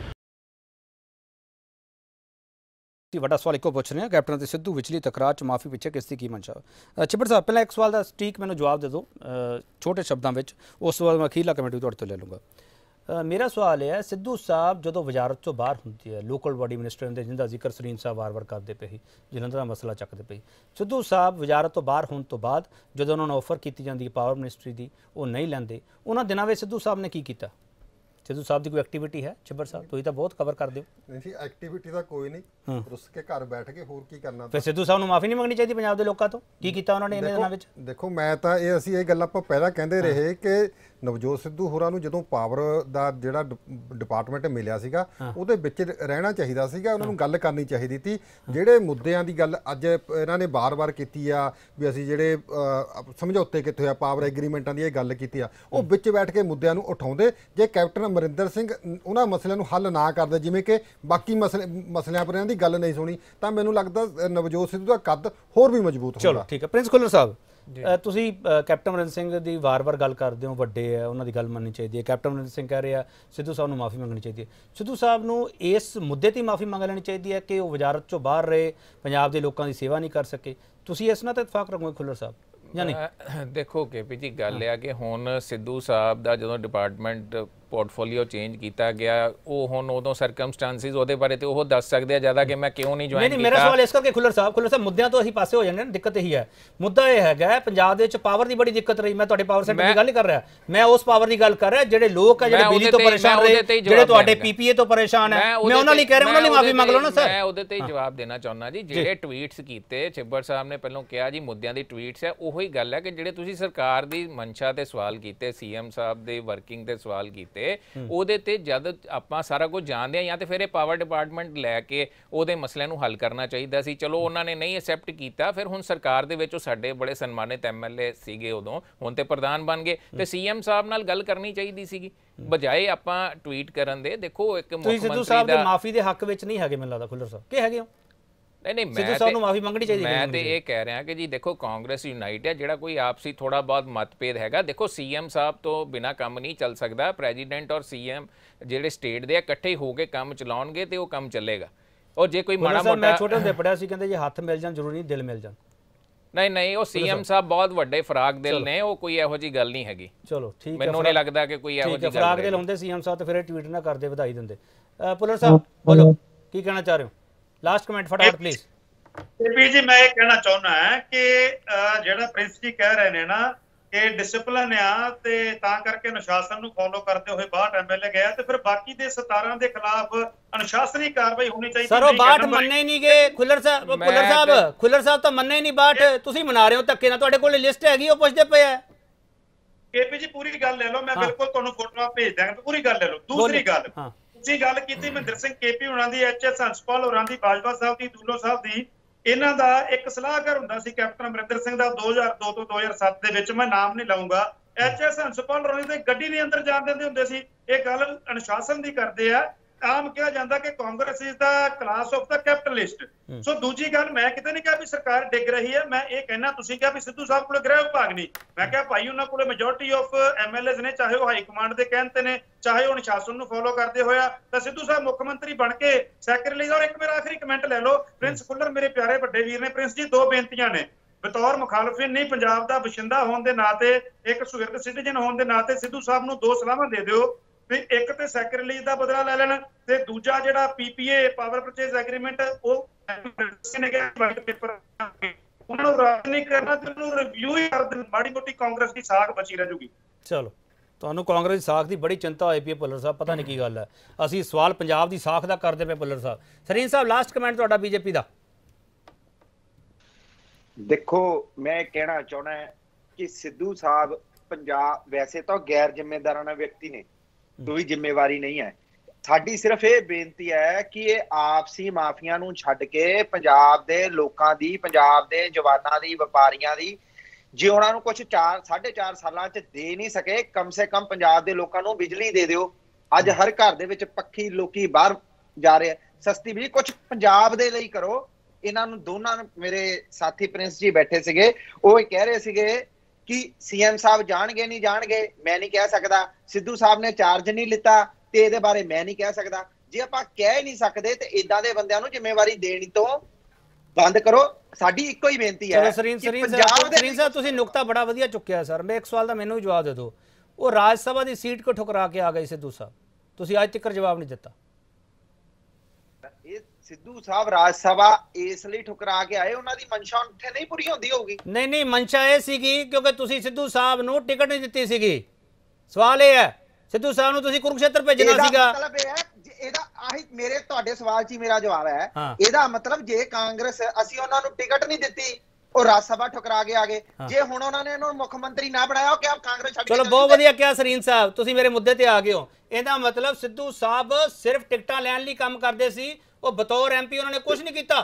ਵੱਡਾ ਸਵਾਲ ਇੱਕੋ ਪੁੱਛ ਰਹੇ ਹਾਂ ਕੈਪਟਨ ਤੇ ਸਿੱਧੂ ਵਿਚਲੀ ਤਕਰਾਰ 'ਚ ਮਾਫੀ ਪਿੱਛੇ ਕਿਸ ਦੀ ਕੀ ਮਨਸ਼ਾ ਚਿੱਬੜ ਸਾਹਿਬ ਪਹਿਲਾਂ ਇੱਕ ਸਵਾਲ ਦਾ ਸਟੀਕ ਮੈਨੂੰ ਜਵਾਬ ਦੇ ਦਿਓ ਛੋਟੇ ਸ਼ਬਦਾਂ ਵਿੱਚ ਉਸ ਸਵਾਲ ਮੈਂ ਅਖੀਰਲਾ ਕਮੇਟੀ ਤੁਹਾਡੇ ਤੋਂ ਲੈ ਲੂੰਗਾ ਮੇਰਾ ਸਵਾਲ ਇਹ ਹੈ ਸਿੱਧੂ ਸਾਹਿਬ ਜਦੋਂ ਵਜ਼ਾਰਤ ਤੋਂ ਬਾਹਰ ਹੁੰਦੀ ਹੈ ਲੋਕਲ ਬਾਡੀ ਮਿਨਿਸਟਰ ਦੇ ਜਿੰਦਾ ਜ਼ਿਕਰ ਸਰੀਨ ਸਾਹਿਬ ਵਾਰ-ਵਾਰ ਕਰਦੇ ਪਏ ਸੀ ਜਲੰਧਰ ਦਾ ਮਸਲਾ ਚੱਕਦੇ ਪਏ ਸਿੱਧੂ ਸਾਹਿਬ ਵਜ਼ਾਰਤ ਤੋਂ ਬਾਹਰ ਹੋਣ ਤੋਂ ਬਾਅਦ ਜਦੋਂ ਉਹਨਾਂ ਨੂੰ ਆਫਰ ਕੀਤੀ ਜਾਂਦੀ ਹੈ ਪਾਵਰ ਮਿਨਿਸਟਰੀ ਦੀ ਉਹ ਨਹੀਂ ਲੈਂਦੇ ਉਹਨਾਂ ਦਿਨਾਂ ਵਿੱਚ ਸਿੱਧੂ ਸਾਹਿਬ ਨੇ ਕੀ ਕੀਤਾ ਸਿੱਧੂ ਸਾਹਿਬ ਦੀ ਕੋਈ ਐਕਟੀਵਿਟੀ ਹੈ ਚਿੱਬੜ ਸਾਹਿਬ ਤੁਸੀਂ ਤਾਂ ਬਹੁਤ ਕਵਰ ਕਰਦੇ ਹੋ
ਨਹੀਂ ਜੀ ਐਕਟੀਵਿਟੀ ਤਾਂ ਕੋਈ ਨਹੀਂ ਰੁੱਸ ਕੇ ਘਰ ਬੈਠ ਕੇ ਹੋਰ ਕੀ ਕਰਨਾ
ਫਿਰ ਸਿੱਧੂ ਸਾਹਿਬ ਨੂੰ ਮਾਫੀ ਨਹੀਂ ਮੰਗਣੀ ਚਾਹੀਦੀ ਪੰਜਾਬ ਦੇ ਲੋਕਾਂ ਤੋਂ ਕੀ ਕੀਤਾ ਉਹਨਾਂ ਨੇ ਇਹਨਾਂ ਦਿਨਾਂ ਵਿੱਚ
ਦੇਖੋ ਮੈਂ ਤਾਂ ਇਹ ਅਸੀਂ ਇਹ ਗੱਲ ਆਪਾਂ ਪਹਿਲਾਂ ਕਹਿੰਦੇ ਰਹੇ ਕਿ ਨਵਜੋਤ ਸਿੱਧੂ ਹੋਰਾਂ ਨੂੰ ਜਦੋਂ ਪਾਵਰ ਦਾ ਜਿਹੜਾ ਡਿਪਾਰਟਮੈਂਟ ਮਿਲਿਆ ਸੀਗਾ ਉਹਦੇ ਵਿੱਚ ਰਹਿਣਾ ਚਾਹੀਦਾ ਸੀਗਾ ਉਹਨਾਂ ਨੂੰ ਗੱਲ ਕਰਨੀ ਚਾਹੀਦੀ ਸੀ ਜਿਹੜੇ ਮੁੱਦਿਆਂ ਦੀ ਗੱਲ ਅੱਜ ਇਹਨਾਂ ਨੇ ਬਾਰ-ਬਾਰ ਕੀਤੀ ਆ ਵੀ ਅਸੀਂ ਜਿਹੜੇ ਸਮਝੌਤੇ ਕਿੱਥੇ ਆ ਪਾਵਰ ਐਗਰੀਮੈਂਟਾਂ ਦੀ ਇਹ ਗੱਲ ਕੀਤੀ ਆ ਉਹ ਵਿੱਚ ਬੈਠ ਕੇ ਮੁੱਦਿਆਂ ਨੂੰ ਉਠਾਉਂਦੇ ਜੇ ਕੈਪਟਨ ਅਮਰਿੰਦਰ ਸਿੰਘ ਉਹਨਾਂ ਮਸਲਿਆਂ ਨੂੰ ਹੱਲ ਨਾ ਕਰਦੇ ਜਿਵੇਂ ਕਿ ਬਾਕੀ ਮਸਲੇ ਮਸਲਿਆਂ ਪਰ ਇਹਨਾਂ ਦੀ ਗੱਲ ਨਹੀਂ ਸੁਣੀ ਤਾਂ ਮੈਨੂੰ ਲੱਗਦਾ ਨਵਜੋਤ ਸਿੱਧੂ ਦਾ ਕੱਦ ਹੋਰ ਵੀ ਮਜ਼ਬੂਤ ਹੋਊਗਾ
ਚਲੋ ਠੀਕ ਹੈ ਪ੍ਰਿੰਸ ਖੁੱਲਰ ਸਾਹਿਬ ਤੁਸੀਂ ਕੈਪਟਨ ਅਮਰਿੰਦਰ ਸਿੰਘ ਦੀ ਵਾਰ-ਵਾਰ ਗੱਲ ਕਰਦੇ ਹੋ ਵੱਡੇ ਹੈ ਉਹਨਾਂ ਦੀ ਗੱਲ ਮੰਨਣੀ ਚਾਹੀਦੀ ਹੈ ਕੈਪਟਨ ਅਮਰਿੰਦਰ ਸਿੰਘ ਕਹਿ ਰਹੇ ਆ ਸਿੱਧੂ ਸਾਹਿਬ ਨੂੰ ਮਾਫੀ ਮੰਗਣੀ ਚਾਹੀਦੀ ਹੈ ਸਿੱਧੂ ਸਾਹਿਬ ਨੂੰ ਇਸ ਮੁੱਦੇ ਤੇ ਮਾਫੀ ਮੰਗ ਲੈਣੀ ਚਾਹੀਦੀ ਹੈ ਕਿ ਉਹ ਵਜ਼ਾਰਤ ਚੋਂ ਬਾਹਰ ਰਹੇ ਪੰਜਾਬ ਦੇ ਲੋਕਾਂ ਦੀ ਸੇਵਾ ਨਹੀਂ ਕਰ ਸਕੇ ਤੁਸੀਂ ਇਸ ਨਾਲ ਤਾਂ ਇਤਫਾਕ ਰੱਖੋਗੇ ਖੁੱਲਰ ਸਾਹਿਬ ਜਾਂ ਨਹੀਂ
ਦੇਖੋ ਕੇਪੀ ਜੀ ਗੱਲ ਆ ਕਿ ਹੁਣ ਸਿੱਧੂ ਸਾਹਿਬ ਦਾ ਜਦੋਂ ਡਿਪਾਰਟਮੈਂਟ ਪੋਰਟਫੋਲੀਓ ਚੇਂਜ ਕੀਤਾ ਗਿਆ ਉਹ ਹੁਣ ਉਦੋਂ ਸਰਕਮਸਟੈਂਸਿਸ ਉਹਦੇ ਬਾਰੇ ਤੇ ਉਹ ਦੱਸ ਸਕਦੇ ਆ ਜ਼ਿਆਦਾ ਕਿ ਮੈਂ ਕਿਉਂ ਨਹੀਂ ਜੁਆਇਨ ਕੀਤਾ
ਨਹੀਂ ਮੇਰਾ ਸਵਾਲ ਇਸ ਕਰਕੇ ਖੁੱਲਰ ਸਾਹਿਬ ਖੁੱਲਰ ਸਾਹਿਬ ਮੁੱਦਿਆਂ ਤੋਂ ਅਸੀਂ ਪਾਸੇ ਹੋ ਜਾਂਦੇ ਨੇ ਦਿੱਕਤ ਇਹੀ ਹੈ ਮੁੱਦਾ ਇਹ ਹੈਗਾ ਪੰਜਾਬ ਦੇ ਵਿੱਚ ਪਾਵਰ ਦੀ ਬੜੀ ਦਿੱਕਤ ਰਹੀ ਮੈਂ ਤੁਹਾਡੇ ਪਾਵਰ ਸੈਕਟਰ ਦੀ ਗੱਲ ਨਹੀਂ ਕਰ ਰਿਹਾ ਮੈਂ ਉਸ ਪਾਵਰ ਦੀ ਗੱਲ ਕਰ ਰਿਹਾ ਜਿਹੜੇ ਲੋਕ ਆ ਜਿਹੜੇ ਬਿਜਲੀ ਤੋਂ ਪਰੇਸ਼ਾਨ ਰਹੇ ਜਿਹੜੇ ਤੁਹਾਡੇ ਪੀਪੀਏ ਤੋਂ ਪਰੇਸ਼ਾਨ ਹੈ ਮੈਂ ਉਹਨਾਂ ਲਈ ਕਹਿ ਰਿਹਾ ਉਹਨਾਂ ਲਈ ਮਾਫੀ ਮੰਗ ਲਓ ਨਾ ਸਰ
ਮੈਂ ਉਹਦੇ ਤੇ ਹੀ ਜਵਾਬ ਦੇਣਾ ਚਾਹੁੰਦਾ ਜੀ ਜਿਹੜੇ ਟਵੀਟਸ ਕੀਤੇ ਚਿੱਬੜ ਸਾਹਿਬ ਨੇ ਪਹਿਲਾਂ ਕਿਹਾ ਜੀ ਮੁੱਦਿਆਂ ਦੀ ਟਵੀਟਸ ਹੈ ਉਹੀ ਗੱਲ ਹੈ ਕਿ ਜਿਹੜੇ ਤੁਸੀਂ ਸਰਕਾਰ ਦੀ ਮਨਸ਼ਾ ਤੇ ਸਵਾਲ ਕੀਤੇ ਸੀਐਮ ਸਾਹਿਬ ਦੇ ਵਰਕਿੰਗ ਤੇ ਸਵਾਲ ਕੀਤੇ ਉਹਦੇ ਤੇ ਜਦ ਆਪਾਂ ਸਾਰਾ ਕੁਝ ਜਾਣਦੇ ਆ ਜਾਂ ਤੇ ਫਿਰ ਇਹ ਪਾਵਰ ਡਿਪਾਰਟਮੈਂਟ ਲੈ ਕੇ ਉਹਦੇ ਮਸਲਿਆਂ ਨੂੰ ਹੱਲ ਕਰਨਾ ਚਾਹੀਦਾ ਸੀ ਚਲੋ ਉਹਨਾਂ ਨੇ ਨਹੀਂ ਐਕਸੈਪਟ ਕੀਤਾ ਫਿਰ ਹੁਣ ਸਰਕਾਰ ਦੇ ਵਿੱਚ ਉਹ ਸਾਡੇ ਬੜੇ ਸਨਮਾਨਿਤ ਐਮਐਲਏ ਸੀਗੇ ਉਦੋਂ ਹੁਣ ਤੇ ਪ੍ਰਧਾਨ ਬਣ ਗਏ ਤੇ ਸੀਐਮ ਸਾਹਿਬ ਨਾਲ ਗੱਲ ਕਰਨੀ ਚਾਹੀਦੀ ਸੀਗੀ ਬਜਾਏ ਆਪਾਂ ਟਵੀਟ ਕਰਨ ਦੇ ਦੇਖੋ ਇੱਕ ਮੁੱਖ ਮੰਤਰੀ
ਸਿੱਧੂ ਸਾਹਿਬ ਦੇ ਮਾਫੀ ਦੇ ਹੱਕ ਵਿੱਚ ਨਹੀਂ ਹੈਗੇ ਮੈਨੂੰ ਲੱਗਦਾ ਖੁੱਲਰ ਸਾਹਿਬ ਕੀ ਹੈਗੇ ਹੋ
ਨਹੀਂ ਨਹੀਂ ਮੈਂ
ਸਿੱਧੂ ਨੂੰ ਮਾਫੀ ਮੰਗਣੀ ਚਾਹੀਦੀ
ਮੈਂ ਤੇ ਇਹ ਕਹਿ ਰਿਹਾ ਕਿ ਜੀ ਦੇਖੋ ਕਾਂਗਰਸ ਯੂਨਾਈਟ ਹੈ ਜਿਹੜਾ ਕੋਈ ਆਪਸੀ ਥੋੜਾ ਬਹੁਤ ਮਤਭੇਦ ਹੈਗਾ ਦੇਖੋ ਸੀਐਮ ਸਾਹਿਬ ਤੋਂ ਬਿਨਾ ਕੰਮ ਨਹੀਂ ਚੱਲ ਸਕਦਾ ਪ੍ਰੈਜ਼ੀਡੈਂਟ ਔਰ ਸੀਐਮ ਜਿਹੜੇ ਸਟੇਟ ਦੇ ਇਕੱਠੇ ਹੋ ਕੇ ਕੰਮ ਚਲਾਉਣਗੇ ਤੇ ਉਹ ਕੰਮ ਚੱਲੇਗਾ ਔਰ ਜੇ ਕੋਈ ਮਾੜਾ ਮੋਟਾ
ਮੈਂ ਛੋਟੇ ਹੁੰਦੇ ਪੜਿਆ ਸੀ ਕਹਿੰਦੇ ਜੇ ਹੱਥ ਮਿਲ ਜਾਣ ਜ਼ਰੂਰੀ ਨਹੀਂ ਦਿਲ ਮਿਲ ਜਾਣ
ਨਹੀਂ ਨਹੀਂ ਉਹ ਸੀਐਮ ਸਾਹਿਬ ਬਹੁਤ ਵੱਡੇ ਫਰਾਕ ਦਿਲ ਨੇ, ਉਹ ਕੋਈ ਇਹੋ ਜੀ ਗੱਲ ਨਹੀਂ ਹੈਗੀ।
ਚਲੋ ਠੀਕ ਹੈ,
ਮੈਨੂੰ ਨਹੀਂ ਲੱਗਦਾ ਕਿ ਕੋਈ ਇਹੋ ਜੀ ਗੱਲ
ਫਰਾਕ ਦਿਲ ਹੁੰਦੇ ਸੀਐਮ ਸਾਹਿਬ ਤੇ ਫਿਰ ਇਹ ਟਵੀਟ ਨਾ ਕਰਦੇ, ਵਧਾਈ ਦਿੰਦੇ। ਪੁਲਰ ਸਾਹਿਬ ਬੋਲੋ, ਕੀ ਕਹਿਣਾ ਚਾਹ ਰਹੇ ਹੋ? ਲਾਸਟ ਕਮੈਂਟ ਫਟਾਫਟ ਪਲੀਜ਼।
ਕੇਪੀ ਜੀ ਮੈਂ ਇਹ ਕਹਿਣਾ ਚਾਹੁੰਦਾ ਹਾਂ ਕਿ ਜਿਹੜਾ ਪ੍ਰਿੰਸ ਜੀ ਕਹਿ ਰਹੇ ਨੇ ਨਾ ਕਿ ਡਿਸਪਲਿਨ ਆ ਤੇ ਤਾਂ ਕਰਕੇ ਅਨੁਸ਼ਾਸਨ ਨੂੰ ਫੋਲੋ ਕਰਦੇ ਹੋਏ ਬਾਹਠ ਐਮਐਲਏ ਗਿਆ, ਤੇ ਫਿਰ ਬਾਕੀ ਦੇ ਸਤਾਰਾਂ ਦੇ ਖਿਲਾਫ ਅਨੁਸ਼ਾਸਨੀ ਕਾਰਵਾਈ ਹੋਣੀ ਚਾਹੀਦੀ।
ਸਰ ਉਹ ਬਾਹਠ ਮੰਨੇ ਨਹੀਂ ਗਏ। ਖੁੱਲਰ ਸਾਹਿਬ ਖੁੱਲਰ ਸਾਹਿਬ ਖੁੱਲਰ ਸਾਹਿਬ ਤਾਂ ਮੰਨੇ ਨਹੀਂ ਬਾਹਠ, ਤੁਸੀਂ ਮਨਾ ਰਹੇ ਹੋ ਧੱਕੇ ਨਾਲ। ਤੁਹਾਡੇ ਕੋਲ ਲਿਸਟ ਹੈਗੀ, ਉਹ ਪੁੱਛਦੇ ਪਏ ਆ।
ਕੇਪੀ ਜੀ ਪੂਰੀ ਗੱਲ ਲੈ ਲਓ, ਮੈਂ ਬਿਲਕੁਲ ਤੁਹਾਨੂੰ ਫੋਟੋਆਂ ਭੇਜ ਦਾਂਗਾ, ਪੂਰੀ ਗੱਲ ਲੈ ਲਓ। ਦੂਸਰੀ ਗੱਲ, ਤੁਸੀਂ ਗੱਲ ਕੀਤੀ ਮਹਿੰਦਰ ਸਿੰਘ ਕੇਪੀ ਹੋਣਾ ਦੀ, ਐਚ ਐਸ ਹੰਸਪਾਲ ਹੋਰਾਂ ਦੀ, ਬਾਜਵਾ ਸਾਹਿਬ ਦੀ, ਦੂਲੋ ਸਾਹਿਬ ਦੀ, ਇਹਨਾਂ ਦਾ ਇੱਕ ਸਲਾਹਕਾਰ ਹੁੰਦਾ ਸੀ ਕੈਪਟਨ ਅਮਰਿੰਦਰ ਸਿੰਘ ਦਾ ਦੋ ਹਜ਼ਾਰ ਦੋ ਤੋਂ ਦੋ ਹਜ਼ਾਰ ਸੱਤ ਦੇ ਵਿੱਚ, ਮੈਂ ਨਾਮ ਨਹੀਂ ਲਾਉਂਗਾ। ਐਚ ਐਸ ਹੰਸਪਾਲ ਹੋਰਾਂ ਦੇ ਗੱਡੀ ਦੇ ਅੰਦਰ ਜਾਣ ਦਿੰਦੇ ਹੁੰਦੇ ਸੀ। ਇਹ ਗੱਲ ਅਨੁਸ਼ਾਸਨ ਦੀ ਕਰਦੇ ਆ। ਆਮ ਕਿਹਾ ਜਾਂਦਾ ਕਿ Congress is the class of the capitalist. So ਦੂਜੀ ਗੱਲ, ਮੈਂ ਕਿਤੇ ਨਹੀਂ ਕਿਹਾ ਵੀ ਸਰਕਾਰ ਡਿੱਗ ਰਹੀ ਹੈ, ਮੈਂ ਇਹ ਕਹਿਣਾ, ਤੁਸੀਂ ਕਿਹਾ ਵੀ ਸਿੱਧੂ ਸਾਹਿਬ ਕੋਲ ਗ੍ਰਹਿ ਵਿਭਾਗ ਨਹੀਂ, ਮੈਂ ਕਿਹਾ ਭਾਈ ਉਹਨਾਂ ਕੋਲ ਮੈਜੋਰਟੀ ਆਫ ਐਮਐਲਏਜ਼ ਨੇ, ਚਾਹੇ ਉਹ ਹਾਈ ਕਮਾਂਡ ਦੇ ਕਹਿਣ ਤੇ ਨੇ, ਚਾਹੇ ਉਹ ਅਨੁਸ਼ਾਸਨ ਨੂੰ ਫੋਲੋ ਕਰਦੇ ਹੋਇਆ, ਤਾਂ ਸਿੱਧੂ ਸਾਹਿਬ ਮੁੱਖ ਮੰਤਰੀ ਬਣ ਕੇ ਸੈਕਟਰੀ। ਔਰ ਇੱਕ ਮੇਰਾ ਆਖਰੀ ਕਮੈਂਟ ਲੈ ਲਓ, ਪ੍ਰਿੰਸ ਖੁੱਲਰ ਮੇਰੇ ਪਿਆਰੇ ਵੱਡੇ ਵੀਰ ਨੇ। ਪ੍ਰਿੰਸ ਜੀ ਦੋ ਬੇਨਤੀਆਂ ਨੇ, ਬਤੌਰ ਮੁਖਾਲਫਿਨ ਨਹੀਂ, ਪੰਜਾਬ ਦਾ ਬਸ਼ਿੰਦਾ ਹੋਣ ਦੇ ਨਾਤੇ, ਇੱਕ ਸੁਹਿਰਦ ਸਿਟੀਜ਼ਨ ਹੋਣ ਦੇ ਨਾਤੇ ਸਿੱਧੂ ਸਾਹਿਬ ਨੂੰ ਦੋ ਸਲਾਹਾਂ ਦੇ ਦਿਓ ਵੀ ਇੱਕ ਤੇ ਸੈਕਟਰੀ ਦਾ ਬਦਲਾ ਲੈ ਲੈਣ, ਤੇ ਦੂਜਾ ਜਿਹੜਾ ਪੀਪੀਏ ਪਾਵਰ ਪਰਚੇਜ਼ ਐਗਰੀਮੈਂਟ ਉਹ ਵਾਈਟ ਪੇਪਰ ਉਹਨਾਂ ਨੂੰ ਰੱਦ ਨਹੀਂ ਕਰਨਾ ਤੇ ਉਹਨੂੰ ਰਿਵਿਊ ਹੀ ਕਰ ਦੇਣ, ਮਾੜੀ ਮੋਟੀ ਕਾਂਗਰਸ ਦੀ ਸਾਖ ਬਚੀ ਰਹਿ ਜੂਗੀ।
ਚਲੋ, ਤੁਹਾਨੂੰ ਕਾਂਗਰਸ ਦੀ ਸਾਖ ਦੀ ਬੜੀ ਚਿੰਤਾ ਹੋਈ ਪਈ ਭੁੱਲਰ ਸਾਹਿਬ, ਪਤਾ ਨਹੀਂ ਕੀ ਗੱਲ ਹੈ। ਅਸੀਂ ਸਵਾਲ ਪੰਜਾਬ ਦੀ ਸਾਖ ਦਾ ਕਰਦੇ ਪਏ ਭੁੱਲਰ ਸਾਹਿਬ। ਸਰੀਨ ਸਾਹਿਬ ਲਾਸਟ ਕਮੈਂਟ ਤੁਹਾਡਾ ਬੀਜੇਪੀ ਦਾ।
ਦੇਖੋ ਮੈਂ ਕਹਿਣਾ ਚਾਹਣਾ ਕਿ ਸਿੱਧੂ ਸਾਹਿਬ ਪੰਜਾਬ ਵੈਸੇ ਤਾਂ ਗੈਰ ਜ਼ਿੰਮੇਦਾਰਾਨਾ ਵਿਅਕਤੀ ਨੇ, ਕੋਈ ਜ਼ਿੰਮੇਵਾਰੀ ਨਹੀਂ ਹੈ। ਸਾਡੀ ਸਿਰਫ ਇਹ ਬੇਨਤੀ ਹੈ ਕਿ ਇਹ ਆਪਸੀ ਮਾਫੀਆਂ ਨੂੰ ਛੱਡ ਕੇ ਪੰਜਾਬ ਦੇ ਲੋਕਾਂ ਦੀ, ਪੰਜਾਬ ਦੇ ਜਵਾਨਾਂ ਦੀ, ਵਪਾਰੀਆਂ ਦੀ, ਜੇ ਉਹਨਾਂ ਨੂੰ ਕੁਝ ਚਾਰ ਸਾਢੇ ਚਾਰ ਸਾਲਾਂ ਚ ਦੇ ਨਹੀਂ ਸਕੇ, ਕਮ ਸੇ ਕਮ ਪੰਜਾਬ ਦੇ ਲੋਕਾਂ ਨੂੰ ਬਿਜਲੀ ਦੇ ਦਿਓ। ਅੱਜ ਹਰ ਘਰ ਦੇ ਵਿੱਚ ਪੱਖੀ, ਲੋਕੀ ਬਾਹਰ ਜਾ ਰਹੇ, ਸਸਤੀ ਬਿਜਲੀ, ਕੁਝ ਪੰਜਾਬ ਦੇ ਲਈ ਕਰੋ। ਇਹਨਾਂ ਨੂੰ ਦੋਨਾਂ ਨੂੰ, ਮੇਰੇ ਸਾਥੀ ਪ੍ਰਿੰਸ ਜੀ ਬੈਠੇ ਸੀਗੇ, ਉਹ ਕਹਿ ਰਹੇ ਸੀਗੇ ਕਿ ਸੀਐਮ ਸਾਹਿਬ ਜਾਣਗੇ ਨਹੀਂ ਜਾਣਗੇ, ਮੈਂ ਨਹੀਂ ਕਹਿ ਸਕਦਾ। ਸਿੱਧੂ ਸਾਹਿਬ ਨੇ ਚਾਰਜ ਨਹੀਂ ਲਿੱਤਾ ਤੇ ਇਹਦੇ ਬਾਰੇ ਮੈਂ ਨਹੀਂ ਕਹਿ ਸਕਦਾ। ਜੇ ਆਪਾਂ ਕਹਿ ਨਹੀਂ ਸਕਦੇ ਤੇ ਇਦਾਂ ਦੇ ਬੰਦਿਆਂ ਨੂੰ ਜ਼ਿੰਮੇਵਾਰੀ ਦੇਣੀ ਤੋਂ ਬੰਦ ਕਰੋ। ਸਾਡੀ ਇੱਕੋ ਹੀ ਬੇਨਤੀ ਹੈ।
ਸਰੀਨ ਸਰੀਨ ਸਾਹਿਬ ਤੁਸੀਂ ਨੁਕਤਾ ਬੜਾ ਵਧੀਆ ਚੁੱਕਿਆ ਸਰ। ਮੈਂ ਇੱਕ ਸਵਾਲ ਦਾ ਮੈਨੂੰ ਵੀ ਜਵਾਬ ਦੇ ਦਿਓ। ਉਹ ਰਾਜ ਸਭਾ ਦੀ ਸੀਟ ਕੋ ਠੁਕਰਾ ਕੇ ਆ ਗਏ ਸਿੱਧੂ ਸਾਹਿਬ, ਤੁਸੀਂ ਅੱਜ ਤੱਕ ਜਵਾਬ ਨਹੀਂ ਦਿੱਤਾ।
ਇਹ ਸਿੱਧੂ ਸਾਹਿਬ ਰਾਜ ਸਭਾ ਇਸ ਲਈ ਠੁਕਰਾ ਕੇ ਆਏ, ਉਹਨਾਂ ਦੀ ਮਨਸ਼ਾ ਉੱਥੇ ਨਹੀਂ ਪੂਰੀ ਹੁੰਦੀ ਹੋਊਗੀ।
ਨਹੀਂ ਨਹੀਂ, ਮਨਸ਼ਾ ਇਹ ਸੀਗੀ ਕਿਉਂਕਿ ਤੁਸੀਂ ਸਿੱਧੂ ਸਾਹਿਬ ਨੂੰ ਟਿਕਟ ਨਹੀਂ ਦਿੱਤੀ ਸੀਗੀ। ਸਵਾਲ ਇਹ ਹੈ, ਸਿੱਧੂ ਸਾਹਿਬ ਨੂੰ ਤੁਸੀਂ ਕੁਰੂਕਸ਼ੇਤਰ ਭੇਜਣਾ ਸੀਗਾ।
ਮਤਲਬ ਇਹ ਹੈ, ਇਹਦਾ ਆਹੀ ਮੇਰੇ ਤੁਹਾਡੇ ਸਵਾਲ 'ਚ ਹੀ ਮੇਰਾ ਜਵਾਬ ਹੈ। ਇਹਦਾ ਮਤਲਬ ਜੇ ਕਾਂਗਰਸ, ਅਸੀਂ ਉਹਨਾਂ ਨੂੰ ਟਿਕਟ ਨਹੀਂ ਦਿੱਤੀ, ਉਹ ਰਾਜ ਸਭਾ ਠੁਕਰਾ ਕੇ ਆ ਗਏ। ਜੇ ਹੁਣ ਉਹਨਾਂ ਨੇ ਇਹਨੂੰ ਮੁੱਖ ਮੰਤਰੀ ਨਾ ਬਣਾਇਆ, ਉਹ ਕਿਹਾ ਕਾਂਗਰਸ ਛੱਡ ਕੇ।
ਚਲੋ ਬਹੁਤ ਵਧੀਆ ਕਿਹਾ ਸਰੀਨ ਸਾਹਿਬ, ਤੁਸੀਂ ਮੇਰੇ ਮੁੱਦੇ ਤੇ ਆ ਗਏ ਹੋ। ਇਹਦਾ ਮਤਲਬ ਸਿੱਧੂ ਸਾਹਿਬ ਸਿਰਫ ਟਿਕਟਾਂ ਲੈਣ ਲਈ ਕੰਮ ਕਰਦੇ ਸੀ, ਉਹ ਬਤੌਰ ਐਮਪੀ ਉਹਨਾਂ ਨੇ ਕੁਝ ਨਹੀਂ ਕੀਤਾ।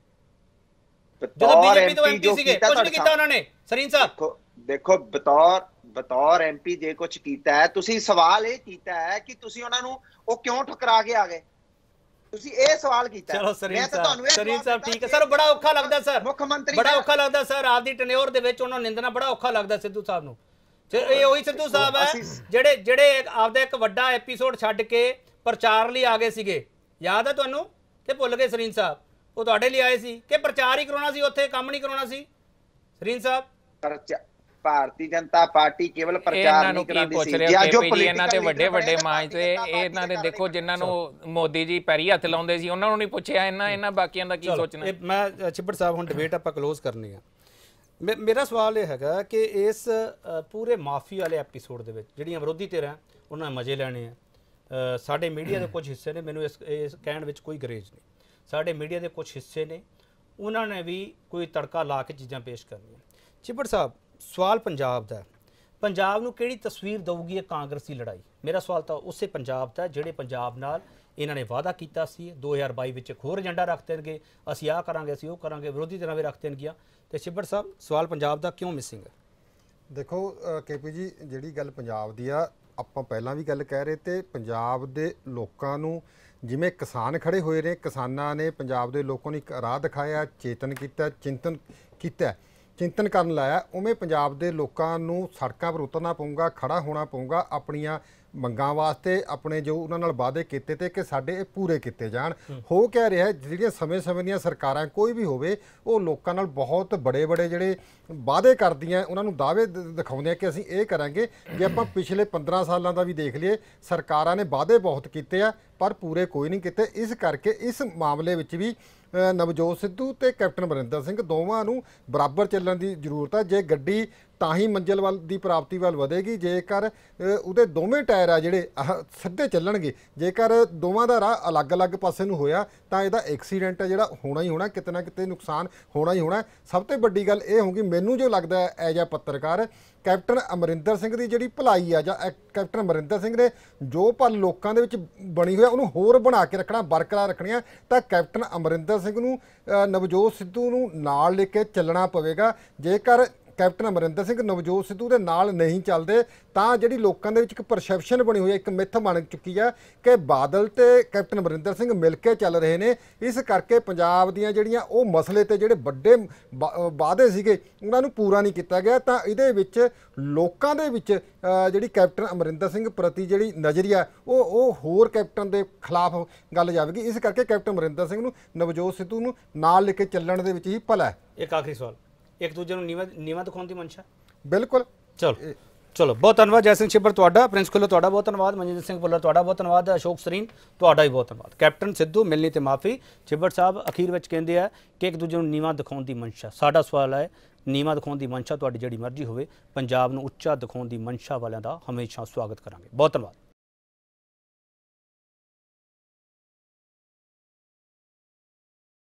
ਜਦੋਂ ਬੀਜੇਪੀ ਤੋਂ ਐਮਪੀ ਸੀਗੇ ਕੁਝ ਨਹੀਂ ਕੀਤਾ ਉਹਨਾਂ ਨੇ। ਸਰੀਨ ਸਾਹਿਬ
ਦੇਖੋ, ਬਤੌਰ ਬਤੌਰ ਐਮਪੀ ਜੇ ਕੁਝ ਕੀਤਾ ਹੈ, ਤੁਸੀਂ ਸਵਾਲ ਇਹ ਕੀਤਾ ਹੈ ਕਿ ਤੁਸੀਂ ਉਹਨਾਂ ਨੂੰ ਉਹ ਕਿਉਂ ਠੁਕਰਾ ਕੇ ਆ ਗਏ, ਤੁਸੀਂ ਇਹ ਸਵਾਲ ਕੀਤਾ।
ਚਲੋ ਸਰੀਨ ਸਾਹਿਬ, ਸਰੀਨ ਸਾਹਿਬ ਠੀਕ ਹੈ ਸਰ। ਬੜਾ ਔਖਾ ਲੱਗਦਾ ਸਰ,
ਮੁੱਖ ਮੰਤਰੀ
ਬੜਾ ਔਖਾ ਲੱਗਦਾ ਸਰ, ਆਪਦੀ ਟਨਿਓਰ ਦੇ ਵਿੱਚ ਉਹਨਾਂ ਨੂੰ ਨਿੰਦਣਾ ਬੜਾ ਔਖਾ ਲੱਗਦਾ ਸਿੱਧੂ ਸਾਹਿਬ ਨੂੰ। ਇਹ ਉਹੀ ਸਿੱਧੂ ਸਾਹਿਬ ਹੈ ਜਿਹੜੇ ਜਿਹੜੇ ਆਪਦਾ ਇੱਕ ਵੱਡਾ ਐਪੀਸੋਡ ਛੱਡ ਕੇ ਪ੍ਰਚਾਰ ਲਈ ਆ ਗਏ ਸੀਗੇ। ਯਾਦ ਹੈ ਤੁਹਾਨੂੰ ਕਿ ਭੁੱਲ ਗਏ ਸਰੀਨ ਸਾਹਿਬ? ਉਹ ਤੁਹਾਡੇ ਲਈ ਆਏ ਸੀ ਕਿ ਪ੍ਰਚਾਰ ਹੀ ਕਰਾਉਣਾ ਸੀ, ਉੱਥੇ ਕੰਮ ਨਹੀਂ ਕਰਾਉਣਾ ਸੀ। ਸਰੀਨ ਸਾਹਿਬ
ਭਾਰਤੀ ਜਨਤਾ ਪਾਰਟੀ ਕੇਵਲ ਪ੍ਰਚਾਰ ਨਹੀਂ ਕਰਾਉਂਦੀ ਸੀ।
ਜੋ ਇਹਨਾਂ ਦੇ ਵੱਡੇ ਵੱਡੇ ਮਾਂਚ ਤੇ ਇਹਨਾਂ ਦੇ ਦੇਖੋ, ਜਿਨ੍ਹਾਂ ਨੂੰ ਮੋਦੀ ਜੀ ਪੈਰੀ ਹੱਥ ਲਾਉਂਦੇ ਸੀ, ਉਹਨਾਂ ਨੂੰ ਨਹੀਂ ਪੁੱਛਿਆ ਇਹਨਾਂ ਇਹਨਾਂ ਬਾਕੀਆਂ ਦਾ ਕੀ ਸੋਚਣਾ।
ਮੈਂ ਛਿੱਬੜ ਸਾਹਿਬ ਹੁਣ ਡਿਬੇਟ ਆਪਾਂ ਕਲੋਜ਼ ਕਰਨੀ ਆ। ਮੇਰਾ ਸਵਾਲ ਇਹ ਹੈਗਾ ਕਿ ਇਸ ਪੂਰੇ ਮਾਫੀ ਵਾਲੇ ਐਪੀਸੋਡ ਦੇ ਵਿੱਚ ਜਿਹੜੀਆਂ ਵਿਰੋਧੀ ਧਿਰਾਂ ਉਹਨਾਂ ਨੇ ਮਜ਼ੇ ਲੈਣੇ ਆ। ਸਾਡੇ ਮੀਡੀਆ ਦੇ ਕੁਝ ਹਿੱਸੇ ਨੇ, ਮੈਨੂੰ ਇਸ ਇਸ ਕਹਿਣ ਵਿੱਚ ਕੋਈ ਗਰੇਜ ਨਹੀਂ, ਸਾਡੇ ਮੀਡੀਆ ਦੇ ਕੁਝ ਹਿੱਸੇ ਨੇ ਉਹਨਾਂ ਨੇ ਵੀ ਕੋਈ ਤੜਕਾ ਲਾ ਕੇ ਚੀਜ਼ਾਂ ਪੇਸ਼ ਕਰਨੀਆਂ। ਛਿੱਬੜ ਸਾਹਿਬ, ਸਵਾਲ ਪੰਜਾਬ ਦਾ, ਪੰਜਾਬ ਨੂੰ ਕਿਹੜੀ ਤਸਵੀਰ ਦਊਗੀ ਇਹ ਕਾਂਗਰਸ ਦੀ ਲੜਾਈ? ਮੇਰਾ ਸਵਾਲ ਤਾਂ ਉਸੇ ਪੰਜਾਬ ਦਾ ਜਿਹੜੇ ਪੰਜਾਬ ਨਾਲ ਇਹਨਾਂ ਨੇ ਵਾਅਦਾ ਕੀਤਾ ਸੀ ਦੋ ਹਜ਼ਾਰ ਬਾਈ ਵਿੱਚ ਇੱਕ ਹੋਰ ਏਜੰਡਾ ਰੱਖ ਦੇਣਗੇ, ਅਸੀਂ ਆਹ ਕਰਾਂਗੇ, ਅਸੀਂ ਉਹ ਕਰਾਂਗੇ, ਵਿਰੋਧੀ ਧਿਰਾਂ ਵੀ ਰੱਖ ਦੇਣਗੀਆਂ। ਤੇ ਛਿੱਬੜ ਸਾਹਿਬ, ਸਵਾਲ ਪੰਜਾਬ ਦਾ ਕਿਉਂ ਮਿਸਿੰਗ ਹੈ?
ਦੇਖੋ ਕੇਪੀ ਜੀ, ਜਿਹੜੀ ਗੱਲ ਪੰਜਾਬ ਦੀ ਆ, ਆਪਾਂ ਪਹਿਲਾਂ ਵੀ ਗੱਲ ਕਹਿ ਰਹੇ ਤੇ ਪੰਜਾਬ ਦੇ ਲੋਕਾਂ ਨੂੰ, ਜਿਵੇਂ ਕਿਸਾਨ ਖੜੇ ਹੋਏ ਨੇ, ਕਿਸਾਨਾਂ ਨੇ ਪੰਜਾਬ ਦੇ ਲੋਕਾਂ ਨੂੰ ਇੱਕ ਰਾਹ ਦਿਖਾਇਆ, ਚੇਤਨ ਕੀਤਾ, ਚਿੰਤਨ ਕੀਤਾ, ਚਿੰਤਨ ਕਰਨ ਲਾਇਆ, ਉਵੇਂ ਪੰਜਾਬ ਦੇ ਲੋਕਾਂ ਨੂੰ ਸੜਕਾਂ ਪਰ ਉਤਰਨਾ ਪਊਗਾ, ਖੜਾ ਹੋਣਾ ਪਊਗਾ, ਆਪਣੀਆਂ ਮੰਗਾਂ ਵਾਸਤੇ ਆਪਣੇ ਜੋ ਉਹਨਾਂ ਨਾਲ ਵਾਅਦੇ ਕੀਤੇ ਤੇ ਕਿ ਸਾਡੇ ਇਹ ਪੂਰੇ ਕੀਤੇ ਜਾਣ। ਹੋ ਕਹਿ ਰਿਹਾ ਜਿਹੜੀਆਂ ਸਮੇਂ-ਸਮੇਂ ਦੀਆਂ ਸਰਕਾਰਾਂ ਕੋਈ ਵੀ ਹੋਵੇ ਉਹ ਲੋਕਾਂ ਨਾਲ ਬਹੁਤ ਬੜੇ ਬੜੇ ਜਿਹੜੇ ਵਾਅਦੇ ਕਰਦੀਆਂ, ਉਹਨਾਂ ਨੂੰ ਦਾਅਵੇ ਦਿਖਾਉਂਦੇ ਕਿ ਅਸੀਂ ਇਹ ਕਰਾਂਗੇ। ਜੇ ਆਪਾਂ ਪਿਛਲੇ ਪੰਦਰਾਂ ਸਾਲਾਂ ਦਾ ਵੀ ਦੇਖ ਲਈਏ, ਸਰਕਾਰਾਂ ਨੇ ਵਾਅਦੇ ਬਹੁਤ ਕੀਤੇ ਆ ਪਰ ਪੂਰੇ ਕੋਈ ਨਹੀਂ ਕੀਤੇ। ਇਸ ਕਰਕੇ ਇਸ ਮਾਮਲੇ ਵਿੱਚ ਵੀ ਨਵਜੋਤ ਸਿੱਧੂ ਤੇ ਕੈਪਟਨ ਅਮਰਿੰਦਰ ਸਿੰਘ ਦੋਵਾਂ ਨੂੰ ਬਰਾਬਰ ਚੱਲਣ ਦੀ ਜ਼ਰੂਰਤ ਹੈ। ਜੇ ਗੱਡੀ ਤਾਂ ਹੀ ਮੰਜ਼ਿਲ ਵੱਲ ਦੀ ਪ੍ਰਾਪਤੀ ਵੱਲ ਵਧੇਗੀ ਜੇਕਰ ਉਹਦੇ ਦੋਵੇਂ ਟਾਇਰ ਆ ਜਿਹੜੇ ਸਿੱਧੇ ਚੱਲਣਗੇ। ਜੇਕਰ ਦੋਵਾਂ ਦਾ ਰਾਹ ਅਲੱਗ-ਅਲੱਗ ਪਾਸੇ ਨੂੰ ਹੋਇਆ ਤਾਂ ਇਹਦਾ ਐਕਸੀਡੈਂਟ ਹੈ ਜਿਹੜਾ ਹੋਣਾ ਹੀ ਹੋਣਾ, ਕਿਤੇ ਨਾ ਕਿਤੇ ਨੁਕਸਾਨ ਹੋਣਾ ਹੀ ਹੋਣਾ। ਸਭ ਤੋਂ ਵੱਡੀ ਗੱਲ ਇਹ ਹੋਊਗੀ, ਮੈਨੂੰ ਜੋ ਲੱਗਦਾ ਹੈ ਐਜ ਆ ਪੱਤਰਕਾਰ, ਕੈਪਟਨ ਅਮਰਿੰਦਰ ਸਿੰਘ ਦੀ ਜਿਹੜੀ ਭਲਾਈ ਆ ਜਾਂ ਕੈਪਟਨ ਅਮਰਿੰਦਰ ਸਿੰਘ ਨੇ ਜੋ ਪਲ ਲੋਕਾਂ ਦੇ ਵਿੱਚ ਬਣੀ ਹੋਈ ਆ ਉਹਨੂੰ ਹੋਰ ਬਣਾ ਕੇ ਰੱਖਣਾ, ਬਰਕਰਾਰ ਰੱਖਣੀਆਂ, ਤਾਂ ਕੈਪਟਨ ਅਮਰਿੰਦਰ ਸਿੰਘ ਨੂੰ ਨਵਜੋਤ ਸਿੱਧੂ ਨੂੰ ਨਾਲ ਲੈ ਕੇ ਚੱਲਣਾ ਪਵੇਗਾ। ਜੇਕਰ ਕੈਪਟਨ ਅਮਰਿੰਦਰ ਸਿੰਘ ਨਵਜੋਤ ਸਿੱਧੂ ਦੇ ਨਾਲ ਨਹੀਂ ਚੱਲਦੇ ਤਾਂ ਜਿਹੜੀ ਲੋਕਾਂ ਦੇ ਵਿੱਚ ਇੱਕ ਪਰਸੈਪਸ਼ਨ ਬਣੀ ਹੋਈ ਹੈ, ਇੱਕ ਮਿੱਥ ਬਣ ਚੁੱਕੀ ਹੈ ਕਿ ਬਾਦਲ ਤੇ ਕੈਪਟਨ ਅਮਰਿੰਦਰ ਸਿੰਘ ਮਿਲ ਕੇ ਚੱਲ ਰਹੇ ਨੇ। ਇਸ ਕਰਕੇ ਪੰਜਾਬ ਦੀਆਂ ਜਿਹੜੀਆਂ ਉਹ ਮਸਲੇ ਤੇ ਜਿਹੜੇ ਵੱਡੇ ਵਾਅਦੇ ਸੀਗੇ ਉਹਨਾਂ ਨੂੰ ਪੂਰਾ ਨਹੀਂ ਕੀਤਾ ਗਿਆ। ਤਾਂ ਇਹਦੇ ਵਿੱਚ ਲੋਕਾਂ ਦੇ ਵਿੱਚ ਜਿਹੜੀ ਕੈਪਟਨ ਅਮਰਿੰਦਰ ਸਿੰਘ ਪ੍ਰਤੀ ਜਿਹੜੀ ਨਜ਼ਰੀਆ ਉਹ ਉਹ ਹੋਰ ਕੈਪਟਨ ਦੇ ਖਿਲਾਫ ਗੱਲ ਜਾਵੇਗੀ। ਇਸ ਕਰਕੇ ਕੈਪਟਨ ਅਮਰਿੰਦਰ ਸਿੰਘ ਨੂੰ ਨਵਜੋਤ ਸਿੱਧੂ ਨੂੰ ਨਾਲ ਲੈ ਕੇ ਚੱਲਣ ਦੇ ਵਿੱਚ ਹੀ ਭਲਾ ਹੈ।
ਇੱਕ ਆਖਰੀ ਸਵਾਲ, ਇੱਕ ਦੂਜੇ ਨੂੰ ਨੀਵਾਂ ਨੀਵਾਂ ਦਿਖਾਉਣ ਦੀ ਮਨਸ਼ਾ?
ਬਿਲਕੁਲ।
ਚਲੋ ਚਲੋ ਬਹੁਤ ਧੰਨਵਾਦ ਜੈ ਸਿੰਘ ਛਿੱਬਰ ਤੁਹਾਡਾ, ਪ੍ਰਿੰਸ ਖੁੱਲਰ ਤੁਹਾਡਾ ਬਹੁਤ ਧੰਨਵਾਦ, ਮਨਜਿੰਦਰ ਸਿੰਘ ਭੁੱਲਰ ਤੁਹਾਡਾ ਬਹੁਤ ਧੰਨਵਾਦ, ਅਸ਼ੋਕ ਸਰੀਨ ਤੁਹਾਡਾ ਹੀ ਬਹੁਤ ਧੰਨਵਾਦ। ਕੈਪਟਨ ਸਿੱਧੂ ਮਿਲਣੀ ਤੇ ਮਾਫੀ, ਛਿੱਬਰ ਸਾਹਿਬ ਅਖੀਰ ਵਿੱਚ ਕਹਿੰਦੇ ਆ ਕਿ ਇੱਕ ਦੂਜੇ ਨੂੰ ਨੀਵਾਂ ਦਿਖਾਉਣ ਦੀ ਮਨਸ਼ਾ। ਸਾਡਾ ਸਵਾਲ ਹੈ, ਨੀਵਾਂ ਦਿਖਾਉਣ ਦੀ ਮਨਸ਼ਾ ਤੁਹਾਡੀ ਜਿਹੜੀ ਮਰਜ਼ੀ ਹੋਵੇ, ਪੰਜਾਬ ਨੂੰ ਉੱਚਾ ਦਿਖਾਉਣ ਦੀ ਮਨਸ਼ਾ ਵਾਲਿਆਂ ਦਾ ਹਮੇਸ਼ਾ ਸਵਾਗਤ ਕਰਾਂਗੇ। ਬਹੁਤ ਧੰਨਵਾਦ।